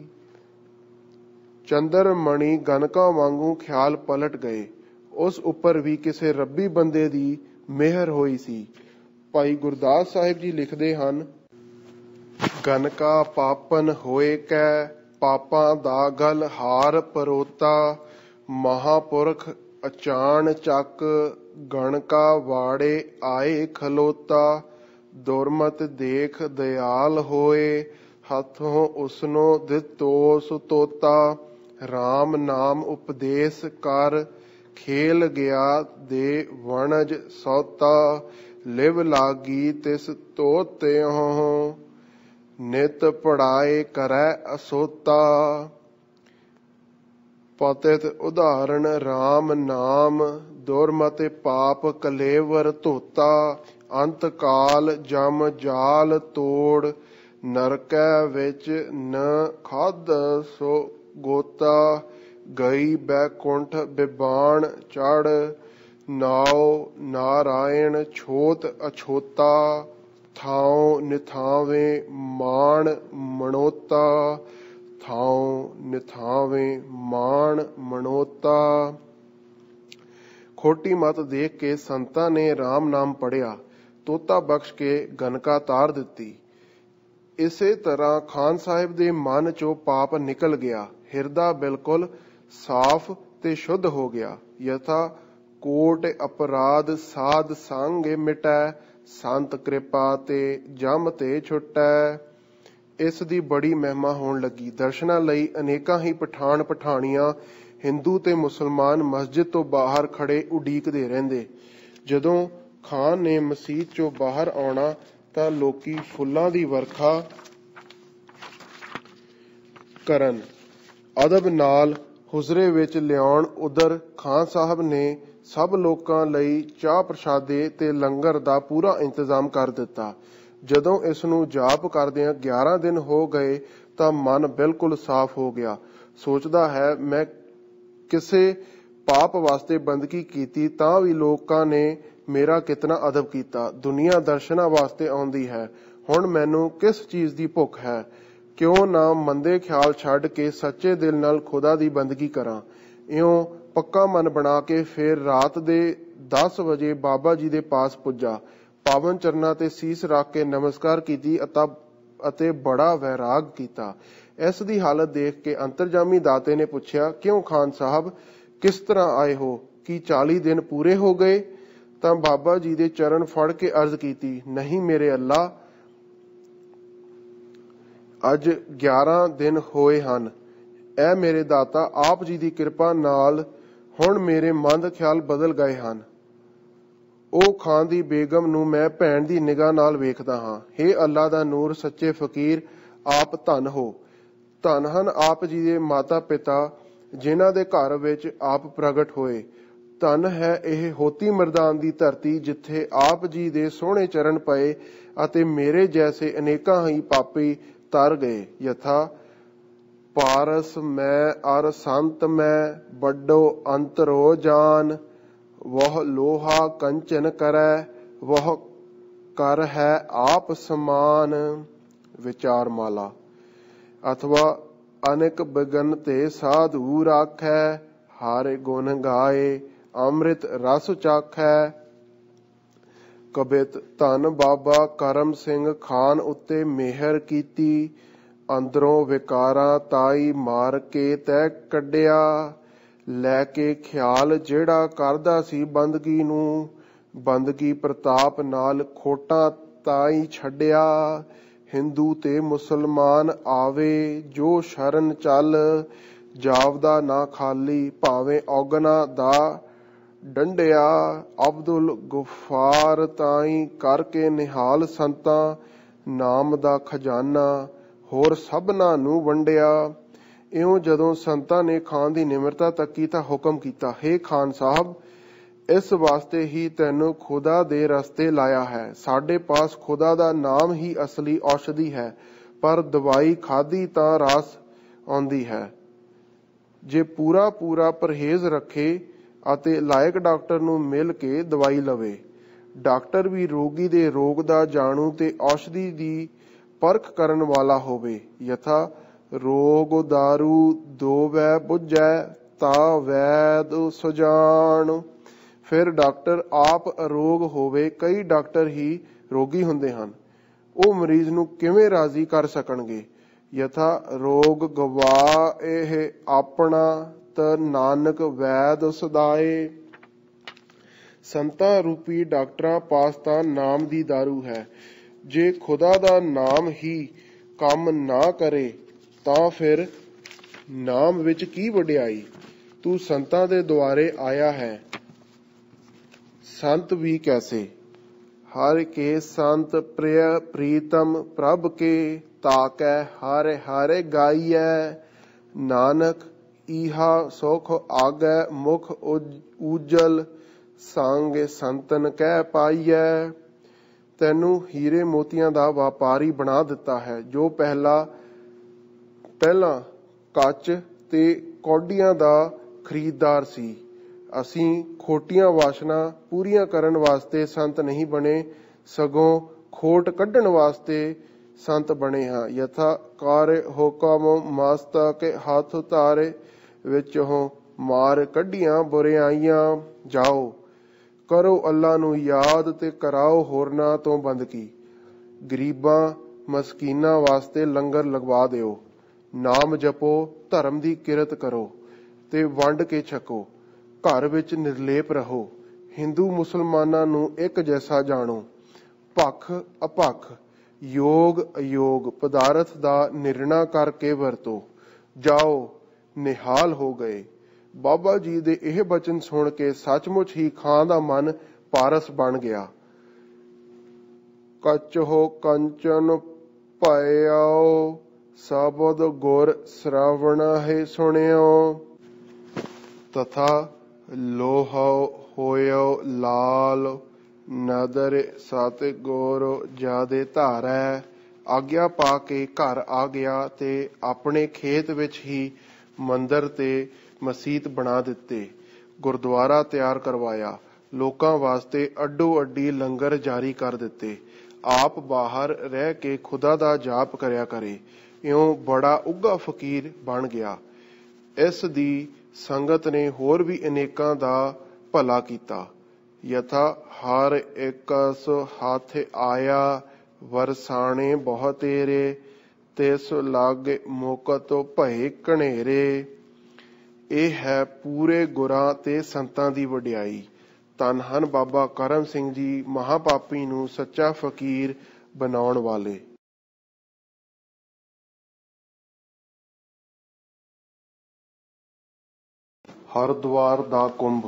ਚੰਦਰ ਮਣੀ ਗਨਕਾਂ ਵਾਂਗੂ ਖਿਆਲ ਪਲਟ ਗਏ। ਉਸ ਉੱਪਰ ਵੀ ਕਿਸੇ ਰੱਬੀ ਬੰਦੇ ਦੀ ਮਿਹਰ ਹੋਈ ਸੀ। ਭਾਈ ਗੁਰਦਾਸ ਸਾਹਿਬ ਜੀ ਲਿਖਦੇ ਹਨ, ਗਨਕਾ ਪਾਪਨ ਹੋਏ ਕੈ, ਪਾਪਾਂ ਦਾ ਗਲ ਹਾਰ ਪਰੋਤਾ। ਮਹਾਪੁਰਖ ਅਚਾਨ ਚੱਕ, ਗਣਕਾ ਵਾੜੇ ਆਏ ਖਲੋਤਾ। ਦੁਰਮਤ ਦੇਖ ਦਿਆਲ ਹੋਏ, ਹੱਥੋਂ ਉਸਨੋ ਦਿੱਤੋ ਸੁਤੋਤਾ। ਰਾਮ ਨਾਮ ਉਪਦੇਸ਼ ਕਰ, ਖੇਲ ਗਿਆ ਦੇ ਵਣਜ ਸੌਤਾ। ਲਿਵ ਲਾਗੀ ਤਿਸ ਤੋਤਿਓਂ, ਨਿਤ ਪੜਾਏ ਕਰੈ ਅਸੋਤਾ। ਪਤਿਤ ਉਦਾਹਰਣ ਰਾਮ ਨਾਮ, ਦੁਰਮਤਿ ਪਾਪ ਕਲੇਵਰ ਧੋਤਾ। ਅੰਤ ਕਾਲ ਜਮ ਜਾਲ ਤੋੜ, ਨਰਕੈ ਵਿੱਚ ਨ ਖਾਧ ਸੋ ਗੋਤਾ। ਗਈ ਬੈਕੁੰਠ ਬਿਬਾਣ ਚੜ, ਨਾਉ ਨਾਰਾਇਣ ਛੋਤ ਅਛੋਤਾ। ਥਾਉ ਨਿਥਾਵੇਂ ਮਾਣ ਮਣੋਤਾ, ਥਾਉ ਨਿਥਾਵੇਂ ਮਾਣ ਮਣੋਤਾ। ਖੋਟੀ ਮਤ ਦੇਖ ਕੇ ਸੰਤਾਂ ਨੇ ਰਾਮ ਨਾਮ ਪੜਿਆ, ਤੋਤਾ ਬਖਸ਼ ਕੇ ਗਨਕਾ ਤਾਰ ਦਿੱਤੀ। ਇਸੇ ਤਰ੍ਹਾਂ ਖਾਨ ਸਾਹਿਬ ਦੇ ਮਨ ਚੋਂ ਪਾਪ ਨਿਕਲ ਗਿਆ, ਹਿਰਦਾ ਬਿਲਕੁਲ ਸਾਫ਼ ਤੇ ਸ਼ੁੱਧ ਹੋ ਗਿਆ। ਯਥਾ ਕੋਟ ਅਪਰਾਧ ਸਾਧ ਸੰਗ ਮਿਟੈ, ਸੰਤ ਕਿਰਪਾ ਤੇ ਜਮ ਤੇ ਛੁਟੈ। ਇਸ ਦੀ ਬੜੀ ਮਹਿਮਾ ਹੋਣ ਲੱਗੀ। ਦਰਸ਼ਨਾਂ ਲਈ ਅਨੇਕਾਂ ਹੀ ਪਠਾਨ ਪਠਾਣੀਆਂ, ਹਿੰਦੂ ਤੇ ਮੁਸਲਮਾਨ ਮਸਜਿਦ ਤੋਂ ਬਾਹਰ ਖੜੇ ਉਡੀਕਦੇ ਰਹਿੰਦੇ। ਜਦੋਂ ਖਾਨ ਨੇ ਮਸੀਤ ਚੋਂ ਬਾਹਰ ਆਉਣਾ ਤਾਂ ਲੋਕੀ ਫੁੱਲਾਂ ਦੀ ਵਰਖਾ ਕਰਨ, ਅਦਬ ਨਾਲ ਹੁਜ਼ਰੇ ਵਿੱਚ ਲਿਆਉਣ। ਉਧਰ ਖਾਨ ਸਾਹਿਬ ਨੇ ਸਭ ਲੋਕਾਂ ਲਈ ਚਾਹ ਪ੍ਰਸ਼ਾਦੇ ਤੇ ਲੰਗਰ ਦਾ ਪੂਰਾ ਇੰਤਜ਼ਾਮ ਕਰ ਦਿੱਤਾ। ਜਦੋਂ ਇਸ ਨੂੰ ਜਾਪ ਕਰਦਿਆਂ ਗਿਆਰਾਂ ਦਿਨ ਹੋ ਗਏ ਤਾਂ ਮਨ ਬਿਲਕੁਲ ਸਾਫ਼ ਹੋ ਗਿਆ। ਸੋਚਦਾ ਹੈ, ਮੈਂ ਕਿਸੇ ਪਾਪ ਵਾਸਤੇ ਬੰਦਗੀ ਕੀਤੀ ਤਾਂ ਵੀ ਲੋਕਾਂ ਨੇ ਮੇਰਾ ਕਿਤਨਾ ਅਦਬ ਕੀਤਾ। ਦੁਨੀਆ ਦਰਸ਼ਨਾਂ ਵਾਸਤੇ ਆਉਂਦੀ ਹੈ, ਹੁਣ ਮੈਨੂੰ ਕਿਸ ਚੀਜ਼ ਦੀ ਭੁੱਖ ਹੈ। ਕਿਉਂ ਨਾ ਮੰਦੇ ਖਿਆਲ ਛੱਡ ਕੇ ਸੱਚੇ ਦਿਲ ਨਾਲ ਖੁਦਾ ਦੀ ਬੰਦਗੀ ਕਰਾਂ। ਇਉਂ ਪੱਕਾ ਮਨ ਬਣਾ ਕੇ ਫਿਰ ਰਾਤ ਦੇ ਦਸ ਵਜੇ ਬਾਬਾ ਜੀ ਦੇ ਪਾਸ ਪੁੱਜਾ। ਪਾਵਨ ਚਰਨਾਂ ਤੇ ਸੀਸ ਰੱਖ ਕੇ ਨਮਸਕਾਰ ਕੀਤੀ ਅਤੇ ਬੜਾ ਵੈਰਾਗ ਕੀਤਾ। ਇਸ ਦੀ ਹਾਲਤ ਦੇਖ ਕੇ ਅੰਤਰਜਾਮੀ ਦਾਤੇ ਨੇ ਪੁੱਛਿਆ, ਕਿਉਂ ਖਾਨ ਸਾਹਿਬ, ਕਿਸ ਤਰ੍ਹਾਂ ਆਏ ਹੋ? ਕੀ ਚਾਲੀ ਦਿਨ ਪੂਰੇ ਹੋ ਗਏ? ਤਾਂ ਬਾਬਾ ਜੀ ਦੇ ਚਰਨ ਫੜ ਕੇ ਅਰਜ਼ ਕੀਤੀ, ਨਹੀਂ ਮੇਰੇ ਅੱਲਾ, ਅੱਜ ਗਿਆਰਾਂ ਦਿਨ ਹੋਏ ਹਨ। ਐ ਮੇਰੇ ਦਾਤਾ, ਆਪ ਜੀ ਦੀ ਕਿਰਪਾ ਨਾਲ ਹੁਣ ਮੇਰੇ ਮੰਦ ਖਿਆਲ ਬਦਲ ਗਏ ਹਨ। ਉਹ ਖਾਨ ਦੀ ਬੇਗਮ ਨੂੰ ਮੈਂ ਭੈਣ ਦੀ ਨਿਗਾਹ ਨਾਲ ਵੇਖਦਾ ਹਾਂ। ਹੇ ਅੱਲਾ ਦਾ ਨੂਰ, ਸੱਚੇ ਫਕੀਰ, ਆਪ ਧੰਨ ਹੋ। ਧੰਨ ਹਨ ਆਪ ਜੀ ਦੇ ਮਾਤਾ ਪਿਤਾ, ਜਿਨ੍ਹਾਂ ਦੇ ਘਰ ਵਿੱਚ ਆਪ ਪ੍ਰਗਟ ਹੋਏ। ਧੰਨ ਹੈ ਇਹ ਹੋਤੀ ਮਰਦਾਨ ਦੀ ਧਰਤੀ, ਜਿੱਥੇ ਆਪ ਜੀ ਦੇ ਸੋਹਣੇ ਚਰਨ ਪਏ ਅਤੇ ਮੇਰੇ ਜੈਸੇ ਅਨੇਕਾਂ ਹੀ ਪਾਪੀ ਤਰ ਗਏ। ਯਥਾ ਪਾਰਸ ਮੈਂ ਅਰ ਸੰਤ ਮੈਂ, ਵੱਡੋ ਅੰਤਰੋ ਜਾਨ। ਵਹ ਲੋਹਾ ਕੰਚਨ ਕਰੈ, ਵਹ ਕਰ ਹੈ ਆਪ ਸਮਾਨ। ਵਿਚਾਰ ਮਾਲਾ। ਅਥਵਾ ਅਨੇਕ ਬਗਨ ਤੇ ਸਾਧੂ ਰਾਖੈ, ਹਰਿ ਗੁਣ ਗਾਏ ਅੰਮ੍ਰਿਤ ਰਸ ਚਾਖੈ। ਕਬਿਤ ਧੰਨ ਬਾਬਾ ਕਰਮ ਸਿੰਘ ਖਾਨ ਉੱਤੇ ਮਿਹਰ ਕੀਤੀ। ਅੰਦਰੋਂ ਵਿਕਾਰਾਂ ਤਾਈ ਮਾਰ ਕੇ ਤੈ ਕੱਢਿਆ। ਲੈ ਕੇ ਖਿਆਲ ਜਿਹੜਾ ਕਰਦਾ ਸੀ ਬੰਦਗੀ ਨੂੰ, ਬੰਦਗੀ ਪ੍ਰਤਾਪ ਨਾਲ ਖੋਟਾਂ ਤਾਈ ਛੱਡਿਆ। ਹਿੰਦੂ ਤੇ ਮੁਸਲਮਾਨ ਆਵੇ ਜੋ ਸ਼ਰਨ ਚੱਲ, ਜਾਪਦਾ ਨਾ ਖਾਲੀ ਭਾਵੇਂ ਔਗਣਾ ਦਾ ਡੰਡਿਆ। ਅਬਦੁਲ ਗੁਫਾਰ ਤਾਈ ਕਰਕੇ ਨਿਹਾਲ ਸੰਤਾਂ, ਨਾਮ ਦਾ ਖਜ਼ਾਨਾ ਹੋਰ ਸਭਨਾਂ ਨੂੰ ਵੰਡਿਆ। ਇਉਂ ਜਦੋਂ ਸੰਤਾਂ ਨੇ ਖਾਨ ਦੀ ਨਿਮਰਤਾ ਤੱਕੀ ਤਾਂ ਹੁਕਮ ਕੀਤਾ, ਹੇ ਖਾਨ ਸਾਹਿਬ, ਇਸ ਵਾਸਤੇ ਹੀ ਤੈਨੂੰ ਖੁਦਾ ਦੇ ਰਸਤੇ ਲਾਇਆ ਹੈ। ਸਾਡੇ ਪਾਸ ਖੁਦਾ ਦਾ ਨਾਮ ਹੀ ਅਸਲੀ ਔਸ਼ਧੀ ਹੈ, ਪਰ ਦਵਾਈ ਖਾਧੀ ਤਾਂ ਰਾਸ ਆਉਂਦੀ ਹੈ। ਜੇ ਪੂਰਾ ਪੂਰਾ ਪਰਹੇਜ਼ ਰੱਖੇ ਅਤੇ ਲਾਇਕ ਡਾਕਟਰ ਨੂੰ ਮਿਲ ਕੇ ਦਵਾਈ ਲਵੇ। ਡਾਕਟਰ ਵੀ ਰੋਗੀ ਦੇ ਰੋਗ ਦਾ ਜਾਣੂ ਤੇ ਔਸ਼ਧੀ ਦੀ ਪਰਖ ਕਰਨ ਵਾਲਾ ਹੋਵੇ। ਯਥਾ ਰੋਗ ਦਾਰੂ ਦੋਵੈ ਬੁੱਝੈ, ਤਾ ਵੈਦ ਸੁਜਾਨ। ਫਿਰ ਡਾਕਟਰ ਆਪ ਅਰੋਗ ਹੋਵੇ। ਕਈ ਡਾਕਟਰ ਹੀ ਰੋਗੀ ਹੁੰਦੇ ਹਨ, ਉਹ ਮਰੀਜ਼ ਨੂੰ ਕਿਵੇਂ ਰਾਜ਼ੀ ਕਰ ਸਕਣਗੇ। ਯਥਾ ਰੋਗ ਗਵਾ ਇਹ ਆਪਣਾ, ਤ ਨਾਨਕ ਵੈਦ ਸਦਾਏ। ਸੰਤਾਂ ਰੂਪੀ ਡਾਕਟਰਾਂ ਪਾਸ ਤਾਂ ਨਾਮ ਦੀ ਦਾਰੂ ਹੈ। ਜੇ ਖੁਦਾ ਦਾ ਨਾਮ ਹੀ ਕੰਮ ਨਾ ਕਰੇ ਤਾਂ ਫਿਰ ਨਾਮ ਵਿੱਚ ਕੀ ਵਡਿਆਈ। ਤੂੰ ਸੰਤਾਂ ਦੇ ਦੁਆਰੇ ਆਇਆ ਹੈ, ਸੰਤ ਵੀ ਕੈਸੇ। ਹਰ ਕੇ ਸੰਤ ਪ੍ਰਿਯ ਪ੍ਰੀਤਮ ਪ੍ਰਭ ਕੇ, ਤਾਕੈ ਹਰਿ ਹਰਿ ਗਾਈਐ। ਨਾਨਕ ਇਹਾ ਸੁਖ ਆਗੈ ਮੁਖ ਉਜਲ, ਸੰਗ ਸੰਤਨ ਕਹਿ ਪਾਈਐ। ਤੈਨੂੰ ਹੀਰੇ ਮੋਤੀਆਂ ਦਾ ਵਪਾਰੀ ਬਣਾ ਦਿੱਤਾ ਹੈ, ਜੋ ਪਹਿਲਾ ਪਹਿਲਾਂ ਕੱਚ ਤੇ ਕੌਡੀਆਂ ਦਾ ਖਰੀਦਦਾਰ ਸੀ। ਅਸੀਂ ਖੋਟੀਆਂ ਵਾਸ਼ਨਾ ਪੂਰੀਆਂ ਕਰਨ ਵਾਸਤੇ ਸੰਤ ਨਹੀਂ ਬਣੇ, ਸਗੋਂ ਖੋਟ ਕੱਢਣ ਵਾਸਤੇ ਸੰਤ ਬਣੇ ਹਾਂ। ਯਥਾ ਕਾਰ ਹੁਕਮ ਮਸਤਕ ਹੱਥ ਧਾਰੇ, ਵਿੱਚੋਂ ਮਾਰ ਕੱਢੀਆਂ ਬੁਰਿਆਈਆਂ। ਜਾਓ ਕਰੋ ਅੱਲਾ ਨੂੰ ਯਾਦ ਤੇ ਕਰਾਓ ਹੋਰਨਾਂ ਤੋਂ ਬੰਦਗੀ। ਗਰੀਬਾਂ ਮਸਕੀਨਾਂ ਵਾਸਤੇ ਲੰਗਰ ਲਗਵਾ ਦਿਓ। ਨਾਮ ਜਪੋ, ਧਰਮ ਦੀ ਕਿਰਤ ਕਰੋ ਤੇ ਵੰਡ ਕੇ ਛਕੋ। ਘਰ ਵਿੱਚ ਨਿਰਲੇਪ ਰਹੋ। ਹਿੰਦੂ ਮੁਸਲਮਾਨਾਂ ਨੂੰ ਇੱਕ ਜੈਸਾ ਜਾਣੋ। ਪੱਖ ਅਪੱਖ, ਯੋਗ ਅਯੋਗ ਪਦਾਰਥ ਦਾ ਨਿਰਣਾ ਕਰਕੇ ਵਰਤੋ। ਜਾਓ ਨਿਹਾਲ ਹੋ ਗਏ। ਬਾਬਾ ਜੀ ਦੇ ਇਹ ਬਚਨ ਸੁਣ ਕੇ ਸੱਚਮੁੱਚ ਹੀ ਖਾਂ ਦਾ ਮਨ ਪਾਰਸ ਬਣ ਗਿਆ। ਕਛੁ ਕੰਚਨ ਭਇਓ, ਸਬਦ ਗੁਰ ਸ਼ਰਵਣ ਹੈ ਸੁਣਿਓ। ਤਥਾ ਲੋਹ ਹੋਇਓ ਲਾਲ, ਨਦਰ ਸਤ ਗੁਰ ਜਾਦੇ ਧਾਰੈ। ਆਗਿਆ ਪਾ ਕੇ ਘਰ ਆ ਗਿਆ ਤੇ ਆਪਣੇ ਖੇਤ ਵਿੱਚ ਹੀ ਮੰਦਰ ਤੇ ਮਸੀਤ ਬਣਾ ਦਿੱਤੇ, ਗੁਰਦੁਆਰਾ ਤਿਆਰ ਕਰਵਾਇਆ, ਲੋਕਾਂ ਵਾਸਤੇ ਅੱਡੋ ਅੱਡੀ ਲੰਗਰ ਜਾਰੀ ਕਰ ਦਿੱਤੇ। ਆਪ ਬਾਹਰ ਰਹਿ ਕੇ ਖੁਦਾ ਦਾ ਜਾਪ ਕਰਿਆ ਕਰੇ। ਇਉਂ ਬੜਾ ਉੱਘਾ ਫਕੀਰ ਬਣ ਗਿਆ। ਇਸ ਦੀ ਸੰਗਤ ਨੇ ਹੋਰ ਵੀ ਅਨੇਕਾਂ ਦਾ ਭਲਾ ਕੀਤਾ। ਯਥਾ ਹਰ ਇਕਸ ਹੱਥ ਆਇਆ, ਵਰਸਾਣੇ ਬਹੁ ਤੇਰੇ, ਤਿਸ ਲਾਗੇ ਮੁਕਤ ਭਏ ਘਨੇਰੇ। ਇਹ ਹੈ ਪੂਰੇ ਗੁਰਾਂ ਤੇ ਸੰਤਾਂ ਦੀ ਵਡਿਆਈ। ਧੰਨ ਹਨ ਬਾਬਾ ਕਰਮ ਸਿੰਘ ਜੀ, ਮਹਾਪਾਪੀ ਨੂੰ ਸੱਚਾ ਫਕੀਰ ਬਣਾਉਣ ਵਾਲੇ। ਹਰਿਦੁਆਰ ਦਾ ਕੁੰਭ।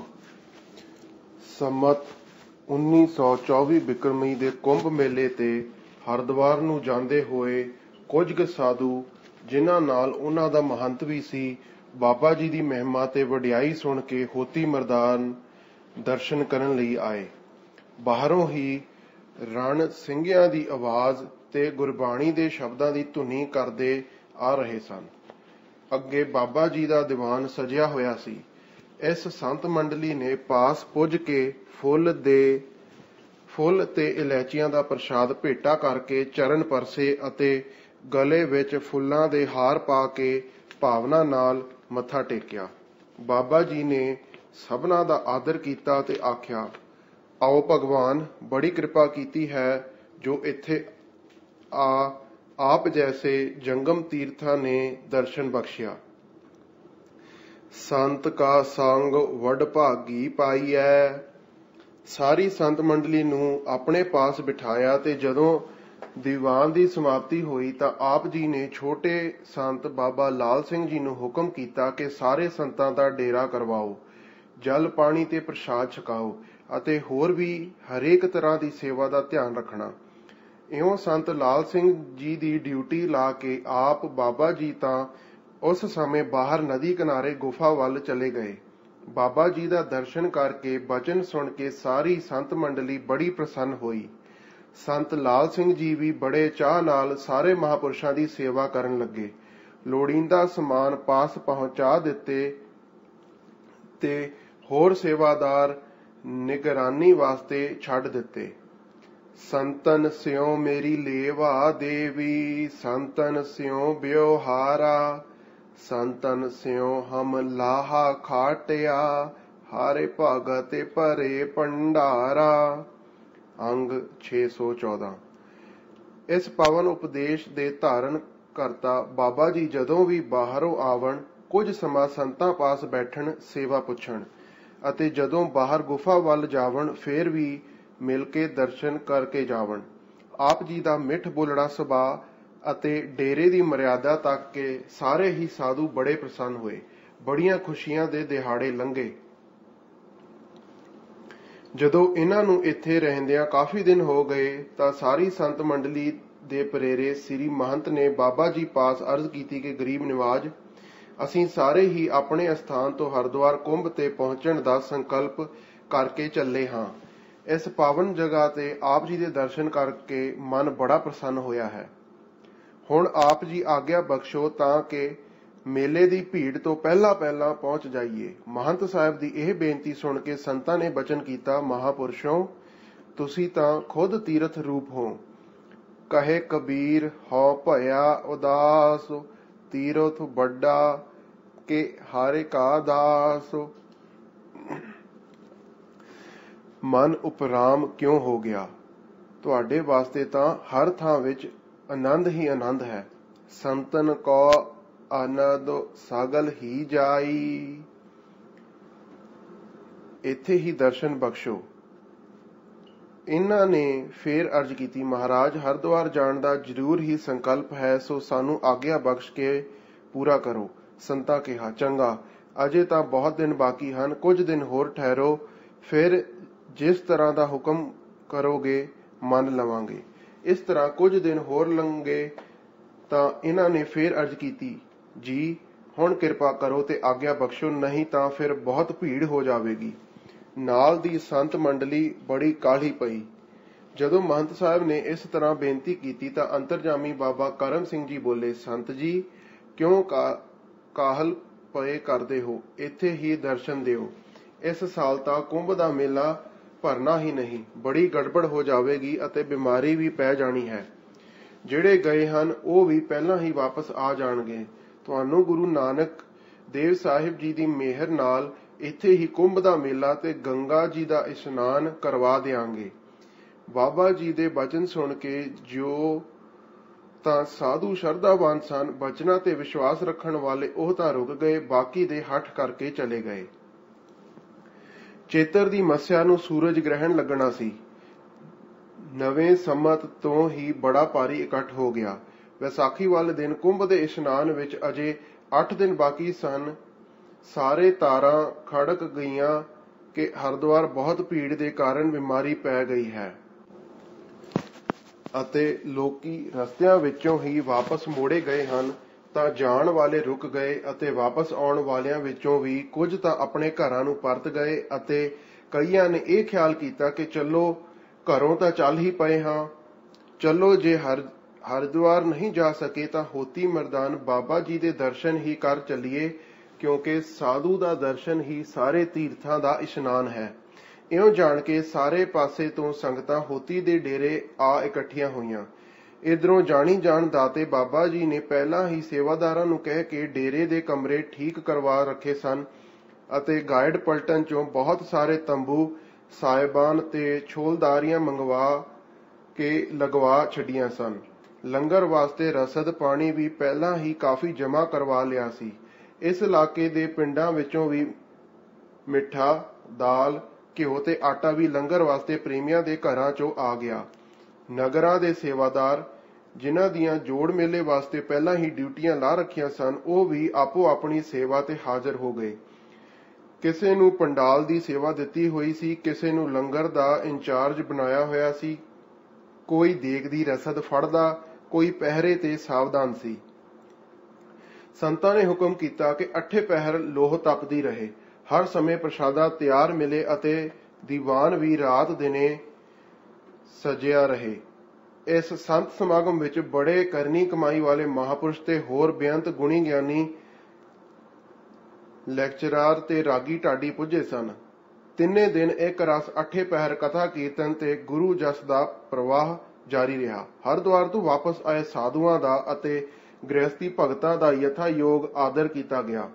ਸੰਮਤ ਉੱਨੀ ਸੌ ਚੌਵੀ ਬਿਕਰਮੀ ਦੇ ਕੁੰਭ ਮੇਲੇ ਤੇ ਹਰਿਦੁਆਰ ਨੂੰ ਜਾਂਦੇ ਹੋਏ ਕੁਝ ਕੁ ਸਾਧੂ, ਜਿਨ੍ਹਾਂ ਨਾਲ ਉਹਨਾਂ ਦਾ ਮਹੰਤ ਵੀ ਸੀ, ਬਾਬਾ ਜੀ ਦੀ ਮਹਿਮਾ ਤੇ ਵਡਿਆਈ ਸੁਣ ਕੇ ਹੋਤੀ ਮਰਦਾਨ ਦਰਸ਼ਨ ਕਰਨ ਲਈ ਆਏ। ਬਾਹਰੋਂ ਹੀ ਰਣ ਸਿੰਘਿਆਂ ਦੀ ਆਵਾਜ਼ ਤੇ ਗੁਰਬਾਣੀ ਦੇ ਸ਼ਬਦਾਂ ਦੀ ਧੁਨੀ ਕਰਦੇ ਆ ਰਹੇ ਸਨ। ਅੱਗੇ ਬਾਬਾ ਜੀ ਦਾ ਦੀਵਾਨ ਸਜਿਆ ਹੋਇਆ ਸੀ। ਇਸ ਸੰਤ ਮੰਡਲੀ ਨੇ ਪਾਸ ਪੁੱਜ ਕੇ ਫੁੱਲ ਦੇ ਫੁੱਲ ਤੇ ਇਲਾਇਚੀਆਂ ਦਾ ਪ੍ਰਸ਼ਾਦ ਭੇਟਾ ਕਰਕੇ ਚਰਨ ਪਰਸੇ ਅਤੇ ਗਲੇ ਵਿੱਚ ਫੁੱਲਾਂ ਦੇ ਹਾਰ ਪਾ ਕੇ ਭਾਵਨਾ ਨਾਲ ਮੱਥਾ ਟੇਕਿਆ। ਬਾਬਾ ਜੀ ਨੇ ਸਭਨਾਂ ਦਾ ਆਦਰ ਕੀਤਾ ਤੇ ਆਖਿਆ, ਆਓ ਭਗਵਾਨ ਬੜੀ ਕਿਰਪਾ ਕੀਤੀ ਹੈ ਜੋ ਇੱਥੇ ਆ ਆਪ ਜੈਸੇ ਜੰਗਮ ਤੀਰਥਾਂ ਨੇ ਦਰਸ਼ਨ ਬਖਸ਼ਿਆ। ਸੰਤ ਕਾ ਸੰਗ ਵਡ ਭਾਗੀ ਪਾਈਐ। ਸਾਰੀ ਸੰਤ ਮੰਡਲੀ ਨੂੰ ਆਪਣੇ ਪਾਸ ਬਿਠਾਇਆ ਤੇ ਜਦੋਂ ਦੀਵਾਨ ਦੀ ਸਮਾਪਤੀ ਹੋਈ ਤਾਂ ਆਪ ਜੀ ਨੇ ਛੋਟੇ ਸੰਤ ਬਾਬਾ ਲਾਲ ਸਿੰਘ ਜੀ ਨੂੰ ਹੁਕਮ ਕੀਤਾ ਕਿ ਸਾਰੇ ਸੰਤਾਂ ਦਾ ਡੇਰਾ ਕਰਵਾਓ, ਜਲ ਪਾਣੀ ਤੇ ਪ੍ਰਸ਼ਾਦ ਛਕਾਓ ਅਤੇ ਹੋਰ ਵੀ ਹਰੇਕ ਤਰ੍ਹਾਂ ਦੀ ਸੇਵਾ ਦਾ ਧਿਆਨ ਰੱਖਣਾ। ਇਉਂ ਸੰਤ ਲਾਲ ਸਿੰਘ ਜੀ ਦੀ ਡਿਊਟੀ ਲਾ ਕੇ ਆਪ ਬਾਬਾ ਜੀ ਤਾਂ ਉਸ ਸਮੇਂ ਬਾਹਰ ਨਦੀ ਕਿਨਾਰੇ ਗੁਫਾ ਵੱਲ ਚਲੇ ਗਏ। ਬਾਬਾ ਜੀ ਦਾ ਦਰਸ਼ਨ ਕਰਕੇ ਬਚਨ ਸੁਣ ਕੇ ਸਾਰੀ ਸੰਤ ਮੰਡਲੀ ਬੜੀ ਪ੍ਰਸੰਨ ਹੋਈ। ਸੰਤ ਲਾਲ ਸਿੰਘ ਜੀ ਵੀ ਬੜੇ ਚਾਅ ਨਾਲ ਸਾਰੇ ਮਹਾਂਪੁਰਸ਼ਾਂ ਦੀ ਸੇਵਾ ਕਰਨ ਲੱਗੇ। ਲੋੜੀਂਦਾ ਸਮਾਨ ਪਾਸ ਪਹੁੰਚਾ ਦਿੱਤੇ ਤੇ ਹੋਰ ਸੇਵਾਦਾਰ ਨਿਗਰਾਨੀ ਵਾਸਤੇ ਛੱਡ ਦਿੱਤੇ। ਸੰਤਨ ਸਿਉ ਮੇਰੀ ਲੇਵਾ ਦੇਵੀ, ਸੰਤਨ ਸਿਉ ਬਿਵਹਾਰਾ, ਸੰਤਨ ਸਿਉ ਹਮ ਲਾਹਾ ਖਾਟਿਆ, ਹਾਰੇ ਭਗਤ ਭਰੇ ਭੰਡਾਰਾ। ਅੰਗ ਛੇ ਸੌ ਚੌਦਾਂ। ਇਸ ਪਵਨ ਉਪਦੇਸ਼ ਦੇ ਧਾਰਨ ਕਰਤਾ ਬਾਬਾ ਜੀ ਜਦੋਂ ਵੀ ਬਾਹਰੋਂ ਆਵਣ ਕੁਝ ਸਮਾਂ ਸੰਤਾਂ ਪਾਸ ਬੈਠਣ, ਸੇਵਾ ਪੁੱਛਣ ਅਤੇ ਜਦੋਂ ਬਾਹਰ ਗੁਫਾ ਵੱਲ ਜਾਵਣ ਫੇਰ ਵੀ ਮਿਲ ਕੇ ਦਰਸ਼ਨ ਕਰਕੇ ਜਾਵਣ। ਆਪ ਜੀ ਦਾ ਮਿੱਠ ਬੋਲੜਾ ਸੁਭਾਅ ਅਤੇ ਡੇਰੇ ਦੀ ਮਰਿਆਦਾ ਤੱਕ ਕੇ ਸਾਰੇ ਹੀ ਸਾਧੂ ਬੜੇ ਪ੍ਰਸੰਨ ਹੋਏ। ਬੜੀਆਂ ਖੁਸ਼ੀਆਂ ਦੇ ਦਿਹਾੜੇ ਲੰਘੇ। ਜਦੋਂ ਇਹਨਾਂ ਨੂੰ ਇੱਥੇ ਰਹਿੰਦਿਆਂ ਕਾਫੀ ਦਿਨ ਹੋ ਗਏ ਤਾਂ ਸਾਰੀ ਸੰਤ ਮੰਡਲੀ ਦੇ ਪ੍ਰੇਰੇ ਸ੍ਰੀ ਮਹੰਤ ਨੇ ਬਾਬਾ ਜੀ ਪਾਸ ਅਰਜ਼ ਕੀਤੀ ਕਿ ਗਰੀਬ ਨਿਵਾਜ, ਅਸੀਂ ਸਾਰੇ ਹੀ ਆਪਣੇ ਅਸਥਾਨ ਤੋਂ ਹਰਿਦੁਆਰ ਕੁੰਭ ਤੇ ਪਹੁੰਚਣ ਦਾ ਸੰਕਲਪ ਕਰਕੇ ਚੱਲੇ ਹਾਂ। ਇਸ ਪਾਵਨ ਜਗ੍ਹਾ ਤੇ ਆਪ ਜੀ ਦੇ ਦਰਸ਼ਨ ਕਰਕੇ ਮਨ ਬੜਾ ਪ੍ਰਸੰਨ ਹੋਇਆ ਹੈ। ਹੁਣ ਆਪ ਜੀ ਆਗਿਆ ਬਖਸ਼ੋ ਤਾਂ ਕਿ ਮੇਲੇ ਦੀ ਭੀੜ ਤੋਂ ਪਹਿਲਾਂ ਪਹਿਲਾਂ ਪਹੁੰਚ ਜਾਈਏ। ਮਹੰਤ ਸਾਹਿਬ ਦੀ ਇਹ ਬੇਨਤੀ ਸੁਣ ਕੇ ਸੰਤਾਂ ਨੇ ਬਚਨ ਕੀਤਾ, ਮਹਾਂਪੁਰਸ਼ੋਂ ਤੁਸੀਂ ਤਾਂ ਖੁਦ ਤੀਰਥ ਰੂਪ ਹੋ। ਕਹੇ ਕਬੀਰ ਹਉ ਭਇਆ ਉਦਾਸ, ਤੀਰਥ ਵੱਡਾ ਕਿ ਹਾਰੇ ਕਾ ਦਾਸ। ਮਨ ਉਪਰਾਮ ਕਿਉਂ ਹੋ ਗਿਆ? ਤੁਹਾਡੇ ਵਾਸਤੇ ਤਾਂ ਹਰ ਥਾਂ ਵਿੱਚ ਆਨੰਦ ਹੀ ਆਨੰਦ ਹੈ। ਸੰਤਨ ਕੋ ਆਨੰਦ ਸਾਗਲ ਹੀ ਜਾਈ। ਇੱਥੇ ਹੀ ਦਰਸ਼ਨ ਬਖਸ਼ੋ। ਇਹਨਾਂ ਨੇ ਫੇਰ ਅਰਜ਼ ਕੀਤੀ, ਮਹਾਰਾਜ ਹਰਿਦੁਆਰ ਜਾਣ ਦਾ ਜ਼ਰੂਰ ਹੀ ਸੰਕਲਪ ਹੈ, ਸੋ ਸਾਨੂੰ ਆਗਿਆ ਬਖਸ਼ ਕੇ ਪੂਰਾ ਕਰੋ। ਸੰਤਾਂ ਕਿਹਾ, ਚੰਗਾ, ਅਜੇ ਤਾਂ ਬਹੁਤ ਦਿਨ ਬਾਕੀ ਹਨ, ਕੁਝ ਦਿਨ ਹੋਰ ਠਹਿਰੋ, ਫਿਰ ਜਿਸ ਤਰ੍ਹਾਂ ਦਾ ਹੁਕਮ ਕਰੋਗੇ ਮੰਨ ਲਵਾਂਗੇ। ਇਸ ਤਰ੍ਹਾਂ ਕੁਝ ਦਿਨ ਹੋਰ ਲੰਘੇ ਤਾਂ ਇਹਨਾਂ ਨੇ ਫੇਰ ਅਰਜ਼ ਕੀਤੀ, ਜੀ ਹੁਣ ਕਿਰਪਾ ਕਰੋ ਤੇ ਆਗਿਆ ਬਖਸ਼ੋ, ਨਹੀਂ ਤਾਂ ਫਿਰ ਬਹੁਤ ਭੀੜ ਹੋ ਜਾਵੇਗੀ। ਨਾਲ ਦੀ ਸੰਤ ਮੰਡਲੀ ਬੜੀ ਕਾਹਲੀ ਪਈ। ਜਦੋਂ ਮਹੰਤ ਸਾਹਿਬ ਨੇ ਇਸ ਤਰ੍ਹਾਂ ਬੇਨਤੀ ਕੀਤੀ ਤਾਂ ਅੰਤਰਜਾਮੀ ਬਾਬਾ ਕਰਮ ਸਿੰਘ ਜੀ ਬੋਲੇ, ਸੰਤ ਜੀ ਕਿਉਂ ਕਾਹਲ ਪਏ ਕਰਦੇ ਹੋ? ਇੱਥੇ ਹੀ ਦਰਸ਼ਨ ਦਿਓ। ਇਸ ਸਾਲ ਤਾਂ ਕੁੰਭ ਦਾ ਮੇਲਾ ਭਰਨਾ ਹੀ ਨਹੀਂ, ਬੜੀ ਗੜਬੜ ਹੋ ਜਾਵੇਗੀ ਅਤੇ ਬਿਮਾਰੀ ਵੀ ਪੈ ਜਾਣੀ ਹੈ। ਜਿਹੜੇ ਗਏ ਹਨ ਉਹ ਵੀ ਪਹਿਲਾਂ ਹੀ ਵਾਪਸ ਆ ਜਾਣਗੇ। ਤੁਹਾਨੂੰ ਗੁਰੂ ਨਾਨਕ ਦੇਵ ਸਾਹਿਬ ਜੀ ਦੀ ਮਿਹਰ ਨਾਲ ਇੱਥੇ ਹੀ ਕੁੰਭ ਦਾ ਮੇਲਾ ਤੇ ਗੰਗਾ ਜੀ ਦਾ ਇਸ਼ਨਾਨ ਕਰਵਾ ਦਿਆਂਗੇ। ਬਾਬਾ ਜੀ ਦੇ ਬਚਨ ਸੁਣ ਕੇ ਜੋ ਤਾਂ ਸਾਧੂ ਸ਼ਰਧਾਵਾਨ ਸਨ, ਬਚਨਾਂ ਤੇ ਵਿਸ਼ਵਾਸ ਰੱਖਣ ਵਾਲੇ ਉਹ ਤਾਂ ਰੁਕ ਗਏ, ਬਾਕੀ ਦੇ ਹੱਠ ਕਰਕੇ ਚਲੇ ਗਏ। ਚੇਤਰ ਦੀ ਮੱਸਿਆ ਨੂੰ ਸੂਰਜ ਗ੍ਰਹਿਣ ਲੱਗਣਾ ਸੀ। ਨਵੇਂ ਸੰਮਤ ਤੋਂ ਹੀ ਬੜਾ ਭਾਰੀ ਇਕੱਠ ਹੋ ਗਿਆ। ਵਿਸਾਖੀ ਵਾਲੇ ਦਿਨ ਕੁੰਭ ਦੇ ਇਸ਼ਨਾਨ ਵਿੱਚ ਅਜੇ ਅੱਠ ਦਿਨ ਬਾਕੀ ਸਨ। ਸਾਰੇ ਤਾਰਾਂ ਖੜਕ ਗਈਆਂ ਕਿ ਹਰਿਦੁਆਰ ਬਹੁਤ ਭੀੜ ਦੇ ਕਾਰਨ ਬਿਮਾਰੀ ਪੈ ਗਈ ਹੈ ਅਤੇ ਲੋਕੀ ਰਸਤਿਆਂ ਵਿੱਚੋਂ ਹੀ ਵਾਪਸ ਮੋੜੇ ਗਏ ਹਨ। ਤਾਂ ਜਾਣ ਵਾਲੇ ਰੁਕ ਗਏ ਅਤੇ ਵਾਪਸ ਆਉਣ ਵਾਲਿਆਂ ਵਿੱਚੋਂ ਵੀ ਕੁਝ ਤਾਂ ਆਪਣੇ ਘਰਾਂ ਨੂੰ ਪਰਤ ਗਏ ਅਤੇ ਕਈਆਂ ਨੇ ਇਹ ਖਿਆਲ ਕੀਤਾ ਕਿ ਚਲੋ ਘਰੋਂ ਤਾਂ ਚੱਲ ਹੀ ਪਏ ਹਾਂ, ਚਲੋ ਜੇ ਹਰ ਹਰਿਦੁਆਰ ਨਹੀਂ ਜਾ ਸਕੇ ਤਾਂ ਹੋਤੀ ਮਰਦਾਨ ਬਾਬਾ ਜੀ ਦੇ ਦਰਸ਼ਨ ਹੀ ਕਰ ਚੱਲੀਏ, ਕਿਉਂਕਿ ਸਾਧੂ ਦਾ ਦਰਸ਼ਨ ਹੀ ਸਾਰੇ ਤੀਰਥਾਂ ਦਾ ਇਸ਼ਨਾਨ ਹੈ। ਇਉਂ ਜਾਣ ਕੇ ਸਾਰੇ ਪਾਸੇ ਤੋਂ ਸੰਗਤਾਂ ਹੋਤੀ ਦੇ ਡੇਰੇ ਆ ਇਕੱਠੀਆਂ ਹੋਈਆਂ। ਇਧਰੋਂ ਜਾਣੀ ਜਾਣ ਦਾਤੇ ਬਾਬਾ ਜੀ ਨੇ ਪਹਿਲਾਂ ਹੀ ਸੇਵਾਦਾਰਾਂ ਨੂੰ ਕਹਿ ਕੇ ਡੇਰੇ ਦੇ ਕਮਰੇ ਠੀਕ ਕਰਵਾ ਰੱਖੇ ਸਨ ਅਤੇ ਗਾਈਡ ਪਲਟਨ ਚੋਂ ਬਹੁਤ ਸਾਰੇ ਤੰਬੂ ਸਾਹਿਬਾਨ ਤੇ ਛੋਲਦਾਰੀਆਂ ਮੰਗਵਾ ਕੇ ਲਗਵਾ ਛੱਡੀਆਂ ਸਨ। ਲੰਗਰ ਵਾਸਤੇ ਰਸਦ ਪਾਣੀ ਵੀ ਪਹਿਲਾਂ ਹੀ ਕਾਫੀ ਜਮ੍ਹਾਂ ਕਰਵਾ ਲਿਆ ਸੀ। ਇਸ ਇਲਾਕੇ ਦੇ ਪਿੰਡਾਂ ਵਿੱਚੋਂ ਵੀ ਮਿੱਠਾ, ਦਾਲ, ਘਿਓ ਤੇ ਆਟਾ ਵੀ ਲੰਗਰ ਵਾਸਤੇ ਪ੍ਰੇਮੀਆਂ ਦੇ ਘਰਾਂ 'ਚੋਂ ਆ ਗਿਆ। ਨਗਰਾਂ ਦੇ ਸੇਵਾਦਾਰ, ਜਿਨ੍ਹਾਂ ਦੀਆਂ ਜੋੜ ਮੇਲੇ ਵਾਸਤੇ ਪਹਿਲਾਂ ਹੀ ਡਿਊਟੀਆਂ ਲਾ ਰੱਖੀਆਂ ਸਨ, ਉਹ ਵੀ ਆਪੋ ਆਪਣੀ ਸੇਵਾ ਤੇ ਹਾਜ਼ਰ ਹੋ ਗਏ। ਕਿਸੇ ਨੂੰ ਪੰਡਾਲ ਦੀ ਸੇਵਾ ਦਿੱਤੀ ਹੋਈ ਸੀ, ਕਿਸੇ ਨੂੰ ਲੰਗਰ ਦਾ ਇੰਚਾਰਜ ਬਣਾਇਆ ਹੋਇਆ ਸੀ, ਕੋਈ ਦੇਗ ਦੀ ਰਸਦ ਫੜਦਾ, ਕੋਈ ਪਹਿਰੇ ਤੇ ਸਾਵਧਾਨ ਸੀ। ਸੰਤਾਂ ਨੇ ਹੁਕਮ ਕੀਤਾ ਕਿ ਅੱਠੇ ਪਹਿਰ ਲੋਹ ਤਪਦੀ ਰਹੇ, ਹਰ ਸਮੇਂ ਪ੍ਰਸ਼ਾਦਾ ਤਿਆਰ ਮਿਲੇ ਅਤੇ ਦੀਵਾਨ ਵੀ ਰਾਤ ਦਿਨੇ ਸਜਿਆ ਰਹੇ। ਇਸ ਸੰਤ ਸਮਾਗਮ ਵਿੱਚ ਬੜੇ ਕਰਨੀ ਕਮਾਈ ਵਾਲੇ ਮਹਾਪੁਰਸ਼ ਤੇ ਹੋਰ ਬੇਅੰਤ ਗੁਣੀ ਗਿਆਨੀ ਲੈਕਚਰਾਰ ਤੇ ਰਾਗੀ ਢਾਡੀ ਪੁੱਜੇ ਸਨ। ਤਿੰਨੇ ਦਿਨ ਇੱਕ ਰਸ ਅੱਠੇ ਪਹਿਰ ਕਥਾ ਕੀਰਤਨ ਤੇ ਗੁਰੂ ਜਸ ਦਾ ਪ੍ਰਵਾਹ ਜਾਰੀ ਰਿਹਾ। ਹਰਿਦੁਆਰ ਤੋਂ ਵਾਪਸ ਆਏ ਸਾਧੂਆਂ ਦਾ ਅਤੇ ਗ੍ਰਹਸਥੀ ਭਗਤਾਂ ਦਾ ਯਥਾਯੋਗ ਆਦਰ ਕੀਤਾ ਗਿਆ।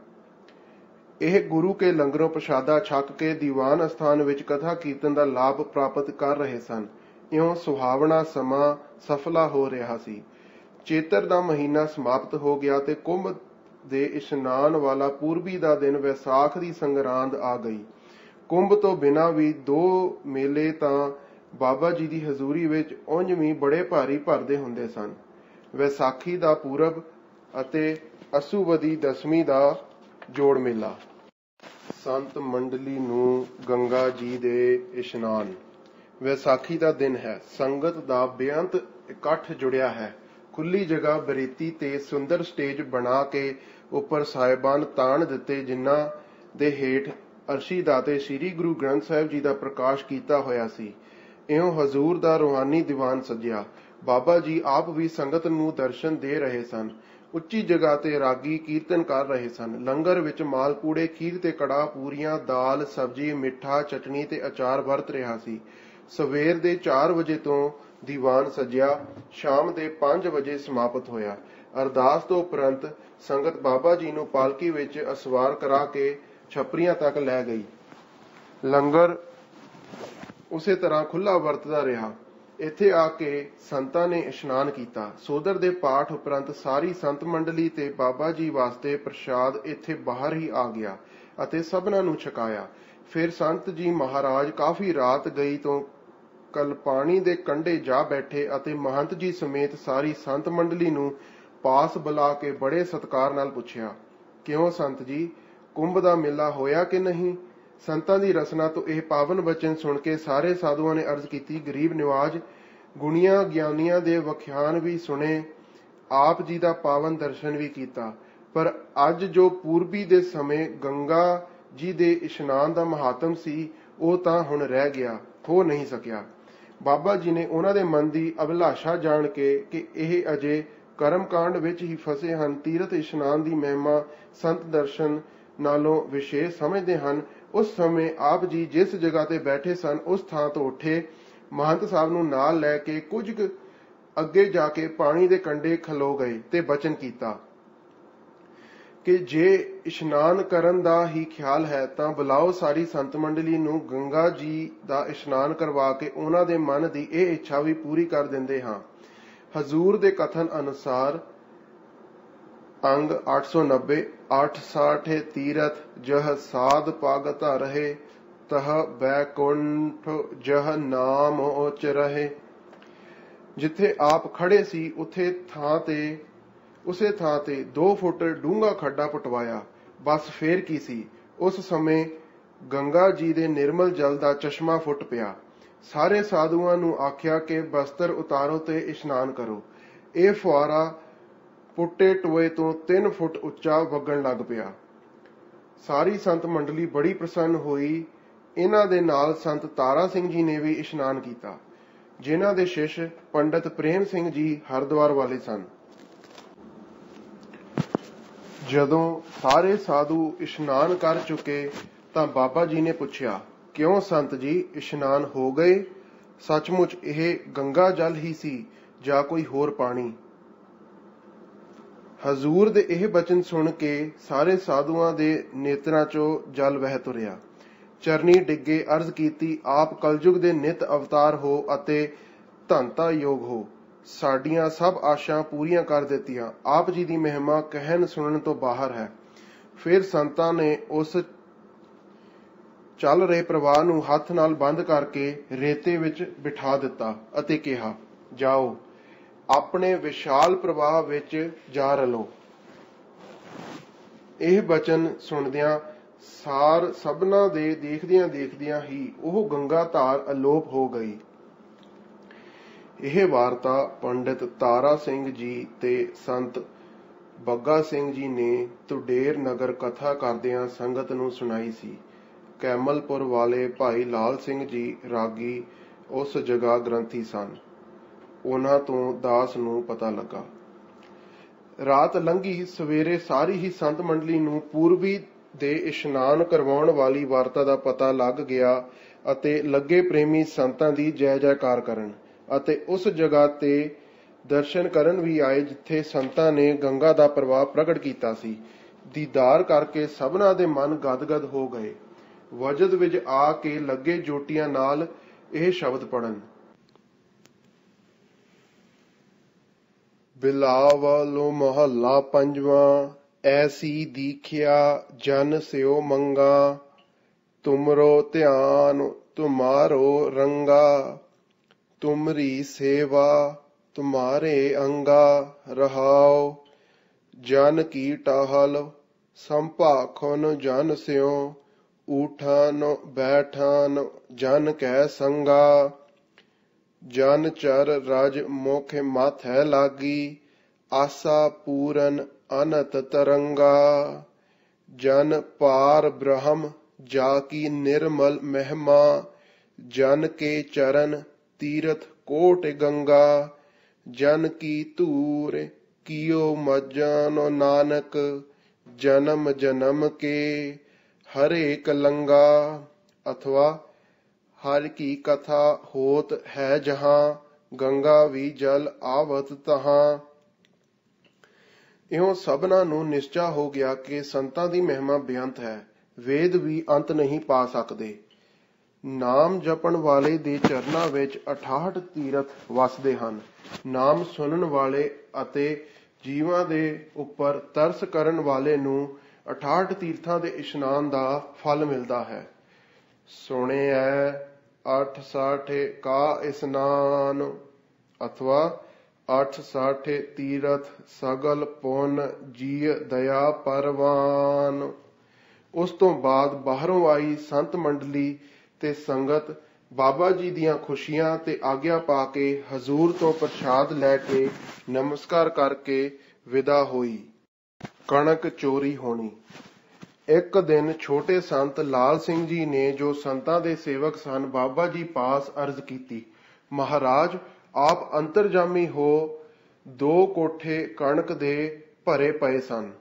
ਇਹ ਗੁਰੂ ਕੇ ਲੰਗਰੋਂ ਪ੍ਰਸ਼ਾਦਾ ਛਕ ਕੇ ਦੀਵਾਨ ਅਸਥਾਨ ਵਿੱਚ ਕਥਾ ਕੀਰਤਨ ਦਾ ਲਾਭ ਪ੍ਰਾਪਤ ਕਰ ਰਹੇ ਸਨ। ਇਉਂ ਸੁਹਾਵਣਾ ਸਮਾਂ ਸਫਲਾ ਹੋ ਰਿਹਾ ਸੀ। ਚੇਤਰ ਦਾ ਮਹੀਨਾ ਸਮਾਪਤ ਹੋ ਗਿਆ ਤੇ ਕੁੰਭ ਦੇ ਇਸ਼ਨਾਨ ਵਾਲਾ ਪੂਰਬੀ ਦਾ ਦਿਨ ਵਿਸਾਖ ਦੀ ਸੰਗਰਾਂਦ ਆ ਗਈ। ਕੁੰਭ ਤੋਂ ਬਿਨਾਂ ਵੀ ਦੋ ਮੇਲੇ ਤਾਂ ਬਾਬਾ ਜੀ ਦੀ ਹਜ਼ੂਰੀ ਵਿੱਚ ਉਂਝ ਵੀ ਬੜੇ ਭਾਰੀ ਭਰਦੇ ਹੁੰਦੇ ਸਨ। ਵਿਸਾਖੀ ਦਾ ਪੂਰਬ ਅਤੇ ਅਸੂਵਦੀ ਦਸਵੀਂ ਦਾ ਜੋੜ ਮੇਲਾ। ਸੰਤ ਮੰਡਲੀ ਨੂੰ ਗੰਗਾ ਜੀ ਦੇ ਇਸ਼ਨਾਨ। ਵਿਸਾਖੀ ਦਾ ਦਿਨ ਹੈ। ਸੰਗਤ ਦਾ ਬੇਅੰਤ ਇਕੱਠ ਜੁੜਿਆ ਹੈ। ਖੁੱਲੀ ਜਗ੍ਹਾ ਬਰੇਤੀ ਤੇ ਸੁੰਦਰ ਸਟੇਜ ਬਣਾ ਕੇ ਉੱਪਰ ਸਾਹਿਬਾਨ ਤਾਣ ਦਿੱਤੇ, ਜਿਨ੍ਹਾਂ ਦੇ ਹੇਠ ਅਰਸ਼ੀ ਦਾਤੇ ਸ੍ਰੀ ਗੁਰੂ ਗ੍ਰੰਥ ਸਾਹਿਬ ਜੀ ਦਾ ਪ੍ਰਕਾਸ਼ ਕੀਤਾ ਹੋਇਆ ਸੀ। ਇਉਂ ਹਜ਼ੂਰ ਦਾ ਰੂਹਾਨੀ ਦੀਵਾਨ ਸਜਿਆ। ਬਾਬਾ ਜੀ ਆਪ ਵੀ ਸੰਗਤ ਨੂੰ ਦਰਸ਼ਨ ਦੇ ਰਹੇ ਸਨ। ਉੱਚੀ ਜਗ੍ਹਾ ਤੇ ਰਾਗੀ ਕੀਰਤਨ ਕਰ ਰਹੇ ਸਨ। ਲੰਗਰ ਵਿੱਚ ਮਾਲਪੂੜੇ, ਖੀਰ ਤੇ ਕੜਾਹ, ਪੂਰੀਆਂ, ਦਾਲ, ਸਬਜ਼ੀ, ਮਿੱਠਾ, ਚਟਣੀ ਤੇ ਅਚਾਰ ਵਰਤ ਰਿਹਾ ਸੀ। ਸਵੇਰ ਦੇ ਚਾਰ ਵਜੇ ਤੋਂ ਦੀਵਾਨ ਸਜਿਆ, ਸ਼ਾਮ ਦੇ ਪੰਜ ਵਜੇ ਸਮਾਪਤ ਹੋਇਆ। ਅਰਦਾਸ ਤੋਂ ਉਪਰੰਤ ਸੰਗਤ ਬਾਬਾ ਜੀ ਨੂੰ ਪਾਲਕੀ ਵਿੱਚ ਅਸਵਾਰ ਕਰਾ ਕੇ ਛਪਰੀਆਂ ਤੱਕ ਲੈ ਗਈ। ਲੰਗਰ ਉਸੇ ਤਰ੍ਹਾਂ ਖੁੱਲ੍ਹਾ ਵਰਤਦਾ ਰਿਹਾ। ਇੱਥੇ ਆ ਕੇ ਸੰਤਾਂ ਨੇ ਇਸ਼ਨਾਨ ਕੀਤਾ। ਸੋਦਰ ਦੇ ਪਾਠ ਉਪਰੰਤ ਸਾਰੀ ਸੰਤ ਮੰਡਲੀ ਤੇ ਬਾਬਾ ਜੀ ਵਾਸਤੇ ਪ੍ਰਸ਼ਾਦ ਇੱਥੇ ਬਾਹਰ ਹੀ ਆ ਗਿਆ ਅਤੇ ਸਭਨਾਂ ਨੂੰ ਛਕਾਇਆ। ਫਿਰ ਸੰਤ ਜੀ ਮਹਾਰਾਜ ਕਾਫੀ ਰਾਤ ਗਈ ਤੋਂ ਕਲਪਾਣੀ ਦੇ ਕੰਢੇ ਜਾ ਬੈਠੇ ਅਤੇ ਮਹੰਤ ਜੀ ਸਮੇਤ ਸਾਰੀ ਸੰਤ ਮੰਡਲੀ ਨੂੰ ਪਾਸ ਬੁਲਾ ਕੇ ਬੜੇ ਸਤਿਕਾਰ ਨਾਲ ਪੁੱਛਿਆ, ਕਿਉਂ ਸੰਤ ਜੀ, ਕੁੰਭ ਦਾ ਮੇਲਾ ਹੋਇਆ ਕਿ ਨਹੀਂ? ਸੰਤਾਂ ਦੀ ਰਸਨਾ ਤੋਂ ਇਹ ਪਾਵਨ ਬਚਨ ਸੁਣ ਕੇ ਸਾਰੇ ਸਾਧੂਆਂ ਨੇ ਅਰਜ਼ ਕੀਤੀ, ਗਰੀਬ ਨਿਵਾਜ, ਗੁਣੀਆਂ ਗਿਆਨੀਆਂ ਦੇ ਵਖਿਆਨ ਵੀ ਸੁਣੇ, ਆਪ ਜੀ ਦਾ ਪਾਵਨ ਦਰਸ਼ਨ ਵੀ ਕੀਤਾ, ਪਰ ਅੱਜ ਜੋ ਪੂਰਬੀ ਦੇ ਸਮੇਂ ਗੰਗਾ ਜੀ ਦੇ ਇਸ਼ਨਾਨ ਦਾ ਮਹਾਤਮ ਸੀ, ਉਹ ਤਾਂ ਹੁਣ ਰਹਿ ਗਿਆ, ਹੋ ਨਹੀਂ ਸਕਿਆ। ਬਾਬਾ ਜੀ ਨੇ ਉਹਨਾਂ ਦੇ ਮਨ ਦੀ ਅਭਿਲਾਸ਼ਾ ਜਾਣ ਕੇ ਕਿ ਇਹ ਅਜੇ ਕਰਮਕਾਂਡ ਵਿੱਚ ਹੀ ਫਸੇ ਹਨ, ਤੀਰਥ ਇਸ਼ਨਾਨ ਦੀ ਮਹਿਮਾ ਸੰਤ ਦਰਸ਼ਨ ਨਾਲੋਂ ਵਿਸ਼ੇਸ਼ ਸਮਝਦੇ ਹਨ, ਉਸ ਸਮੇਂ ਆਪ ਜੀ ਜਿਸ ਜਗ੍ਹਾ ਤੇ ਬੈਠੇ ਸਨ ਉਸ ਥਾਂ ਤੋਂ ਉੱਠੇ, ਮਹੰਤ ਸਾਹਿਬ ਨੂੰ ਨਾਲ ਲੈ ਕੇ ਕੁਝ ਕੁ ਅੱਗੇ ਜਾ ਕੇ ਪਾਣੀ ਦੇ ਕੰਢੇ ਖਲੋ ਗਏ ਤੇ ਬਚਨ ਕੀਤਾ ਕਿ ਜੇ ਇਸ਼ਨਾਨ ਕਰਨ ਦਾ ਹੀ ਖਿਆਲ ਹੈ ਤਾਂ ਬੁਲਾਓ ਸਾਰੀ ਸੰਤ ਮੰਡਲੀ ਨੂੰ, ਗੰਗਾ ਜੀ ਦਾ ਇਸ਼ਨਾਨ ਕਰਵਾ ਕੇ ਉਹਨਾਂ ਦੇ ਮਨ ਦੀ ਇਹ ਇੱਛਾ ਵੀ ਪੂਰੀ ਕਰ ਦਿੰਦੇ ਹਾਂ। ਹਜ਼ੂਰ ਦੇ ਕਥਨ ਅਨੁਸਾਰ ਅੰਗ ਅੱਠ ਸੌ ਨੱਬੇ ਅੱਠ ਸਾਠੇ ਤੀਰਥ ਜਹ ਸਾਧ ਪਾਗਤ ਰਹੇ, ਤਹ ਬੈਕੁੰਠ ਜਹ ਨਾਮ ਉਚ ਰਹੇ। ਜਿੱਥੇ ਆਪ ਖੜੇ ਸੀ ਉਥੇ ਥਾਂ ਤੇ ਉਸੇ ਥਾਂ ਤੇ ਦੋ ਫੁੱਟ ਡੂੰਘਾ ਖੱਡਾ ਪਟਵਾਇਆ। ਬਸ ਫੇਰ ਕੀ ਸੀ, ਉਸ ਸਮੇਂ ਗੰਗਾ ਜੀ ਦੇ ਨਿਰਮਲ ਜਲ ਦਾ ਚਸ਼ਮਾ ਫੁੱਟ ਪਿਆ। ਸਾਰੇ ਸਾਧੂਆਂ ਨੂੰ ਆਖਿਆ ਕਿ ਬਸਤਰ ਉਤਾਰੋ ਤੇ ਇਸ਼ਨਾਨ ਕਰੋ। ਇਹ ਫੁਆਰਾ ਪੁੱਟੇ ਟੋਏ ਤੋਂ ਤਿੰਨ ਫੁੱਟ ਉੱਚਾ ਵਗਣ ਲੱਗ ਪਿਆ। ਸਾਰੀ ਸੰਤ ਮੰਡਲੀ ਬੜੀ ਪ੍ਰਸੰਨ ਹੋਈ। ਇਹਨਾਂ ਦੇ ਨਾਲ ਸੰਤ ਤਾਰਾ ਸਿੰਘ ਜੀ ਨੇ ਵੀ ਇਸ਼ਨਾਨ ਕੀਤਾ, ਜਿਨ੍ਹਾਂ ਦੇ ਸ਼ਿਸ਼ ਪੰਡਤ ਪ੍ਰੇਮ ਸਿੰਘ ਜੀ ਹਰਿਦੁਆਰ ਵਾਲੇ ਸਨ। ਜਦੋਂ ਸਾਰੇ ਸਾਧੂ ਇਸ਼ਨਾਨ ਕਰ ਚੁੱਕੇ ਤਾਂ ਬਾਬਾ ਜੀ ਨੇ ਪੁੱਛਿਆ, ਕਿਉਂ ਸੰਤ ਜੀ, ਇਸ਼ਨਾਨ ਹੋ ਗਏ? ਸੱਚਮੁੱਚ ਇਹ ਗੰਗਾ ਜਲ ਹੀ ਸੀ ਜਾਂ ਕੋਈ ਹੋਰ ਪਾਣੀ? ਹਜ਼ੂਰ ਦੇ ਇਹ ਬਚਨ ਸੁਣ ਕੇ ਸਾਰੇ ਸਾਧੂਆਂ ਦੇ ਨੇਤਰਾਂ ਚੋਂ ਜਲ ਵਹਿ ਤੁਰਿਆ। ਚਰਨੀ ਡਿੱਗੇ ਅਰਜ਼ ਕੀਤੀ, ਆਪ ਕਲਯੁਗ ਦੇ ਨਿਤ ਅਵਤਾਰ ਹੋ ਅਤੇ ਧੰਤਾ ਯੋਗ ਹੋ। ਸਾਡੀਆਂ ਸਭ ਆਸ਼ਾਂ ਪੂਰੀਆਂ ਕਰ ਦਿੱਤੀਆਂ। ਆਪ ਜੀ ਦੀ ਮਹਿਮਾ ਕਹਿਣ ਸੁਣਨ ਤੋਂ ਬਾਹਰ ਹੈ। ਫਿਰ ਸੰਤਾਂ ਨੇ ਉਸ ਚੱਲ ਰਹੇ ਪ੍ਰਵਾਹ ਨੂੰ ਹੱਥ ਨਾਲ ਬੰਦ ਕਰਕੇ ਰੇਤੇ ਵਿੱਚ ਬਿਠਾ ਦਿੱਤਾ ਅਤੇ ਕਿਹਾ, ਜਾਓ, ਆਪਣੇ ਵਿਸ਼ਾਲ ਪ੍ਰਵਾਹ ਵਿੱਚ ਜਾ ਰਲੋ। ਇਹ ਬਚਨ ਸੁਣਦਿਆਂ ਸਾਰ ਸਭਨਾਂ ਦੇ ਦੇਖਦਿਆਂ ਦੇਖਦਿਆਂ ਹੀ ਉਹ ਗੰਗਾ ਧਾਰ ਅਲੋਪ ਹੋ ਗਈ। ਇਹ ਵਾਰਤਾ ਪੰਡਿਤ ਤਾਰਾ ਸਿੰਘ ਜੀ ਤੇ ਸੰਤ ਬੱਗਾ ਸਿੰਘ ਜੀ ਨੇ ਤੁਡੇਰ ਨਗਰ ਕਥਾ ਕਰਦਿਆਂ ਸੰਗਤ ਨੂੰ ਸੁਣਾਈ ਸੀ। ਕੈਮਲਪੁਰ ਵਾਲੇ ਭਾਈ ਲਾਲ ਸਿੰਘ ਜੀ ਰਾਗੀ ਉਸ ਜਗ੍ਹਾ ਗ੍ਰੰਥੀ ਸਨ। ਉਹਨਾਂ ਤੋਂ ਦਾਸ ਨੂੰ ਪਤਾ ਲੱਗਾ। ਰਾਤ ਲੰਘੀ। ਸਵੇਰੇ ਸਾਰੀ ਹੀ ਸੰਤ ਮੰਡਲੀ ਨੂੰ ਪੂਰਬੀ ਦੇ ਇਸ਼ਨਾਨ ਕਰਵਾਉਣ ਵਾਲੀ ਵਾਰਤਾ ਦਾ ਪਤਾ ਲੱਗ ਗਿਆ ਅਤੇ ਲੱਗੇ ਪ੍ਰੇਮੀ ਸੰਤਾਂ ਦੀ ਜੈ ਜੈਕਾਰ ਕਰਨ ਅਤੇ ਉਸ ਜਗ੍ਹਾ ਤੇ ਦਰਸ਼ਨ ਕਰਨ ਵੀ ਆਏ ਜਿੱਥੇ ਸੰਤਾਂ ਨੇ ਗੰਗਾ ਦਾ ਪ੍ਰਵਾਹ ਪ੍ਰਗਟ ਕੀਤਾ ਸੀ। ਦੀਦਾਰ ਕਰਕੇ ਸਭਨਾਂ ਦੇ ਮਨ ਗਦਗਦ ਹੋ ਗਏ। ਵਜਦ ਵਿੱਚ ਆ ਕੇ ਲੱਗੇ ਜੋਟੀਆਂ ਨਾਲ ਇਹ ਸ਼ਬਦ ਪੜਨ, ਬਿਲਾਵਲੋ ਮਹੱਲਾ ਪੰਜਵਾਂ। ਐਸੀ ਦੀਖਿਆ ਜਨ ਸਿਓ ਮੰਗਾ, ਤੁਮਰੋ ਧਿਆਨ ਤੁਮਾਰੋ ਰੰਗਾ, ਤੁਮਰੀ ਸੇਵਾ ਤੁਮਾਰੇ ਅੰਗਾ, ਰਹਾਉ ਜਨ ਕੀ ਟਹਲ ਸੰਭਾਖਨ ਜਨ ਸਿਓ, ਊਠਨ ਬੈਠਨ ਜਨ ਕੈ ਸੰਗਾ, ਜਨ ਚਰ ਰਜ ਮੁਖ ਮਾਥੈ ਲਾਗੀ, ਆਸਾ ਪੂਰਨ ਅਨਤ ਤਰੰਗਾ, ਜਨ ਪਾਰ ਬ੍ਰਹਮ ਜਾ ਕੀ ਨਿਰਮਲ ਮਹਿਮਾ, ਜਨ ਕੇ ਚਰਨ ਤੀਰਥ ਕੋਟ ਗੰਗਾ, ਜਨ ਕੀ ਧੂਰ ਕੀਓ ਮਜਨ ਨਾਨਕ, ਜਨਮ ਜਨਮ ਕੇ ਹਰੇ ਕਲੰਗਾ। ਅਥਵਾ ਹਰ ਕੀ ਕਥਾ ਹੋਤ ਹੈ ਜਹਾਂ, ਗੰਗਾ ਵੀ ਜਲ ਆਵਤ ਤਹਾਂ। ਇਉਂ ਸਭਨਾਂ ਨੂੰ ਨਿਸ਼ਚਾ ਹੋ ਗਿਆ ਕਿ ਸੰਤਾਂ ਦੀ ਮਹਿਮਾ ਬੇਅੰਤ ਹੈ। ਵੇਦ ਵੀ ਅੰਤ ਨਹੀਂ ਪਾ ਸਕਦੇ। ਨਾਮ ਜਪਣ ਵਾਲੇ ਦੇ ਚਰਨਾਂ ਵਿੱਚ ਅਠਾਹਠ ਤੀਰਥ ਵਸਦੇ ਹਨ। ਨਾਮ ਸੁਣਨ ਵਾਲੇ ਅਤੇ ਜੀਵਾਂ ਦੇ ਉੱਪਰ ਤਰਸ ਕਰਨ ਵਾਲੇ ਨੂੰ ਅਠਾਹਠ ਤੀਰਥਾਂ ਦੇ ਇਸ਼ਨਾਨ ਦਾ ਫਲ ਮਿਲਦਾ ਹੈ। ਸੁਣਿਐ ਅੱਠ ਸਾਠੇ ਕਾ ਇਸਨਾਨ, ਅਥਵਾ ਅੱਠ ਸਾਠੇ ਤੀਰਥ ਸਗਲ ਪੁੰਨ ਜੀਅ ਦਇਆ ਪਰਵਾਨ। ਉਸ ਤੋਂ ਬਾਅਦ ਬਾਹਰੋਂ ਆਈ ਸੰਤ ਮੰਡਲੀ ਤੇ ਸੰਗਤ ਬਾਬਾ ਜੀ ਦੀਆਂ ਖੁਸ਼ੀਆਂ ਤੇ ਆਗਿਆ ਪਾ ਕੇ ਹਜ਼ੂਰ ਤੋਂ ਪ੍ਰਸ਼ਾਦ ਲੈ ਕੇ ਨਮਸਕਾਰ ਕਰਕੇ ਵਿਦਾ ਹੋਈ। ਕਣਕ ਚੋਰੀ ਹੋਣੀ। ਇੱਕ ਦਿਨ ਛੋਟੇ ਸੰਤ ਲਾਲ ਸਿੰਘ ਜੀ ਨੇ, ਜੋ ਸੰਤਾਂ ਦੇ ਸੇਵਕ ਸਨ, ਬਾਬਾ ਜੀ ਪਾਸ ਅਰਜ਼ ਕੀਤੀ, ਮਹਾਰਾਜ, ਆਪ ਅੰਤਰਜਾਮੀ ਹੋ। ਦੋ ਕੋਠੇ ਕਣਕ ਦੇ ਭਰੇ ਪਏ ਸਨ।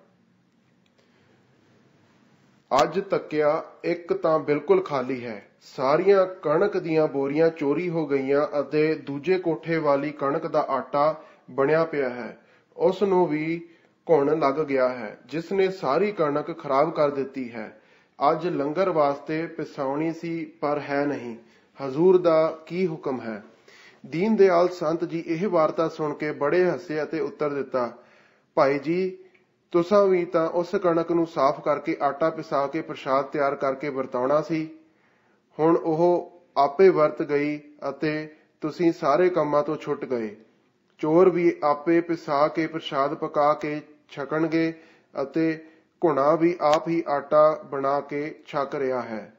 ਅੱਜ ਤੱਕਿਆ ਇੱਕ ਤਾਂ ਬਿਲਕੁਲ ਖਾਲੀ ਹੈ। ਸਾਰੀਆਂ ਕਣਕ ਦੀਆਂ ਬੋਰੀਆਂ ਚੋਰੀ ਹੋ ਗਈਆਂ ਅਤੇ ਦੂਜੇ ਕੋਠੇ ਵਾਲੀ ਕਣਕ ਦਾ ਆਟਾ ਬਣਿਆ ਪਿਆ ਹੈ। ਉਸ ਨੂੰ ਵੀ ਘੁਣ ਲੱਗ ਗਿਆ ਹੈ, ਜਿਸ ਨੇ ਸਾਰੀ ਕਣਕ ਖਰਾਬ ਕਰ ਦਿੱਤੀ ਹੈ। ਅੱਜ ਲੰਗਰ ਵਾਸਤੇ ਪਿਸਾਉਣੀ ਸੀ, ਪਰ ਹੈ ਨਹੀਂ। ਹਜ਼ੂਰ ਦਾ ਕੀ ਹੁਕਮ ਹੈ? ਦੀਨ ਦਿਆਲ ਸੰਤ ਜੀ ਇਹ ਵਾਰਤਾ ਸੁਣ ਕੇ ਬੜੇ ਹੱਸੇ ਅਤੇ ਉੱਤਰ ਦਿੱਤਾ, ਭਾਈ ਜੀ, ਤੁਸਾਂ ਵੀ ਤਾਂ ਉਸ ਕਣਕ ਨੂੰ ਸਾਫ਼ ਕਰਕੇ ਆਟਾ ਪਿਸਾ ਕੇ ਪ੍ਰਸ਼ਾਦ ਤਿਆਰ ਕਰਕੇ ਵਰਤਾਉਣਾ ਸੀ। ਹੁਣ ਉਹ ਆਪੇ ਵਰਤ ਗਈ ਅਤੇ ਤੁਸੀਂ ਸਾਰੇ ਕੰਮਾਂ ਤੋਂ ਛੁੱਟ ਗਏ। ਚੋਰ ਵੀ ਆਪੇ ਪਿਸਾ ਕੇ ਪ੍ਰਸ਼ਾਦ ਪਕਾ ਕੇ ਛਕਣਗੇ ਅਤੇ ਘੁਣਾ ਵੀ ਆਪ ਹੀ ਆਟਾ ਬਣਾ ਕੇ ਛਕ ਰਿਹਾ ਹੈ।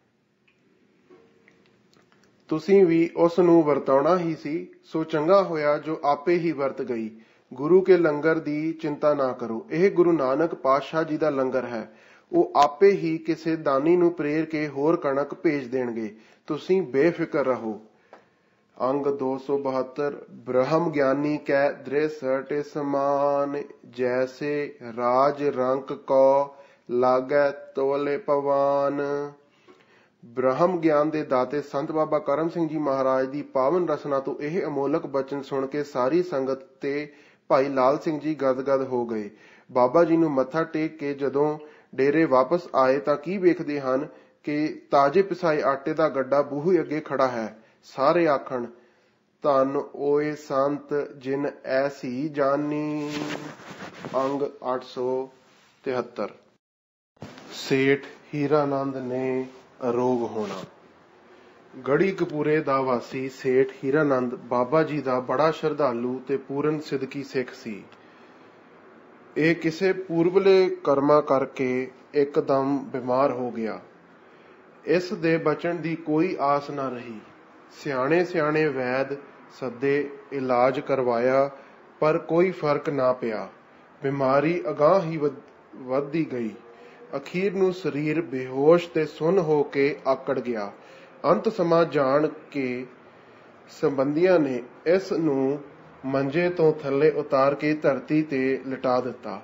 ਤੁਸੀਂ ਵੀ ਉਸ ਨੂੰ ਵਰਤਾਉਣਾ ਹੀ ਸੀ, ਸੋ ਚੰਗਾ ਹੋਇਆ ਜੋ ਆਪੇ ਹੀ ਵਰਤ ਗਈ। ਗੁਰੂ ਕੇ ਲੰਗਰ ਦੀ ਚਿੰਤਾ ਨਾ ਕਰੋ। ਇਹ ਗੁਰੂ ਨਾਨਕ ਪਾਤਸ਼ਾਹ ਜੀ ਦਾ ਲੰਗਰ ਹੈ। ਉਹ ਆਪੇ ਹੀ ਕਿਸੇ ਦਾਨੀ ਨੂੰ ਪ੍ਰੇਰ ਕੇ ਹੋਰ ਕਣਕ ਭੇਜ ਦੇਣਗੇ। ਤੁਸੀਂ ਬੇਫਿਕਰ ਰਹੋ। ਅੰਗ ਦੋ ਸੌ ਬਹੱਤਰ। ਬ੍ਰਹਮ ਗਿਆਨੀ ਕੈ ਦ੍ਰਿਸ਼ਟ ਸਮਾਨ, ਜੈਸੇ ਰਾਜ ਰੰਕ ਕੋ ਲਾਗੈ ਤੋਲੇ ਪਵਾਨ। ਬ੍ਰਹਮ ਗਿਆਨ ਦੇ ਦਾਤੇ ਸੰਤ ਬਾਬਾ ਕਰਮ ਸਿੰਘ ਜੀ ਮਹਾਰਾਜ ਦੀ ਪਾਵਨ ਰਸਨਾ ਤੋਂ ਇਹ ਅਮੋਲਕ ਬਚਨ ਸੁਣ ਕੇ ਸਾਰੀ ਸੰਗਤ ਤੇ ਭਾਈ ਲਾਲ ਸਿੰਘ ਜੀ ਗਦਗਦ ਹੋ ਗਏ। ਬਾਬਾ ਜੀ ਨੂੰ ਮੱਥਾ ਟੇਕ ਕੇ ਜਦੋਂ ਡੇਰੇ ਵਾਪਸ ਆਏ ਤਾਂ ਕੀ ਵੇਖਦੇ ਹਨ ਕਿ ਤਾਜੇ ਪਿਸਾਏ ਆਟੇ ਦਾ ਗੱਡਾ ਬੂਹੇ ਅੱਗੇ ਖੜਾ ਹੈ। ਸਾਰੇ ਆਖਣ, ਧੰਨ ਓਏ ਸੰਤ ਜਿਨ ਐਸੀ ਜਾਨੀ। ਅੰਗ ਅੱਠ ਸੌ ਤਿਹੱਤਰ। ਸੇਠ ਹੀਰਾਨੰਦ ਨੇ ਅਰੋਗ ਹੋਣਾ। ਗੜ੍ਹੀ ਕਪੂਰੇ ਦਾ ਵਾਸੀ ਸੇਠ ਹੀਰਾਨੰਦ ਬਾਬਾ ਜੀ ਦਾ ਬੜਾ ਸ਼ਰਧਾਲੂ ਤੇ ਪੂਰਨ ਸਿਦਕੀ ਸਿੱਖ ਸੀ। ਇਹ ਕਿਸੇ ਪੂਰਬਲੇ ਕਰਮਾਂ ਕਰਕੇ ਇੱਕਦਮ ਬਿਮਾਰ ਹੋ ਗਿਆ। ਇਸ ਦੇ ਬਚਣ ਦੀ ਕੋਈ ਆਸ ਨਾ ਰਹੀ। ਸਿਆਣੇ ਸਿਆਣੇ ਵੈਦ ਸੱਦੇ, ਇਲਾਜ ਕਰਵਾਇਆ, ਪਰ ਕੋਈ ਫਰਕ ਨਾ ਪਿਆ। ਬਿਮਾਰੀ ਅਗਾਂਹ ਹੀ ਵੱਧਦੀ ਗਈ। ਅਖੀਰ ਨੂੰ ਸਰੀਰ ਬੇਹੋਸ਼ ਤੇ ਸੁੰਨ ਹੋ ਕੇ ਆਕੜ ਗਿਆ। ਅੰਤ ਸਮਾਂ ਜਾਣ ਕੇ ਸੰਬੰਧੀਆਂ ਨੇ ਇਸ ਨੂੰ ਮੰਜੇ ਤੋਂ ਥੱਲੇ ਉਤਾਰ ਕੇ ਧਰਤੀ ਤੇ ਲਿਟਾ ਦਿੱਤਾ।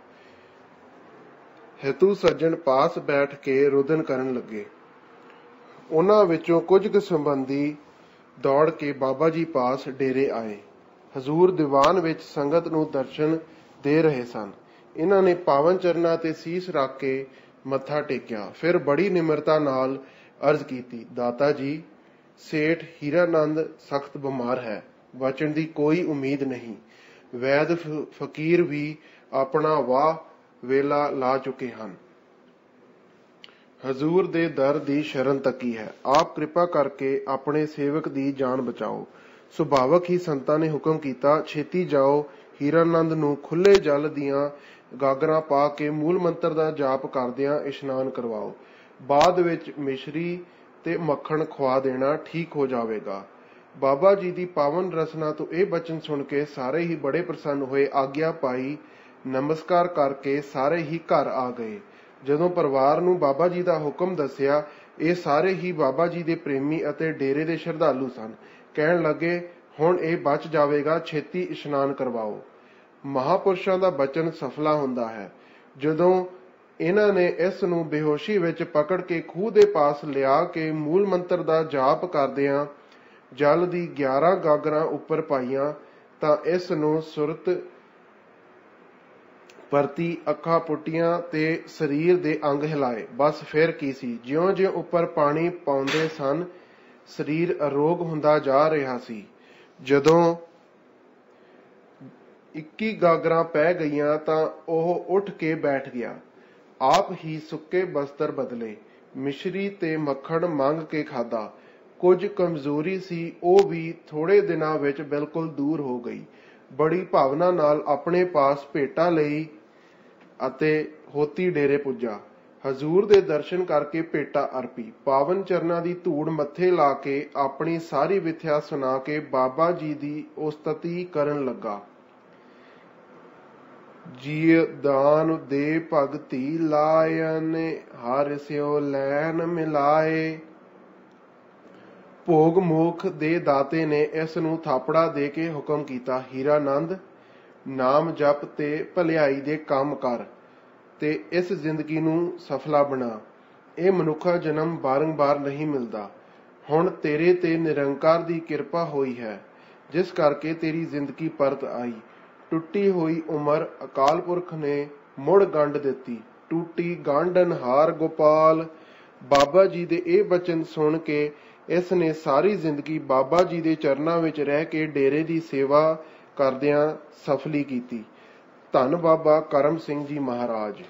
ਹਿਤੂ ਸੱਜਣ ਪਾਸ ਬੈਠ ਕੇ ਰੁਦਨ ਕਰਨ ਲੱਗੇ। ਉਹਨਾਂ ਵਿੱਚੋਂ ਕੁਝ ਕੁ ਸੰਬੰਧੀ ਦੌੜ ਕੇ ਬਾਬਾ ਜੀ ਪਾਸ ਡੇਰੇ ਆਏ। ਹਜ਼ੂਰ ਦੀਵਾਨ ਵਿੱਚ ਸੰਗਤ ਨੂੰ ਦਰਸ਼ਨ ਦੇ ਰਹੇ ਸਨ। ਇਹਨਾਂ ਨੇ ਪਾਵਨ ਚਰਨਾਂ ਤੇ ਸੀਸ ਰੱਖ ਕੇ ਮੱਥਾ ਟੇਕਿਆ। ਫਿਰ ਬੜੀ ਨਿਮਰਤਾ ਨਾਲ ਅਰਜ਼ ਕੀਤੀ, ਦਾਤਾ ਜੀ, ਸੇਠ ਹੀਰਾਨੰਦ ਸਖਤ ਬਿਮਾਰ ਹੈ। ਬਚਣ ਦੀ ਕੋਈ ਉਮੀਦ ਨਹੀਂ। ਵੈਦ ਫਕੀਰ ਵੀ ਆਪਣਾ ਵਾਹ ਵੇਲਾ ਲਾ ਚੁੱਕੇ ਹਨ। ਹਜ਼ੂਰ ਦੇ ਦਰ ਦੀ ਸ਼ਰਨ ਤੱਕੀ ਹੈ। ਆਪ ਕਿਰਪਾ ਕਰਕੇ ਆਪਣੇ ਸੇਵਕ ਦੀ ਜਾਨ ਬਚਾਓ। ਸੁਭਾਵਕ ਹੀ ਸੰਤਾਂ ਨੇ ਹੁਕਮ ਕੀਤਾ, ਛੇਤੀ ਜਾਓ, ਹੀਰਾਨੰਦ ਨੂੰ ਖੁੱਲੇ ਜਲ ਦੀਆਂ ਗਾਗਰਾਂ ਪਾ ਕੇ ਮੂਲ ਮੰਤਰ ਦਾ ਜਾਪ ਕਰਦਿਆਂ ਇਸ਼ਨਾਨ ਕਰਵਾਓ। ਬਾਅਦ ਵਿੱਚ ਮਿਸ਼ਰੀ ਤੇ ਮੱਖਣ ਖਵਾ ਦੇਣਾ, ਠੀਕ ਹੋ ਜਾਵੇਗਾ। ਬਾਬਾ ਜੀ ਦੀ ਪਾਵਨ ਰਸਨਾ ਤੋਂ ਇਹ ਬਚਨ ਸੁਣ ਕੇ ਸਾਰੇ ਹੀ ਬੜੇ ਪ੍ਰਸੰਨ ਹੋਏ। ਆਗਿਆ ਪਾਈ, ਨਮਸਕਾਰ ਕਰਕੇ ਸਾਰੇ ਹੀ ਘਰ ਆ ਗਏ। ਜਦੋਂ ਪਰਿਵਾਰ ਨੂੰ ਬਾਬਾ ਜੀ ਦਾ ਹੁਕਮ ਦੱਸਿਆ, ਇਹ ਸਾਰੇ ਹੀ ਬਾਬਾ ਜੀ ਦੇ ਪ੍ਰੇਮੀ ਅਤੇ ਡੇਰੇ ਦੇ ਸ਼ਰਧਾਲੂ ਸਨ। ਕਹਿਣ ਲੱਗੇ, ਹੁਣ ਇਹ ਬਚ ਜਾਵੇਗਾ, ਛੇਤੀ ਇਸ਼ਨਾਨ ਕਰਵਾਓ। ਮਹਾਂਪੁਰਸ਼ਾਂ ਦਾ ਬਚਨ ਸਫਲਾ ਹੁੰਦਾ ਹੈ। ਜਦੋਂ ਇਹਨਾਂ ਨੇ ਇਸ ਨੂੰ ਬੇਹੋਸ਼ੀ ਵਿੱਚ ਪਕੜ ਕੇ ਖੂਹ ਦੇ ਪਾਸ ਲਿਆ ਕੇ ਮੂਲ ਮੰਤਰ ਦਾ ਜਾਪ ਕਰਦਿਆਂ ਜਲ ਦੀ ਗਿਆਰਾਂ ਗਾਗਰਾਂ ਉੱਪਰ ਪਾਈਆਂ, ਤਾਂ ਇਸ ਨੂੰ ਸੁਰਤ ਪਰਤੀ, ਅੱਖਾਂ ਪੁੱਟੀਆਂ ਤੇ ਸਰੀਰ ਦੇ ਅੰਗ ਹਿਲਾਏ। ਬਸ ਫਿਰ ਕੀ ਸੀ। ਜਿਉਂ ਜਿਉਂ ਉੱਪਰ ਪਾਣੀ ਪਾਉਂਦੇ ਸਨ, ਸਰੀਰ ਅਰੋਗ ਹੁੰਦਾ ਜਾ ਰਿਹਾ ਸੀ। ਜਦੋਂ ਇੱਕੀ ਗਾਗਰਾਂ ਪੈ ਗਈਆਂ ਤਾਂ ਉਹ ਉੱਠ ਕੇ ਬੈਠ ਗਿਆ। ਆਪ ਹੀ ਸੁੱਕੇ ਬਸਤਰ ਬਦਲੇ, ਮਿਸ਼ਰੀ ਤੇ ਮੱਖਣ ਮੰਗ ਕੇ ਖਾਧਾ। ਕੁਝ ਕਮਜ਼ੋਰੀ ਸੀ, ਉਹ ਵੀ ਥੋੜੇ ਦਿਨਾਂ ਵਿੱਚ ਬਿਲਕੁਲ ਦੂਰ ਹੋ ਗਈ। ਬੜੀ ਭਾਵਨਾ ਨਾਲ ਆਪਣੇ ਪਾਸ ਭੇਟਾ ਲਈ ਅਤੇ ਹੋਤੀ ਡੇਰੇ ਪੁੱਜਾ। ਹਜ਼ੂਰ ਦੇ ਦਰਸ਼ਨ ਕਰਕੇ ਭੇਟਾ ਅਰਪੀ। ਪਾਵਨ ਚਰਨਾਂ ਦੀ ਧੂੜ ਮੱਥੇ ਲਾ ਕੇ ਆਪਣੀ ਸਾਰੀ ਵਿਥਿਆ ਸੁਣਾ ਕੇ ਬਾਬਾ ਜੀ ਦੀ ਉਸਤਤੀ ਕਰਨ ਲੱਗਾ। ਜੀ ਦਾਨ ਦੇ ਭਗਤੀ ਲਾਇਨ, ਹਰਿ ਸਿਓ ਲੈਨ ਮਿਲਾਏ। ਭੋਗ ਮੋਖ ਦੇ ਦਾਤੇ ਨੇ ਇਸ ਨੂੰ ਥਾਪੜਾ ਦੇ ਕੇ ਹੁਕਮ ਕੀਤਾ, ਹੀਰਾਨੰਦ, ਨਾਮ ਜਪ ਤੇ ਭਲਾਈ ਦੇ ਕੰਮ ਕਰ ਤੇ ਇਸ ਜ਼ਿੰਦਗੀ ਨੂੰ ਸਫਲਾ ਬਣਾ। ਇਹ ਮਨੁੱਖਾ ਜਨਮ ਬਾਰੰਬਾਰ ਨਹੀਂ ਮਿਲਦਾ। ਹੁਣ ਤੇਰੇ ਤੇ ਨਿਰੰਕਾਰ ਦੀ ਕਿਰਪਾ ਹੋਈ ਹੈ, ਜਿਸ ਕਰਕੇ ਤੇਰੀ ਜ਼ਿੰਦਗੀ ਪਰਤ ਆਈ। ਟੁੱਟੀ ਹੋਈ ਉਮਰ ਅਕਾਲ ਪੁਰਖ ਨੇ ਮੁੜ ਗੰਢ ਦਿੱਤੀ। ਟੂਟੀ ਗਾਂਢਨਹਾਰ ਗੋਪਾਲ। ਬਾਬਾ ਜੀ ਦੇ ਇਹ ਬਚਨ ਸੁਣ ਕੇ ਇਸ ਨੇ ਸਾਰੀ ਜ਼ਿੰਦਗੀ ਬਾਬਾ ਜੀ ਦੇ ਚਰਨਾਂ ਵਿੱਚ ਰਹਿ ਕੇ ਡੇਰੇ ਦੀ ਸੇਵਾ ਕਰਦਿਆਂ ਸਫਲੀ ਕੀਤੀ। ਧੰਨ ਬਾਬਾ ਕਰਮ ਸਿੰਘ ਜੀ ਮਹਾਰਾਜ।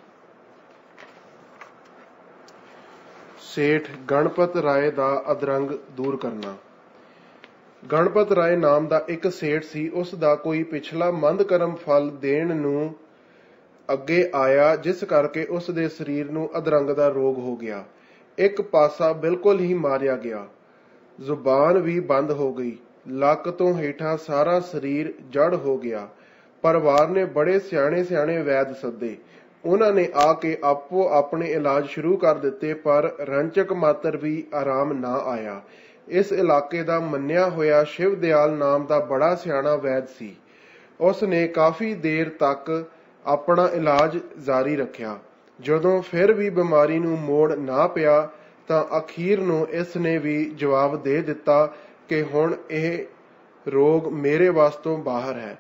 ਸੇਠ ਗਣਪਤ ਰਾਏ ਦਾ ਅਧਰੰਗ ਦੂਰ ਕਰਨਾ। ਗਣਪਤ ਰਾਏ ਨਾਮ ਦਾ ਇੱਕ ਸੇਠ ਸੀ। ਉਸ ਦਾ ਕੋਈ ਪਿਛਲਾ ਮੰਦ ਕਰਮ ਫਲ ਦੇਣ ਨੂੰ ਅੱਗੇ ਆਇਆ, ਜਿਸ ਕਰਕੇ ਉਸ ਦੇ ਸਰੀਰ ਨੂੰ ਅਧਰੰਗ ਦਾ ਰੋਗ ਹੋ ਗਿਆ। ਇੱਕ ਪਾਸਾ ਬਿਲਕੁਲ ਹੀ ਮਾਰਿਆ ਗਿਆ। ਜ਼ੁਬਾਨ ਵੀ ਬੰਦ ਹੋ ਗਈ। ਲੱਕ ਤੋਂ ਹੇਠਾਂ ਸਾਰਾ ਸਰੀਰ ਜੜ ਹੋ ਗਿਆ। ਪਰਿਵਾਰ ਨੇ ਬੜੇ ਸਿਆਣੇ ਸਿਆਣੇ ਵੈਦ ਸੱਦੇ। ਉਹਨਾਂ ਨੇ ਆ ਕੇ ਆਪੋ ਆਪਣੇ ਇਲਾਜ ਸ਼ੁਰੂ ਕਰ ਦਿੱਤੇ, ਪਰ ਰੰਚਕ ਮਾਤਰ ਵੀ ਆਰਾਮ ਨਾ ਆਇਆ। ਇਸ ਇਲਾਕੇ ਦਾ ਮੰਨਿਆ ਹੋਇਆ ਸ਼ਿਵ ਦਿਆਲ ਨਾਮ ਦਾ ਬੜਾ ਸਿਆਣਾ ਵੈਦ ਸੀ। ਉਸ ਨੇ ਕਾਫੀ ਦੇਰ ਤੱਕ ਆਪਣਾ ਇਲਾਜ ਜਾਰੀ ਰੱਖਿਆ। ਜਦੋਂ ਫਿਰ ਵੀ ਬਿਮਾਰੀ ਨੂੰ ਮੋੜ ਨਾ ਪਿਆ, ਤਾਂ ਅਖੀਰ ਨੂੰ ਇਸ ਨੇ ਵੀ ਜਵਾਬ ਦੇ ਦਿੱਤਾ ਕਿ ਹੁਣ ਇਹ ਰੋਗ ਮੇਰੇ ਵੱਸ ਤੋਂ ਬਾਹਰ ਹੈ,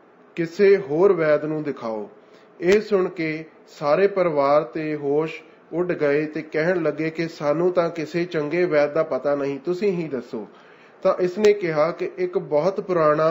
ਕਿਸੇ ਹੋਰ ਵੈਦ ਨੂੰ ਦਿਖਾਓ। ਇਹ ਸੁਣ ਕੇ ਸਾਰੇ ਪਰਿਵਾਰ ਤੇ ਹੋਸ਼ ਉੱਡ ਗਏ ਤੇ ਕਹਿਣ ਲੱਗੇ ਕਿ ਸਾਨੂੰ ਤਾਂ ਕਿਸੇ ਚੰਗੇ ਵੈਦ ਦਾ ਪਤਾ ਨਹੀਂ, ਤੁਸੀਂ ਹੀ ਦੱਸੋ। ਤਾਂ ਇਸਨੇ ਕਿਹਾ ਕਿ ਇੱਕ ਬਹੁਤ ਪੁਰਾਣਾ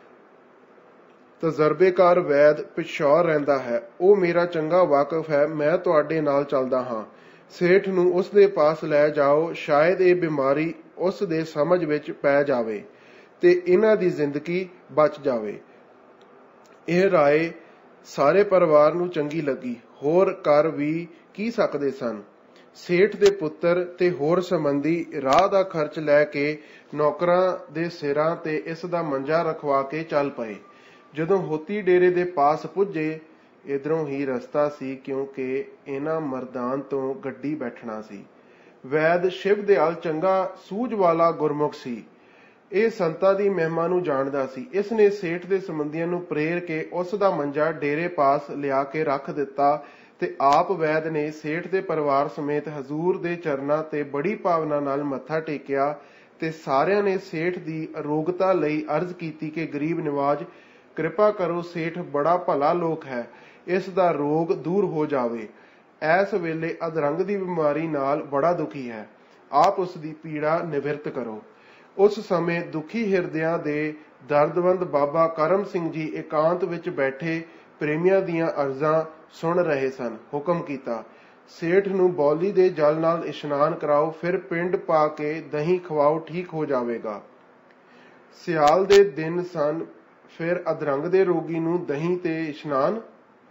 ਤਜਰਬੇਕਾਰ ਵੈਦ ਪਿਸ਼ੌਰ ਰਹਿੰਦਾ ਹੈ, ਉਹ ਮੇਰਾ ਚੰਗਾ ਵਾਕਫ ਹੈ, ਮੈਂ ਤੁਹਾਡੇ ਨਾਲ ਚੱਲਦਾ ਹਾਂ। ਸੇਠ ਨੂੰ ਉਸ ਦੇ ਪਾਸ ਲੈ ਜਾਓ, ਸ਼ਾਇਦ ਇਹ ਬਿਮਾਰੀ ਉਸ ਦੇ ਸਮਝ ਵਿੱਚ ਪੈ ਜਾਵੇ ਤੇ ਇਹਨਾਂ ਦੀ ਜ਼ਿੰਦਗੀ ਬਚ ਜਾਵੇ। ਇਹ ਰਾਏ ਸਾਰੇ ਪਰਿਵਾਰ ਨੂੰ ਚੰਗੀ ਲੱਗੀ। ਹੋਰ ਕਰ ਵੀ ਕੀ ਸਕਦੇ ਸਨ। ਸੇਠ ਦੇ ਪੁੱਤਰ ਤੇ ਹੋਰ ਸੰਬੰਧੀ ਰਾਹ ਦਾ ਖਰਚ ਲੈ ਕੇ ਨੌਕਰਾਂ ਦੇ ਸਿਰਾਂ ਤੇ ਇਸ ਦਾ ਮੰਜਾ ਰਖਵਾ ਕੇ ਚੱਲ ਪਏ। ਜਦੋਂ ਹੋਤੀ ਡੇਰੇ ਦੇ ਪਾਸ ਪੁੱਜੇ, ਇਧਰੋਂ ਹੀ ਰਸਤਾ ਸੀ, ਕਿਉਂਕਿ ਇਹਨਾਂ ਮਰਦਾਨ ਤੋਂ ਗੱਡੀ ਬੈਠਣਾ ਸੀ। ਵੈਦ ਸ਼ਿਵ ਦਿਆਲ ਚੰਗਾ ਸੂਝ ਵਾਲਾ ਗੁਰਮੁਖ ਸੀ। ਇਹ ਸੰਤਾਂ ਦੀ ਮਹਿਮਾ ਨੂੰ ਜਾਣਦਾ ਸੀ। ਇਸ ਨੇ ਸੇਠ ਦੇ ਸੰਬੰਧੀਆਂ ਨੂੰ ਪ੍ਰੇਰ ਕੇ ਉਸ ਦਾ ਮੰਜਾ ਡੇਰੇ ਪਾਸ ਲਿਆ ਕੇ ਰੱਖ ਦਿੱਤਾ ਤੇ ਆਪ ਵੈਦ ਨੇ ਸੇਠ ਦੇ ਪਰਿਵਾਰ ਸਮੇਤ ਹਜ਼ੂਰ ਦੇ ਚਰਨਾਂ ਤੇ ਬੜੀ ਭਾਵਨਾ ਨਾਲ ਮੱਥਾ ਟੇਕਿਆ ਤੇ ਸਾਰਿਆਂ ਨੇ ਸੇਠ ਦੀ ਅਰੋਗਤਾ ਲਈ ਅਰਜ਼ ਕੀਤੀ ਕਿ ਗਰੀਬ ਨਿਵਾਜ, ਕਿਰਪਾ ਕਰੋ, ਸੇਠ ਬੜਾ ਭਲਾ ਲੋਕ ਹੈ, ਇਸ ਦਾ ਰੋਗ ਦੂਰ ਹੋ ਜਾਵੇ। ਐਸ ਵੇਲੇ ਅਧਰੰਗ ਦੀ ਬਿਮਾਰੀ ਨਾਲ ਬੜਾ ਦੁਖੀ ਹੈ, ਆਪ ਉਸ ਦੀ ਪੀੜਾ ਨਿਵਰਤ ਕਰੋ। ਉਸ ਸਮੇਂ ਦੁਖੀ ਹਿਰਦਿਆਂ ਦੇ ਦਰਦਵੰਦ ਬਾਬਾ ਕਰਮ ਸਿੰਘ ਜੀ ਇਕਾਂਤ ਵਿੱਚ ਬੈਠੇ ਪ੍ਰੇਮੀਆਂ ਦੀਆਂ ਅਰਜ਼ਾਂ ਸੁਣ ਰਹੇ ਸਨ। ਹੁਕਮ ਕੀਤਾ, ਸੇਠ ਨੂੰ ਬੌਲੀ ਦੇ ਜਲ ਨਾਲ ਇਸ਼ਨਾਨ ਕਰਾਓ, ਫਿਰ ਪਿੰਡ ਪਾ ਕੇ ਦਹੀਂ ਖਵਾਓ, ਠੀਕ ਹੋ ਜਾਵੇਗਾ। ਸਿਆਲ ਦੇ ਦਿਨ ਸਨ, ਫਿਰ ਅਧਰੰਗ ਦੇ ਰੋਗੀ ਨੂੰ ਦਹੀਂ ਤੇ ਇਸ਼ਨਾਨ।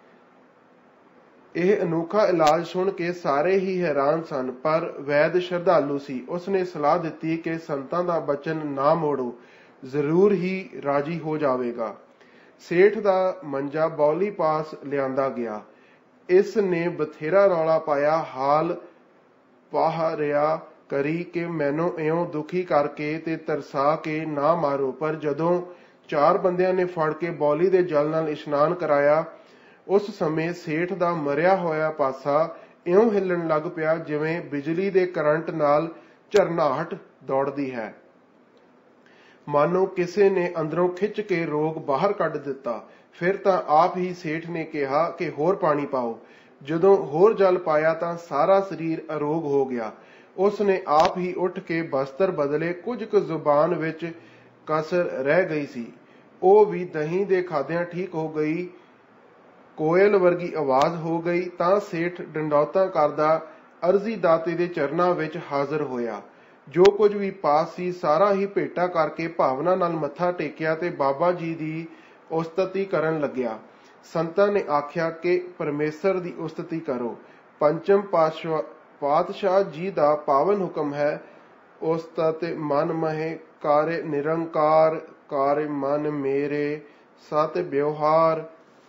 ਇਹ ਅਨੋਖਾ ਇਲਾਜ ਸੁਣ ਕੇ ਸਾਰੇ ਹੀ ਹੈਰਾਨ ਸਨ, ਪਰ ਵੈਦ ਸ਼ਰਧਾਲੂ ਸੀ। ਉਸਨੇ ਸਲਾਹ ਦਿੱਤੀ ਕਿ ਸੰਤਾਂ ਦਾ ਬਚਨ ਨਾ ਮੋੜੋ, ਜ਼ਰੂਰ ਹੀ ਰਾਜੀ ਹੋ ਜਾਵੇਗਾ। ਸੇਠ ਦਾ ਮੰਜਾ ਬੌਲੀ ਪਾਸ ਲਿਆਂਦਾ ਗਿਆ। ਇਸ ਨੇ ਬਥੇਰਾ ਰੌਲਾ ਪਾਇਆ, ਹਾਲ ਪਾਹ ਰਿਹਾ ਕਰੀ ਕਿ ਮੈਨੂੰ ਇਉਂ ਦੁਖੀ ਕਰਕੇ ਤੇ ਤਰਸਾ ਕੇ ਨਾ ਮਾਰੋ। ਪਰ ਜਦੋਂ ਚਾਰ ਬੰਦਿਆਂ ਨੇ ਫੜ ਕੇ ਬੌਲੀ ਦੇ ਜਲ ਨਾਲ ਇਸ਼ਨਾਨ ਕਰਾਇਆ, ਉਸ ਸਮੇਂ ਸੇਠ ਦਾ ਮਰਿਆ ਹੋਇਆ ਪਾਸਾ ਇਉਂ ਹਿੱਲਣ ਲੱਗ ਪਿਆ ਜਿਵੇਂ ਬਿਜਲੀ ਦੇ ਕਰੰਟ ਨਾਲ ਝਰਨਾਹਟ ਦੌੜਦੀ ਹੈ। ਮਾਨੋ ਕਿਸੇ ਨੇ ਅੰਦਰੋਂ ਖਿੱਚ ਕੇ ਰੋਗ ਬਾਹਰ ਕੱਢ ਦਿੱਤਾ। ਫਿਰ ਤਾਂ ਆਪ ਹੀ ਸੇਠ ਨੇ ਕਿਹਾ ਕਿ ਹੋਰ ਪਾਣੀ ਪਾਓ। ਜਦੋਂ ਹੋਰ ਜਲ ਪਾਇਆ ਤਾਂ ਸਾਰਾ ਸਰੀਰ ਅਰੋਗ ਹੋ ਗਿਆ। ਉਸ ਨੇ ਆਪ ਹੀ ਉੱਠ ਕੇ ਬਸਤਰ ਬਦਲੇ। ਕੁਝ ਕੁ ਜ਼ੁਬਾਨ ਵਿੱਚ ਕਸਰ ਰਹਿ ਗਈ ਸੀ, ਉਹ ਵੀ ਦਹੀਂ ਦੇ ਖਾਦਿਆਂ ਠੀਕ ਹੋ ਗਈ। ਕੋਇਲ ਵਰਗੀ ਆਵਾਜ਼ ਹੋ ਗਈ ਤਾਂ ਸੇਠ ਡੰਡੌਤਾਂ ਕਰਦਾ ਅਰਜ਼ੀ ਦਾਤੇ ਦੇ ਚਰਨਾਂ ਵਿੱਚ ਹਾਜ਼ਰ ਹੋਇਆ। ਜੋ ਕੁਝ ਵੀ ਪਾਸ ਸੀ ਸਾਰਾ ਹੀ ਭੇਟਾ ਕਰਕੇ ਭਾਵਨਾ ਨਾਲ ਮੱਥਾ ਟੇਕਿਆ ਤੇ ਬਾਬਾ ਜੀ ਦੀ ਉਸਤਤੀ ਕਰਨ ਲੱਗਿਆ। ਸੰਤਾਂ ਨੇ ਆਖਿਆ ਕਿ ਪਰਮੇਸ਼ਰ ਦੀ ਉਸਤਤੀ ਕਰੋ। ਪੰਚਮ ਪਾਤਸ਼ਾਹ ਜੀ ਦਾ ਪਾਵਨ ਹੁਕਮ ਹੈ, ਉਸਤਤ ਮਨ ਮਹਿ ਕਾਰੇ ਨਿਰੰਕਾਰ, ਕਾਰੇ ਮਨ ਮੇਰੇ ਸਤ ਵਿਵਹਾਰ।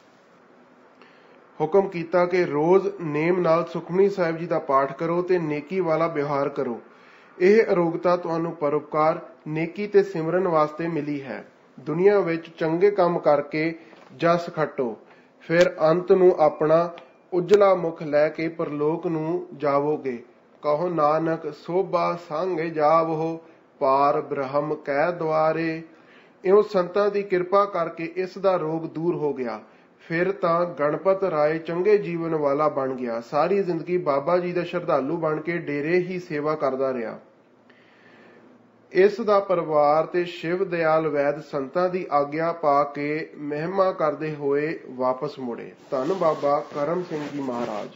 ਹੁਕਮ ਕੀਤਾ ਕਿ ਰੋਜ਼ ਨੇਮ ਨਾਲ ਸੁਖਮਨੀ ਸਾਹਿਬ ਜੀ ਦਾ ਪਾਠ ਕਰੋ ਤੇ ਨੇਕੀ ਵਾਲਾ ਵਿਵਹਾਰ ਕਰੋ। ਇਹ ਅਰੋਗਤਾ ਤੁਹਾਨੂੰ ਪਰਉਪਕਾਰ, ਨੇਕੀ ਤੇ ਸਿਮਰਨ ਵਾਸਤੇ ਮਿਲੀ ਹੈ। ਦੁਨੀਆ ਵਿੱਚ ਚੰਗੇ ਕੰਮ ਕਰਕੇ ਜਸ ਖੱਟੋ, ਫਿਰ ਅੰਤ ਨੂੰ ਆਪਣਾ ਉਜਲਾ ਮੁਖ ਲੈ ਕੇ ਪਰਲੋਕ ਨੂੰ ਜਾਵੋਗੇ। ਕਹੋ ਨਾਨਕ ਸੋਭਾ ਸੰਗ ਜਾਵੋ, ਪਾਰ ਬ੍ਰਹਮ ਕੈ ਦੁਆਰੇ। ਇਉਂ ਸੰਤਾਂ ਦੀ ਕਿਰਪਾ ਕਰਕੇ ਇਸ ਦਾ ਰੋਗ ਦੂਰ ਹੋ ਗਿਆ। ਫਿਰ ਤਾਂ ਗਣਪਤ ਰਾਏ ਚੰਗੇ ਜੀਵਨ ਵਾਲਾ ਬਣ ਗਿਆ। ਸਾਰੀ ਜ਼ਿੰਦਗੀ ਬਾਬਾ ਜੀ ਦਾ ਸ਼ਰਧਾਲੂ ਬਣ ਕੇ ਡੇਰੇ ਹੀ ਸੇਵਾ ਕਰਦਾ ਰਿਹਾ। ਇਸ ਦਾ ਪਰਿਵਾਰ ਤੇ ਸ਼ਿਵ ਦਿਆਲ ਵੈਦ ਸੰਤਾਂ ਦੀ ਆਗਿਆ ਪਾ ਕੇ ਮਹਿਮਾ ਕਰਦੇ ਹੋਏ ਵਾਪਸ ਮੁੜੇ। ਧੰਨ ਬਾਬਾ ਕਰਮ ਸਿੰਘ ਜੀ ਮਹਾਰਾਜ।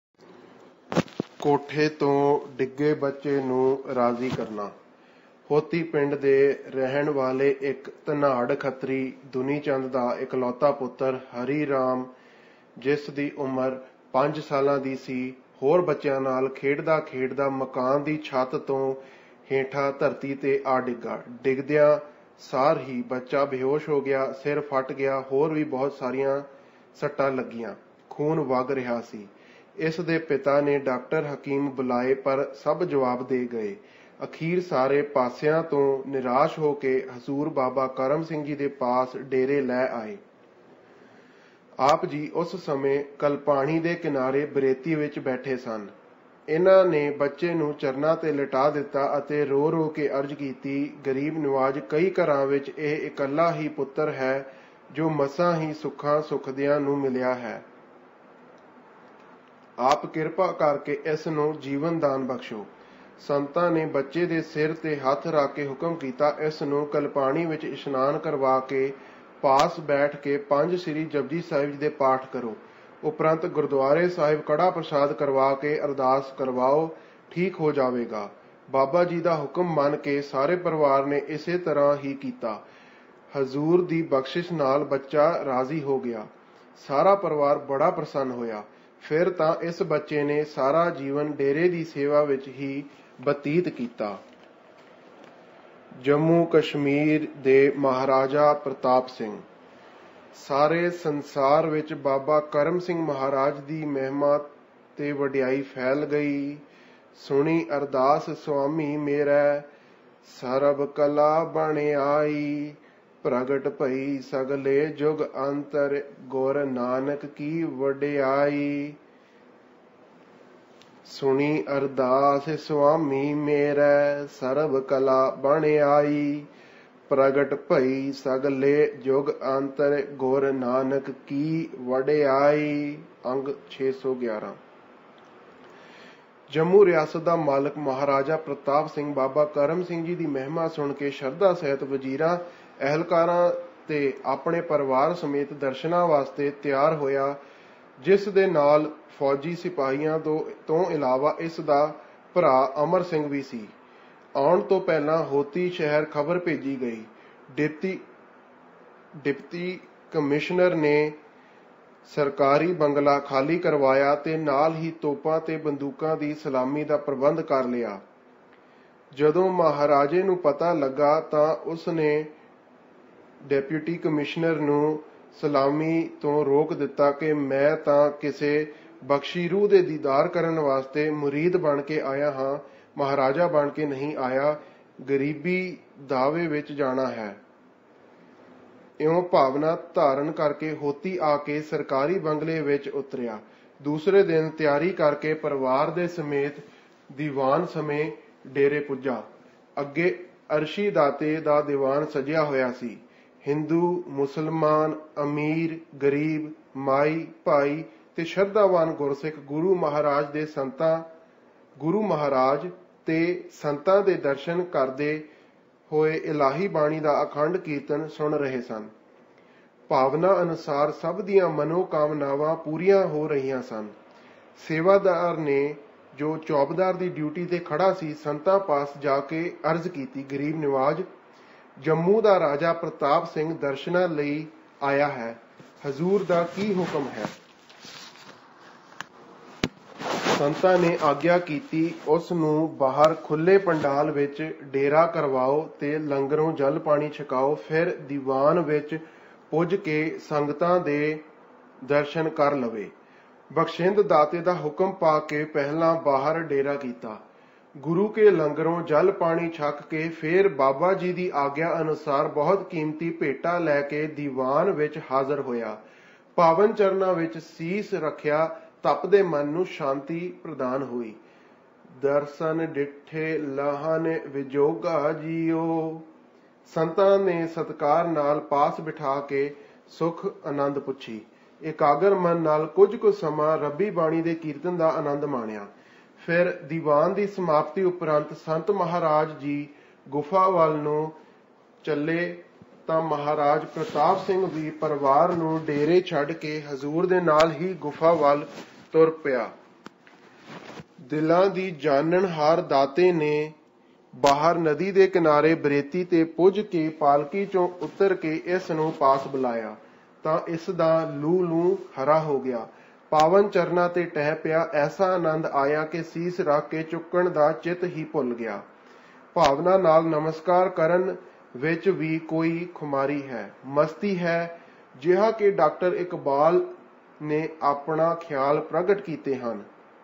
ਕੋਠੇ ਤੋਂ ਡਿੱਗੇ ਬੱਚੇ ਨੂੰ ਰਾਜ਼ੀ ਕਰਨਾ। ਹੋਤੀ ਪਿੰਡ ਦੇ ਰਹਿਣ ਵਾਲੇ ਇੱਕ ਧਨਾੜ ਖੱਤਰੀ ਦੁਨੀ ਚੰਦ ਦਾ ਇਕਲੌਤਾ ਪੁੱਤਰ ਹਰੀ ਰਾਮ, ਜਿਸ ਦੀ ਉਮਰ ਪੰਜ ਸਾਲਾਂ ਦੀ ਸੀ, ਹੋਰ ਬੱਚਿਆਂ ਨਾਲ ਖੇਡਦਾ ਖੇਡਦਾ ਮਕਾਨ ਦੀ ਛੱਤ ਤੋਂ ਹੇਠਾਂ ਧਰਤੀ ਤੇ ਆ ਡਿੱਗਾ। ਡਿੱਗਦਿਆਂ ਸਾਰ ਹੀ ਬੱਚਾ ਬੇਹੋਸ਼ ਹੋ ਗਿਆ, ਸਿਰ ਫਟ ਗਿਆ, ਹੋਰ ਵੀ ਬਹੁਤ ਸਾਰੀਆਂ ਸੱਟਾਂ ਲੱਗੀਆਂ, ਖੂਨ ਵਗ ਰਿਹਾ ਸੀ। ਇਸ ਦੇ ਪਿਤਾ ਨੇ ਡਾਕਟਰ ਹਕੀਮ ਬੁਲਾਏ, ਪਰ ਸਭ ਜਵਾਬ ਦੇ ਗਏ। ਅਖੀਰ ਸਾਰੇ ਪਾਸਿਆਂ ਤੋਂ ਨਿਰਾਸ਼ ਹੋ ਕੇ ਹਜ਼ੂਰ ਬਾਬਾ ਕਰਮ ਸਿੰਘ ਜੀ ਦੇ ਪਾਸ ਡੇਰੇ ਲੈ ਆਏ। ਆਪ ਜੀ ਉਸ ਸਮੇਂ ਕਲਪਾਣੀ ਦੇ ਕਿਨਾਰੇ ਬਰੇਤੀ ਵਿੱਚ ਬੈਠੇ ਸਨ। ਇਹਨਾਂ ਨੇ ਬੱਚੇ ਨੂੰ ਚਰਨਾਂ ਤੇ ਲਿਟਾ ਦਿੱਤਾ ਅਤੇ ਰੋ ਰੋ ਕੇ ਅਰਜ਼ ਕੀਤੀ, ਗਰੀਬ ਨਿਵਾਜ, ਕਈ ਘਰਾਂ ਵਿੱਚ ਇਹ ਇਕੱਲਾ ਹੀ ਪੁੱਤਰ ਹੈ ਜੋ ਮਸਾਂ ਹੀ ਸੁੱਖਾਂ ਸੁਖਦਿਆਂ ਨੂੰ ਮਿਲਿਆ ਹੈ। ਆਪ ਕਿਰਪਾ ਕਰਕੇ ਇਸ ਨੂੰ ਜੀਵਨ ਦਾਨ ਬਖਸ਼ੋ। ਸੰਤਾਂ ਨੇ ਬੱਚੇ ਦੇ ਸਿਰ ਤੇ ਹੱਥ ਰੱਖ ਕੇ ਹੁਕਮ ਕੀਤਾ, ਇਸ ਨੂੰ ਕਲਪਾਣੀ ਵਿੱਚ ਇਸ਼ਨਾਨ ਕਰਵਾ ਕੇ ਪਾਸ ਬੈਠ ਕੇ ਪੰਜ ਸ੍ਰੀ ਜਪਜੀ ਸਾਹਿਬ ਜੀ ਦੇ ਪਾਠ ਕਰੋ। ਉਪਰੰਤ ਗੁਰਦੁਆਰੇ ਸਾਹਿਬ ਕੜਾ ਪ੍ਰਸਾਦ ਕਰਵਾ ਕੇ ਅਰਦਾਸ ਕਰਵਾਓ, ਠੀਕ ਹੋ ਜਾਵੇਗਾ। ਬਾਬਾ ਜੀ ਦਾ ਹੁਕਮ ਮੰਨ ਕੇ ਸਾਰੇ ਪਰਿਵਾਰ ਨੇ ਇਸੇ ਤਰ੍ਹਾਂ ਹੀ ਕੀਤਾ। ਹਜ਼ੂਰ ਦੀ ਬਖਸ਼ਿਸ਼ ਨਾਲ ਬੱਚਾ ਰਾਜ਼ੀ ਹੋ ਗਿਆ। ਸਾਰਾ ਪਰਿਵਾਰ ਬੜਾ ਪ੍ਰਸੰਨ ਹੋਇਆ। ਫਿਰ ਤਾਂ ਇਸ ਬੱਚੇ ਨੇ ਸਾਰਾ ਜੀਵਨ ਡੇਰੇ ਦੀ ਸੇਵਾ ਵਿੱਚ ਹੀ ਬਤੀਤ ਕੀਤਾ। ਜੰਮੂ ਕਸ਼ਮੀਰ ਦੇ ਮਹਾਰਾਜਾ ਪ੍ਰਤਾਪ ਸਿੰਘ। ਸਾਰੇ ਸੰਸਾਰ ਵਿੱਚ ਬਾਬਾ ਕਰਮ ਸਿੰਘ ਮਹਾਰਾਜ ਦੀ ਮਹਿਮਾ ਤੇ ਵਡਿਆਈ ਫੈਲ ਗਈ। ਸੁਣੀ ਅਰਦਾਸ ਸੁਆਮੀ ਮੇਰਾ, ਸਰਬ ਕਲਾ ਬਣ ਆਈ। ਪ੍ਰਗਟ ਭਈ ਸਗਲੇ ਜੁਗ ਅੰਤਰ, ਗੁਰ ਨਾਨਕ ਕੀ ਵਡਿਆਈ। ਸੁਣੀ ਅਰਦਾਸ ਸੁਆਮੀ ਮੇਰਾ, ਸਰਬ ਕਲਾ ਬਣ ਆਈ। ਪ੍ਰਗਟ ਭਈ ਸਗਲੇ ਜੁਗ ਅੰਤਰ, ਗੁਰ ਨਾਨਕ ਕੀ ਵਡਿਆਈ। ਅੰਗ ਛੇ ਸੌ ਗਿਆਰਾਂ। ਜੰਮੂ ਰਿਆਸਤ ਦਾ ਮਾਲਕ ਮਹਾਰਾਜਾ ਪ੍ਰਤਾਪ ਸਿੰਘ ਬਾਬਾ ਕਰਮ ਸਿੰਘ ਜੀ ਦੀ ਮਹਿਮਾ ਸੁਣ ਕੇ ਸ਼ਰਧਾ ਸਹਿਤ ਵਜ਼ੀਰਾਂ, ਅਹਿਲਕਾਰਾਂ ਤੇ ਆਪਣੇ ਪਰਿਵਾਰ ਸਮੇਤ ਦਰਸ਼ਨਾਂ ਵਾਸਤੇ ਤਿਆਰ ਹੋਇਆ, ਜਿਸ ਦੇ ਨਾਲ ਫੌਜੀ ਸਿਪਾਹੀਆਂ ਤੋਂ ਤੋਂ ਇਲਾਵਾ ਇਸ ਦਾ ਭਰਾ ਅਮਰ ਸਿੰਘ ਵੀ ਸੀ। ਆਉਣ ਤੋਂ ਪਹਿਲਾਂ ਹੋਤੀ ਸ਼ਹਿਰ ਖਬਰ ਭੇਜੀ ਗਈ। ਡਿਪਟੀ ਡਿਪਟੀ ਕਮਿਸ਼ਨਰ ਨੇ ਸਰਕਾਰੀ ਬੰਗਲਾ ਖਾਲੀ ਕਰਵਾਇਆ ਤੇ ਨਾਲ ਹੀ ਤੋਪਾਂ ਤੇ ਬੰਦੂਕਾਂ ਦੀ ਸਲਾਮੀ ਦਾ ਪ੍ਰਬੰਧ ਕਰ ਲਿਆ। ਜਦੋਂ ਮਹਾਰਾਜੇ ਨੂੰ ਪਤਾ ਲੱਗਾ ਤਾਂ ਉਸ ਨੇ ਡਿਪਟੀ ਕਮਿਸ਼ਨਰ ਨੂੰ ਸਲਾਮੀ ਤੋਂ ਰੋਕ ਦਿੱਤਾ ਕਿ ਮੈਂ ਤਾਂ ਕਿਸੇ ਬਖਸ਼ੀ ਰੂਹ ਦੇ ਦੀਦਾਰ ਕਰਨ ਵਾਸਤੇ ਮੁਰੀਦ ਬਣ ਕੇ ਆਇਆ ਹਾਂ, ਮਹਾਰਾਜਾ ਬਣ ਕੇ ਨਹੀਂ ਆਇਆ। ਗਰੀਬੀ ਦਾਵੇ ਵਿੱਚ ਜਾਣਾ ਹੈ। ਇਉਂ ਭਾਵਨਾ ਧਾਰਨ ਕਰਕੇ ਹੋਤੀ ਆ ਕੇ ਸਰਕਾਰੀ ਬੰਗਲੇ ਵਿੱਚ ਉਤਰਿਆ। ਦੂਸਰੇ ਦਿਨ ਤਿਆਰੀ ਕਰਕੇ ਪਰਿਵਾਰ ਦੇ ਸਮੇਤ ਦੀਵਾਨ ਸਮੇਂ ਡੇਰੇ ਪੁੱਜਾ। ਅੱਗੇ ਅਰਸ਼ੀ ਦਾਤੇ ਦਾ ਦੀਵਾਨ ਸਜਿਆ ਹੋਇਆ ਸੀ। ਹਿੰਦੂ, ਮੁਸਲਮਾਨ, ਅਮੀਰ, ਗਰੀਬ, ਮਾਈ, ਭਾਈ ਤੇ ਸ਼ਰਧਾਵਾਨ ਗੁਰਸਿੱਖ ਗੁਰੂ ਮਹਾਰਾਜ ਦੇ ਸੰਤਾਂ ਗੁਰੂ ਮਹਾਰਾਜ ਤੇ ਸੰਤਾਂ ਦੇ ਦਰਸ਼ਨ ਕਰਦੇ ਹੋਏ ਇਲਾਹੀ ਬਾਣੀ ਦਾ ਅਖੰਡ ਕੀਰਤਨ ਸੁਣ ਰਹੇ ਸਨ। ਭਾਵਨਾ ਅਨੁਸਾਰ ਸਭ ਦੀਆਂ ਮਨੋਕਾਮਨਾਵਾਂ ਪੂਰੀਆਂ ਹੋ ਰਹੀਆਂ ਸਨ। ਸੇਵਾਦਾਰ ਨੇ ਜੋ ਚੌਬਦਾਰ ਦੀ ਡਿਊਟੀ ਤੇ ਖੜਾ ਸੀ, ਸੰਤਾਂ ਪਾਸ ਜਾ ਕੇ ਅਰਜ਼ ਕੀਤੀ, ਗਰੀਬ ਨਿਵਾਜ, ਜੰਮੂ ਦਾ ਰਾਜਾ ਪ੍ਰਤਾਪ ਸਿੰਘ ਦਰਸ਼ਨਾਂ ਲਈ ਆਇਆ ਹੈ। ਹਜ਼ੂਰ ਦਾ ਕੀ ਹੁਕਮ ਹੈ? ਸੰਤਾਂ ਨੇ ਆਗਿਆ ਕੀਤੀ, ਉਸ ਨੂੰ ਬਾਹਰ ਖੁੱਲੇ ਪੰਡਾਲ ਵਿੱਚ ਡੇਰਾ ਕਰਵਾਓ ਤੇ ਲੰਗਰੋਂ ਜਲ ਪਾਣੀ ਛਕਾਓ। ਫਿਰ ਦੀਵਾਨ ਵਿੱਚ ਪੁੱਜ ਕੇ ਸੰਗਤਾਂ ਦੇ ਦਰਸ਼ਨ ਕਰ ਲਵੇ। ਬਖਸ਼ਿੰਦ ਦਾਤੇ ਦਾ ਹੁਕਮ ਪਾ ਕੇ ਪਹਿਲਾਂ ਬਾਹਰ ਡੇਰਾ ਕੀਤਾ। ਗੁਰੂ ਕੇ ਲੰਗਰੋਂ ਜਲ ਪਾਣੀ ਛਕ ਕੇ ਫਿਰ ਬਾਬਾ ਜੀ ਦੀ ਆਗਿਆ ਅਨੁਸਾਰ ਬਹੁਤ ਕੀਮਤੀ ਭੇਟਾ ਲੈ ਕੇ ਦੀਵਾਨ ਵਿੱਚ ਹਾਜ਼ਰ ਹੋਇਆ। ਪਾਵਨ ਚਰਨਾਂ ਵਿੱਚ ਸੀਸ ਰੱਖਿਆ। ਤਪਦੇ ਮਨ ਨੂੰ ਸ਼ਾਂਤੀ ਪ੍ਰਦਾਨ ਹੋਈ। ਦਰਸ਼ਨ ਡਿੱਠੇ ਲਾਹਨ ਵਿਜੋਗਾ ਜੀਓ। ਸੰਤਾਂ ਨੇ ਸਤਿਕਾਰ ਨਾਲ ਪਾਸ ਬਿਠਾ ਕੇ ਸੁਖ ਆਨੰਦ ਪੁੱਛੀ। ਇਕਾਗਰ ਮਨ ਨਾਲ ਕੁਝ ਕੁ ਸਮਾਂ ਰੱਬੀ ਬਾਣੀ ਦੇ ਕੀਰਤਨ ਦਾ ਆਨੰਦ ਮਾਣਿਆ। ਫਿਰ ਦੀਵਾਨ ਦੀ ਸਮਾਪਤੀ ਉਪਰੰਤ ਸੰਤ ਮਹਾਰਾਜ ਜੀ ਗੁਫਾ ਵੱਲ ਨੂੰ ਚੱਲੇ ਤਾਂ ਮਹਾਰਾਜ ਪ੍ਰਤਾਪ ਸਿੰਘ ਵੀ ਪਰਿਵਾਰ ਨੂੰ ਡੇਰੇ ਛੱਡ ਕੇ ਹਜ਼ੂਰ ਦੇ ਨਾਲ ਹੀ ਗੁਫਾ ਵੱਲ ਤੁਰ ਪਿਆ। ਦਿਲਾਂ ਦੀ ਜਾਣਨਹਾਰ ਦਾਤੇ ਨੇ ਬਾਹਰ ਨਦੀ ਦੇ ਕਿਨਾਰੇ ਬਰੇਤੀ ਤੇ ਪੁੱਜ ਕੇ ਪਾਲਕੀ ਚੋਂ ਉਤਰ ਕੇ ਇਸ ਨੂੰ ਪਾਸ ਬੁਲਾਇਆ ਤਾਂ ਇਸ ਦਾ ਲੂ ਲੂ ਹਰਾ ਹੋ ਗਿਆ। ਪਾਵਨ ਚਰਨਾਂ ਤੇ ਟਹਿ ਪਿਆ। ਐਸਾ ਆਨੰਦ ਆਇਆ ਕਿ ਸੀਸ ਰੱਖ ਕੇ ਚੁੱਕਣ ਦਾ ਚਿੱਤ ਹੀ ਭੁੱਲ ਗਿਆ। ਭਾਵਨਾ ਨਾਲ ਨਮਸਕਾਰ ਕਰਨ ਵਿੱਚ ਵੀ ਕੋਈ ਖੁਮਾਰੀ ਹੈ, ਮਸਤੀ ਹੈ, ਜਿਹਾ ਕਿ ਡਾਕਟਰ ਇਕਬਾਲ ਨੇ ਆਪਣਾ ਖਿਆਲ ਪ੍ਰਗਟ ਕੀਤੇ ਹਨ।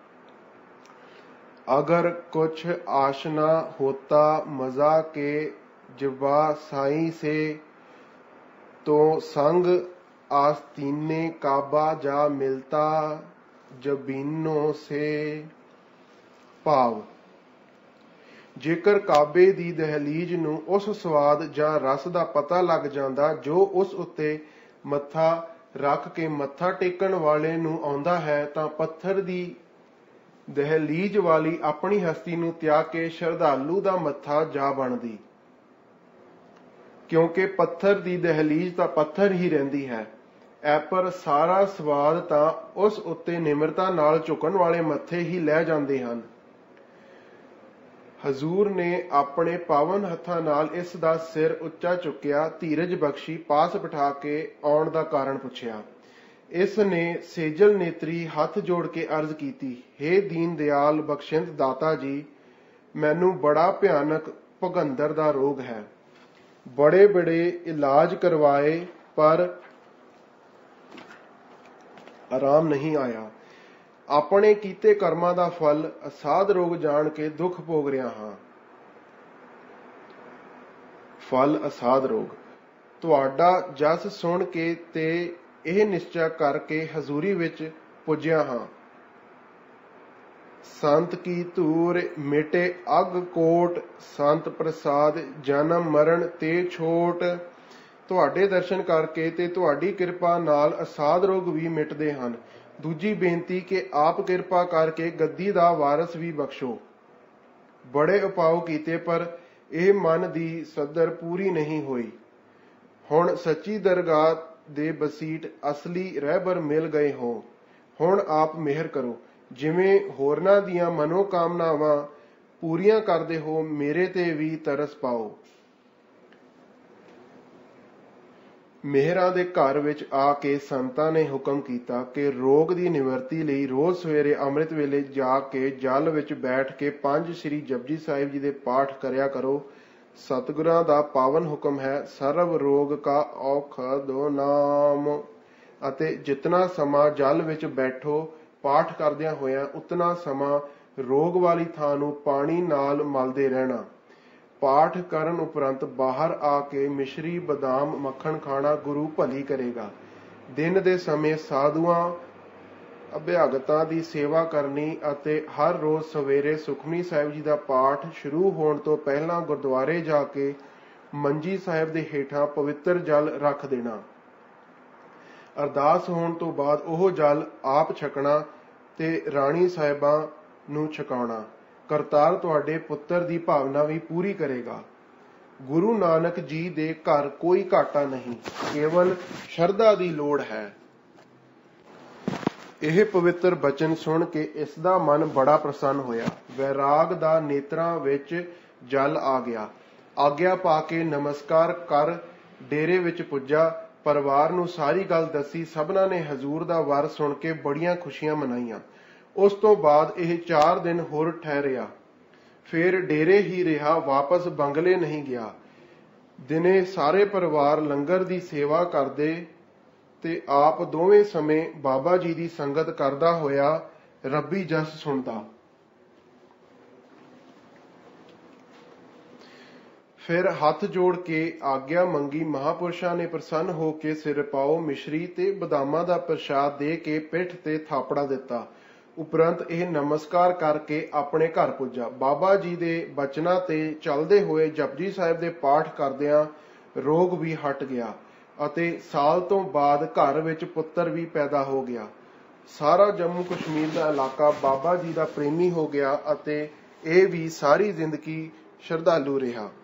ਅਗਰ ਕੁਛ ਆਸ਼ਨਾ ਹੋਤਾ ਮਜ਼ਾ ਕੇ ਜਵਾ ਸਾਈ ਸੇ ਤੋ ਸੰਗ आस्तीने काबा जा मिलता जबीनों से। ਭਾਵ, ਜੇਕਰ ਕਾਬੇ ਦੀ ਦਹਲੀਜ਼ ਨੂੰ ਉਸ ਸਵਾਦ ਜਾਂ ਰਸ ਦਾ ਪਤਾ ਲੱਗ ਜਾਂਦਾ ਜੋ ਉਸ ਉੱਤੇ ਮੱਥਾ ਰੱਖ ਕੇ ਮੱਥਾ ਟੇਕਣ ਵਾਲੇ ਨੂੰ ਆਉਂਦਾ ਹੈ ਤਾਂ ਪੱਥਰ ਦੀ ਦਹਿਲੀਜ਼ ਵਾਲੀ ਆਪਣੀ ਹਸਤੀ ਨੂੰ ਤਿਆਗ ਕੇ ਸ਼ਰਧਾਲੂ ਦਾ ਮੱਥਾ ਜਾ ਬਣਦੀ, ਕਿਉਂਕਿ ਪੱਥਰ ਦੀ ਦਹਿਲੀਜ਼ ਤਾਂ ਪੱਥਰ ਹੀ ਰਹਿੰਦੀ ਹੈ। ਐ ਪਰ ਸਾਰਾ ਸਵਾਦ ਤਾਂ ਉਸ ਉੱਤੇ ਨਿਮਰਤਾ ਨਾਲ ਝੁਕਣ ਵਾਲੇ ਮੱਥੇ ਹੀ ਲੈ ਜਾਂਦੇ ਹਨ। ਹਜ਼ੂਰ ਨੇ ਆਪਣੇ ਪਾਵਨ ਹੱਥਾਂ ਨਾਲ ਇਸ ਦਾ ਸਿਰ ਉੱਚਾ ਚੁੱਕਿਆ, ਧੀਰਜ ਬਖਸ਼ੀ, ਪਾਸ ਬਿਠਾ ਕੇ ਆਉਣ ਦਾ ਕਾਰਨ ਪੁੱਛਿਆ। ਇਸ ਨੇ ਸੇਜਲ ਨੇਤਰੀ ਹੱਥ ਜੋੜ ਕੇ ਅਰਜ਼ ਕੀਤੀ, ਹੇ ਦੀਨ ਦਿਆਲ ਬਖਸ਼ਿੰਦ ਦਾਤਾ ਜੀ, ਮੈਨੂੰ ਬੜਾ ਭਿਆਨਕ ਭੁਗੰਦਰ ਦਾ ਰੋਗ ਹੈ। ਬੜੇ ਬੜੇ ਇਲਾਜ ਕਰਵਾਏ ਪਰ ਆਰਾਮ ਨਹੀਂ ਆਇਆ। ਆਪਣੇ ਕੀਤੇ ਕਰਮਾਂ ਦਾ ਫਲ ਅਸਾਧ ਰੋਗ ਜਾਣ ਕੇ ਦੁੱਖ ਭੋਗ ਰਿਹਾ ਹਾਂ। ਫਲ ਅਸਾਧ ਰੋਗ। ਤੁਹਾਡਾ ਜਸ ਸੁਣ ਕੇ ਤੇ ਇਹ ਨਿਸ਼ਚਾ ਕਰਕੇ ਹਜ਼ੂਰੀ ਵਿੱਚ ਪੁੱਜਿਆ ਹਾਂ। ਸੰਤ ਕੀ ਧੂਰ ਮਿਟੇ ਅਗ ਕੋਟ, ਸੰਤ ਪ੍ਰਸਾਦ ਜਨਮ ਮਰਨ ਤੇ ਛੋਟ। ਤੁਹਾਡੇ ਦਰਸ਼ਨ ਕਰਕੇ ਤੇ ਤੁਹਾਡੀ ਕਿਰਪਾ ਨਾਲ ਅਸਾਧ ਰੋਗ ਵੀ ਮਿਟਦੇ ਹਨ। ਦੂਜੀ ਬੇਨਤੀ ਕਿ ਆਪ ਕਿਰਪਾ ਕਰਕੇ ਗੱਦੀ ਦਾ ਵਾਰਸ ਵੀ ਬਖਸ਼ੋ। ਬੜੇ ਉਪਾਅ ਕੀਤੇ ਪਰ ਇਹ ਮਨ ਦੀ ਸੱਧਰ ਪੂਰੀ ਨਹੀਂ ਹੋਈ। ਹੁਣ ਸੱਚੀ ਦਰਗਾਹ ਦੇ ਬਸੀਟ ਅਸਲੀ ਰਹਿਬਰ ਮਿਲ ਗਏ ਹੋ। ਹੁਣ ਆਪ ਮਿਹਰ ਕਰੋ। ਜਿਵੇਂ ਹੋਰਨਾਂ ਦੀਆਂ ਮਨੋਕਾਮਨਾਵਾਂ ਪੂਰੀਆਂ ਕਰਦੇ ਹੋ, ਮੇਰੇ ਤੇ ਵੀ ਤਰਸ ਪਾਓ। ਮਿਹਰਾਂ ਦੇ ਘਰ ਵਿੱਚ ਆ ਕੇ ਸੰਤਾਂ ਨੇ ਹੁਕਮ ਕੀਤਾ ਕਿ ਰੋਗ ਦੀ ਨਿਵਰਤੀ ਲਈ ਰੋਜ਼ ਸਵੇਰੇ ਅੰਮ੍ਰਿਤ ਵੇਲੇ ਜਾ ਕੇ ਜਲ ਵਿੱਚ ਬੈਠ ਕੇ ਪੰਜ ਸ੍ਰੀ ਜਪਜੀ ਸਾਹਿਬ ਜੀ ਦੇ ਪਾਠ ਕਰਿਆ ਕਰੋ। ਸਤਿਗੁਰਾਂ ਦਾ ਪਾਵਨ ਹੁਕਮ ਹੈ, ਸਰਵ ਰੋਗ ਕਾ ਔਖਦੋ ਨਾਮ। ਅਤੇ ਜਿਤਨਾ ਸਮਾਂ ਜਲ ਵਿੱਚ ਬੈਠੋ ਪਾਠ ਕਰਦਿਆਂ ਹੋਇਆਂ, ਉਤਨਾ ਸਮਾਂ ਰੋਗ ਵਾਲੀ ਥਾਂ ਨੂੰ ਪਾਣੀ ਨਾਲ ਮਲਦੇ ਰਹਿਣਾ। ਪਾਠ ਕਰਨ ਉਪਰੰਤ ਬਾਹਰ ਆ ਕੇ ਮਿਸ਼ਰੀ, ਬਦਾਮ, ਮੱਖਣ ਖਾਣਾ ਗੁਰੂ ਭਲੀ ਕਰੇਗਾ। ਦਿਨ ਦੇ ਸਮੇਂ ਸਾਧੂਆਂ ਅਭਿਆਗਤਾਂ ਦੀ ਸੇਵਾ ਕਰਨੀ ਅਤੇ ਹਰ ਰੋਜ਼ ਸਵੇਰੇ ਸੁਖਮਨੀ ਸਾਹਿਬ ਜੀ ਦਾ ਪਾਠ ਸ਼ੁਰੂ ਹੋਣ ਤੋਂ ਪਹਿਲਾਂ ਗੁਰਦੁਆਰੇ ਜਾ ਕੇ ਮੰਜੀ ਸਾਹਿਬ ਦੇ ਹੇਠਾਂ ਪਵਿੱਤਰ ਜਲ ਰੱਖ ਦੇਣਾ। ਅਰਦਾਸ ਹੋਣ ਤੋਂ ਬਾਅਦ ਉਹ ਜਲ ਆਪ ਛਕਣਾ ਤੇ ਰਾਣੀ ਸਾਹਿਬਾਂ ਨੂੰ ਛਕਾਉਣਾ। ਕਰਤਾਰ ਤੁਹਾਡੇ ਪੁੱਤਰ ਦੀ ਭਾਵਨਾ ਵੀ ਪੂਰੀ ਕਰੇਗਾ। ਗੁਰੂ ਨਾਨਕ ਜੀ ਦੇ ਘਰ ਕੋਈ ਘਾਟਾ ਨਹੀਂ, ਕੇਵਲ ਸ਼ਰਧਾ ਦੀ ਲੋੜ ਹੈ। ਇਹ ਪਵਿੱਤਰ ਬਚਨ ਸੁਣ ਕੇ ਇਸ ਦਾ ਮਨ ਬੜਾ ਪ੍ਰਸੰਨ ਹੋਇਆ। ਵੈਰਾਗ ਦਾ ਨੇਤਰਾਂ ਵਿੱਚ ਜਲ ਆ ਗਿਆ। ਆਗਿਆ ਪਾ ਕੇ ਨਮਸਕਾਰ ਕਰ ਡੇਰੇ ਵਿੱਚ ਪੁੱਜਾ। ਪਰਿਵਾਰ ਨੂੰ ਸਾਰੀ ਗੱਲ ਦੱਸੀ। ਸਭਨਾਂ ਨੇ ਹਜ਼ੂਰ ਦਾ ਵਰ ਸੁਣ ਕੇ ਬੜੀਆਂ ਖੁਸ਼ੀਆਂ ਮਨਾਈਆਂ। ਉਸ ਤੋਂ ਬਾਅਦ ਇਹ ਚਾਰ ਦਿਨ ਹੋਰ ਠਹਿਰਿਆ, ਫਿਰ ਡੇਰੇ ਹੀ ਰਿਹਾ, ਵਾਪਸ ਬੰਗਲੇ ਨਹੀਂ ਗਿਆ। ਦਿਨੇ ਸਾਰੇ ਪਰਿਵਾਰ ਲੰਗਰ ਦੀ ਸੇਵਾ ਕਰਦੇ ਤੇ ਆਪ ਦੋਵੇਂ ਸਮੇਂ ਬਾਬਾ ਜੀ ਦੀ ਸੰਗਤ ਕਰਦਾ ਹੋਇਆ ਰੱਬੀ ਜਸ ਸੁਣਦਾ। ਫਿਰ ਹੱਥ ਜੋੜ ਕੇ ਆਗਿਆ ਮੰਗੀ। ਮਹਾਂਪੁਰਸ਼ਾਂ ਨੇ ਪ੍ਰਸੰਨ ਹੋ ਕੇ ਸਿਰ ਪਾਓ, ਮਿਸ਼ਰੀ ਤੇ ਬਦਾਮਾਂ ਦਾ ਪ੍ਰਸ਼ਾਦ ਦੇ ਕੇ ਪਿੱਠ ਤੇ ਥਾਪੜਾ ਦਿੱਤਾ। ਉਪਰੰਤ ਇਹ ਨਮਸਕਾਰ ਕਰਕੇ ਆਪਣੇ ਘਰ ਪੁੱਜਾ। ਬਾਬਾ ਜੀ ਦੇ ਬਚਨਾਂ ਤੇ ਚੱਲਦੇ ਹੋਏ ਜਪਜੀ ਸਾਹਿਬ ਦੇ ਪਾਠ ਕਰਦਿਆਂ ਰੋਗ ਵੀ ਹਟ ਗਿਆ ਅਤੇ ਸਾਲ ਤੋਂ ਬਾਅਦ ਘਰ ਵਿੱਚ ਪੁੱਤਰ ਵੀ ਪੈਦਾ ਹੋ ਗਿਆ। ਸਾਰਾ ਜੰਮੂ ਕਸ਼ਮੀਰ ਦਾ ਇਲਾਕਾ ਬਾਬਾ ਜੀ ਦਾ ਪ੍ਰੇਮੀ ਹੋ ਗਿਆ ਅਤੇ ਇਹ ਵੀ ਸਾਰੀ ਜ਼ਿੰਦਗੀ ਸ਼ਰਧਾਲੂ ਰਿਹਾ।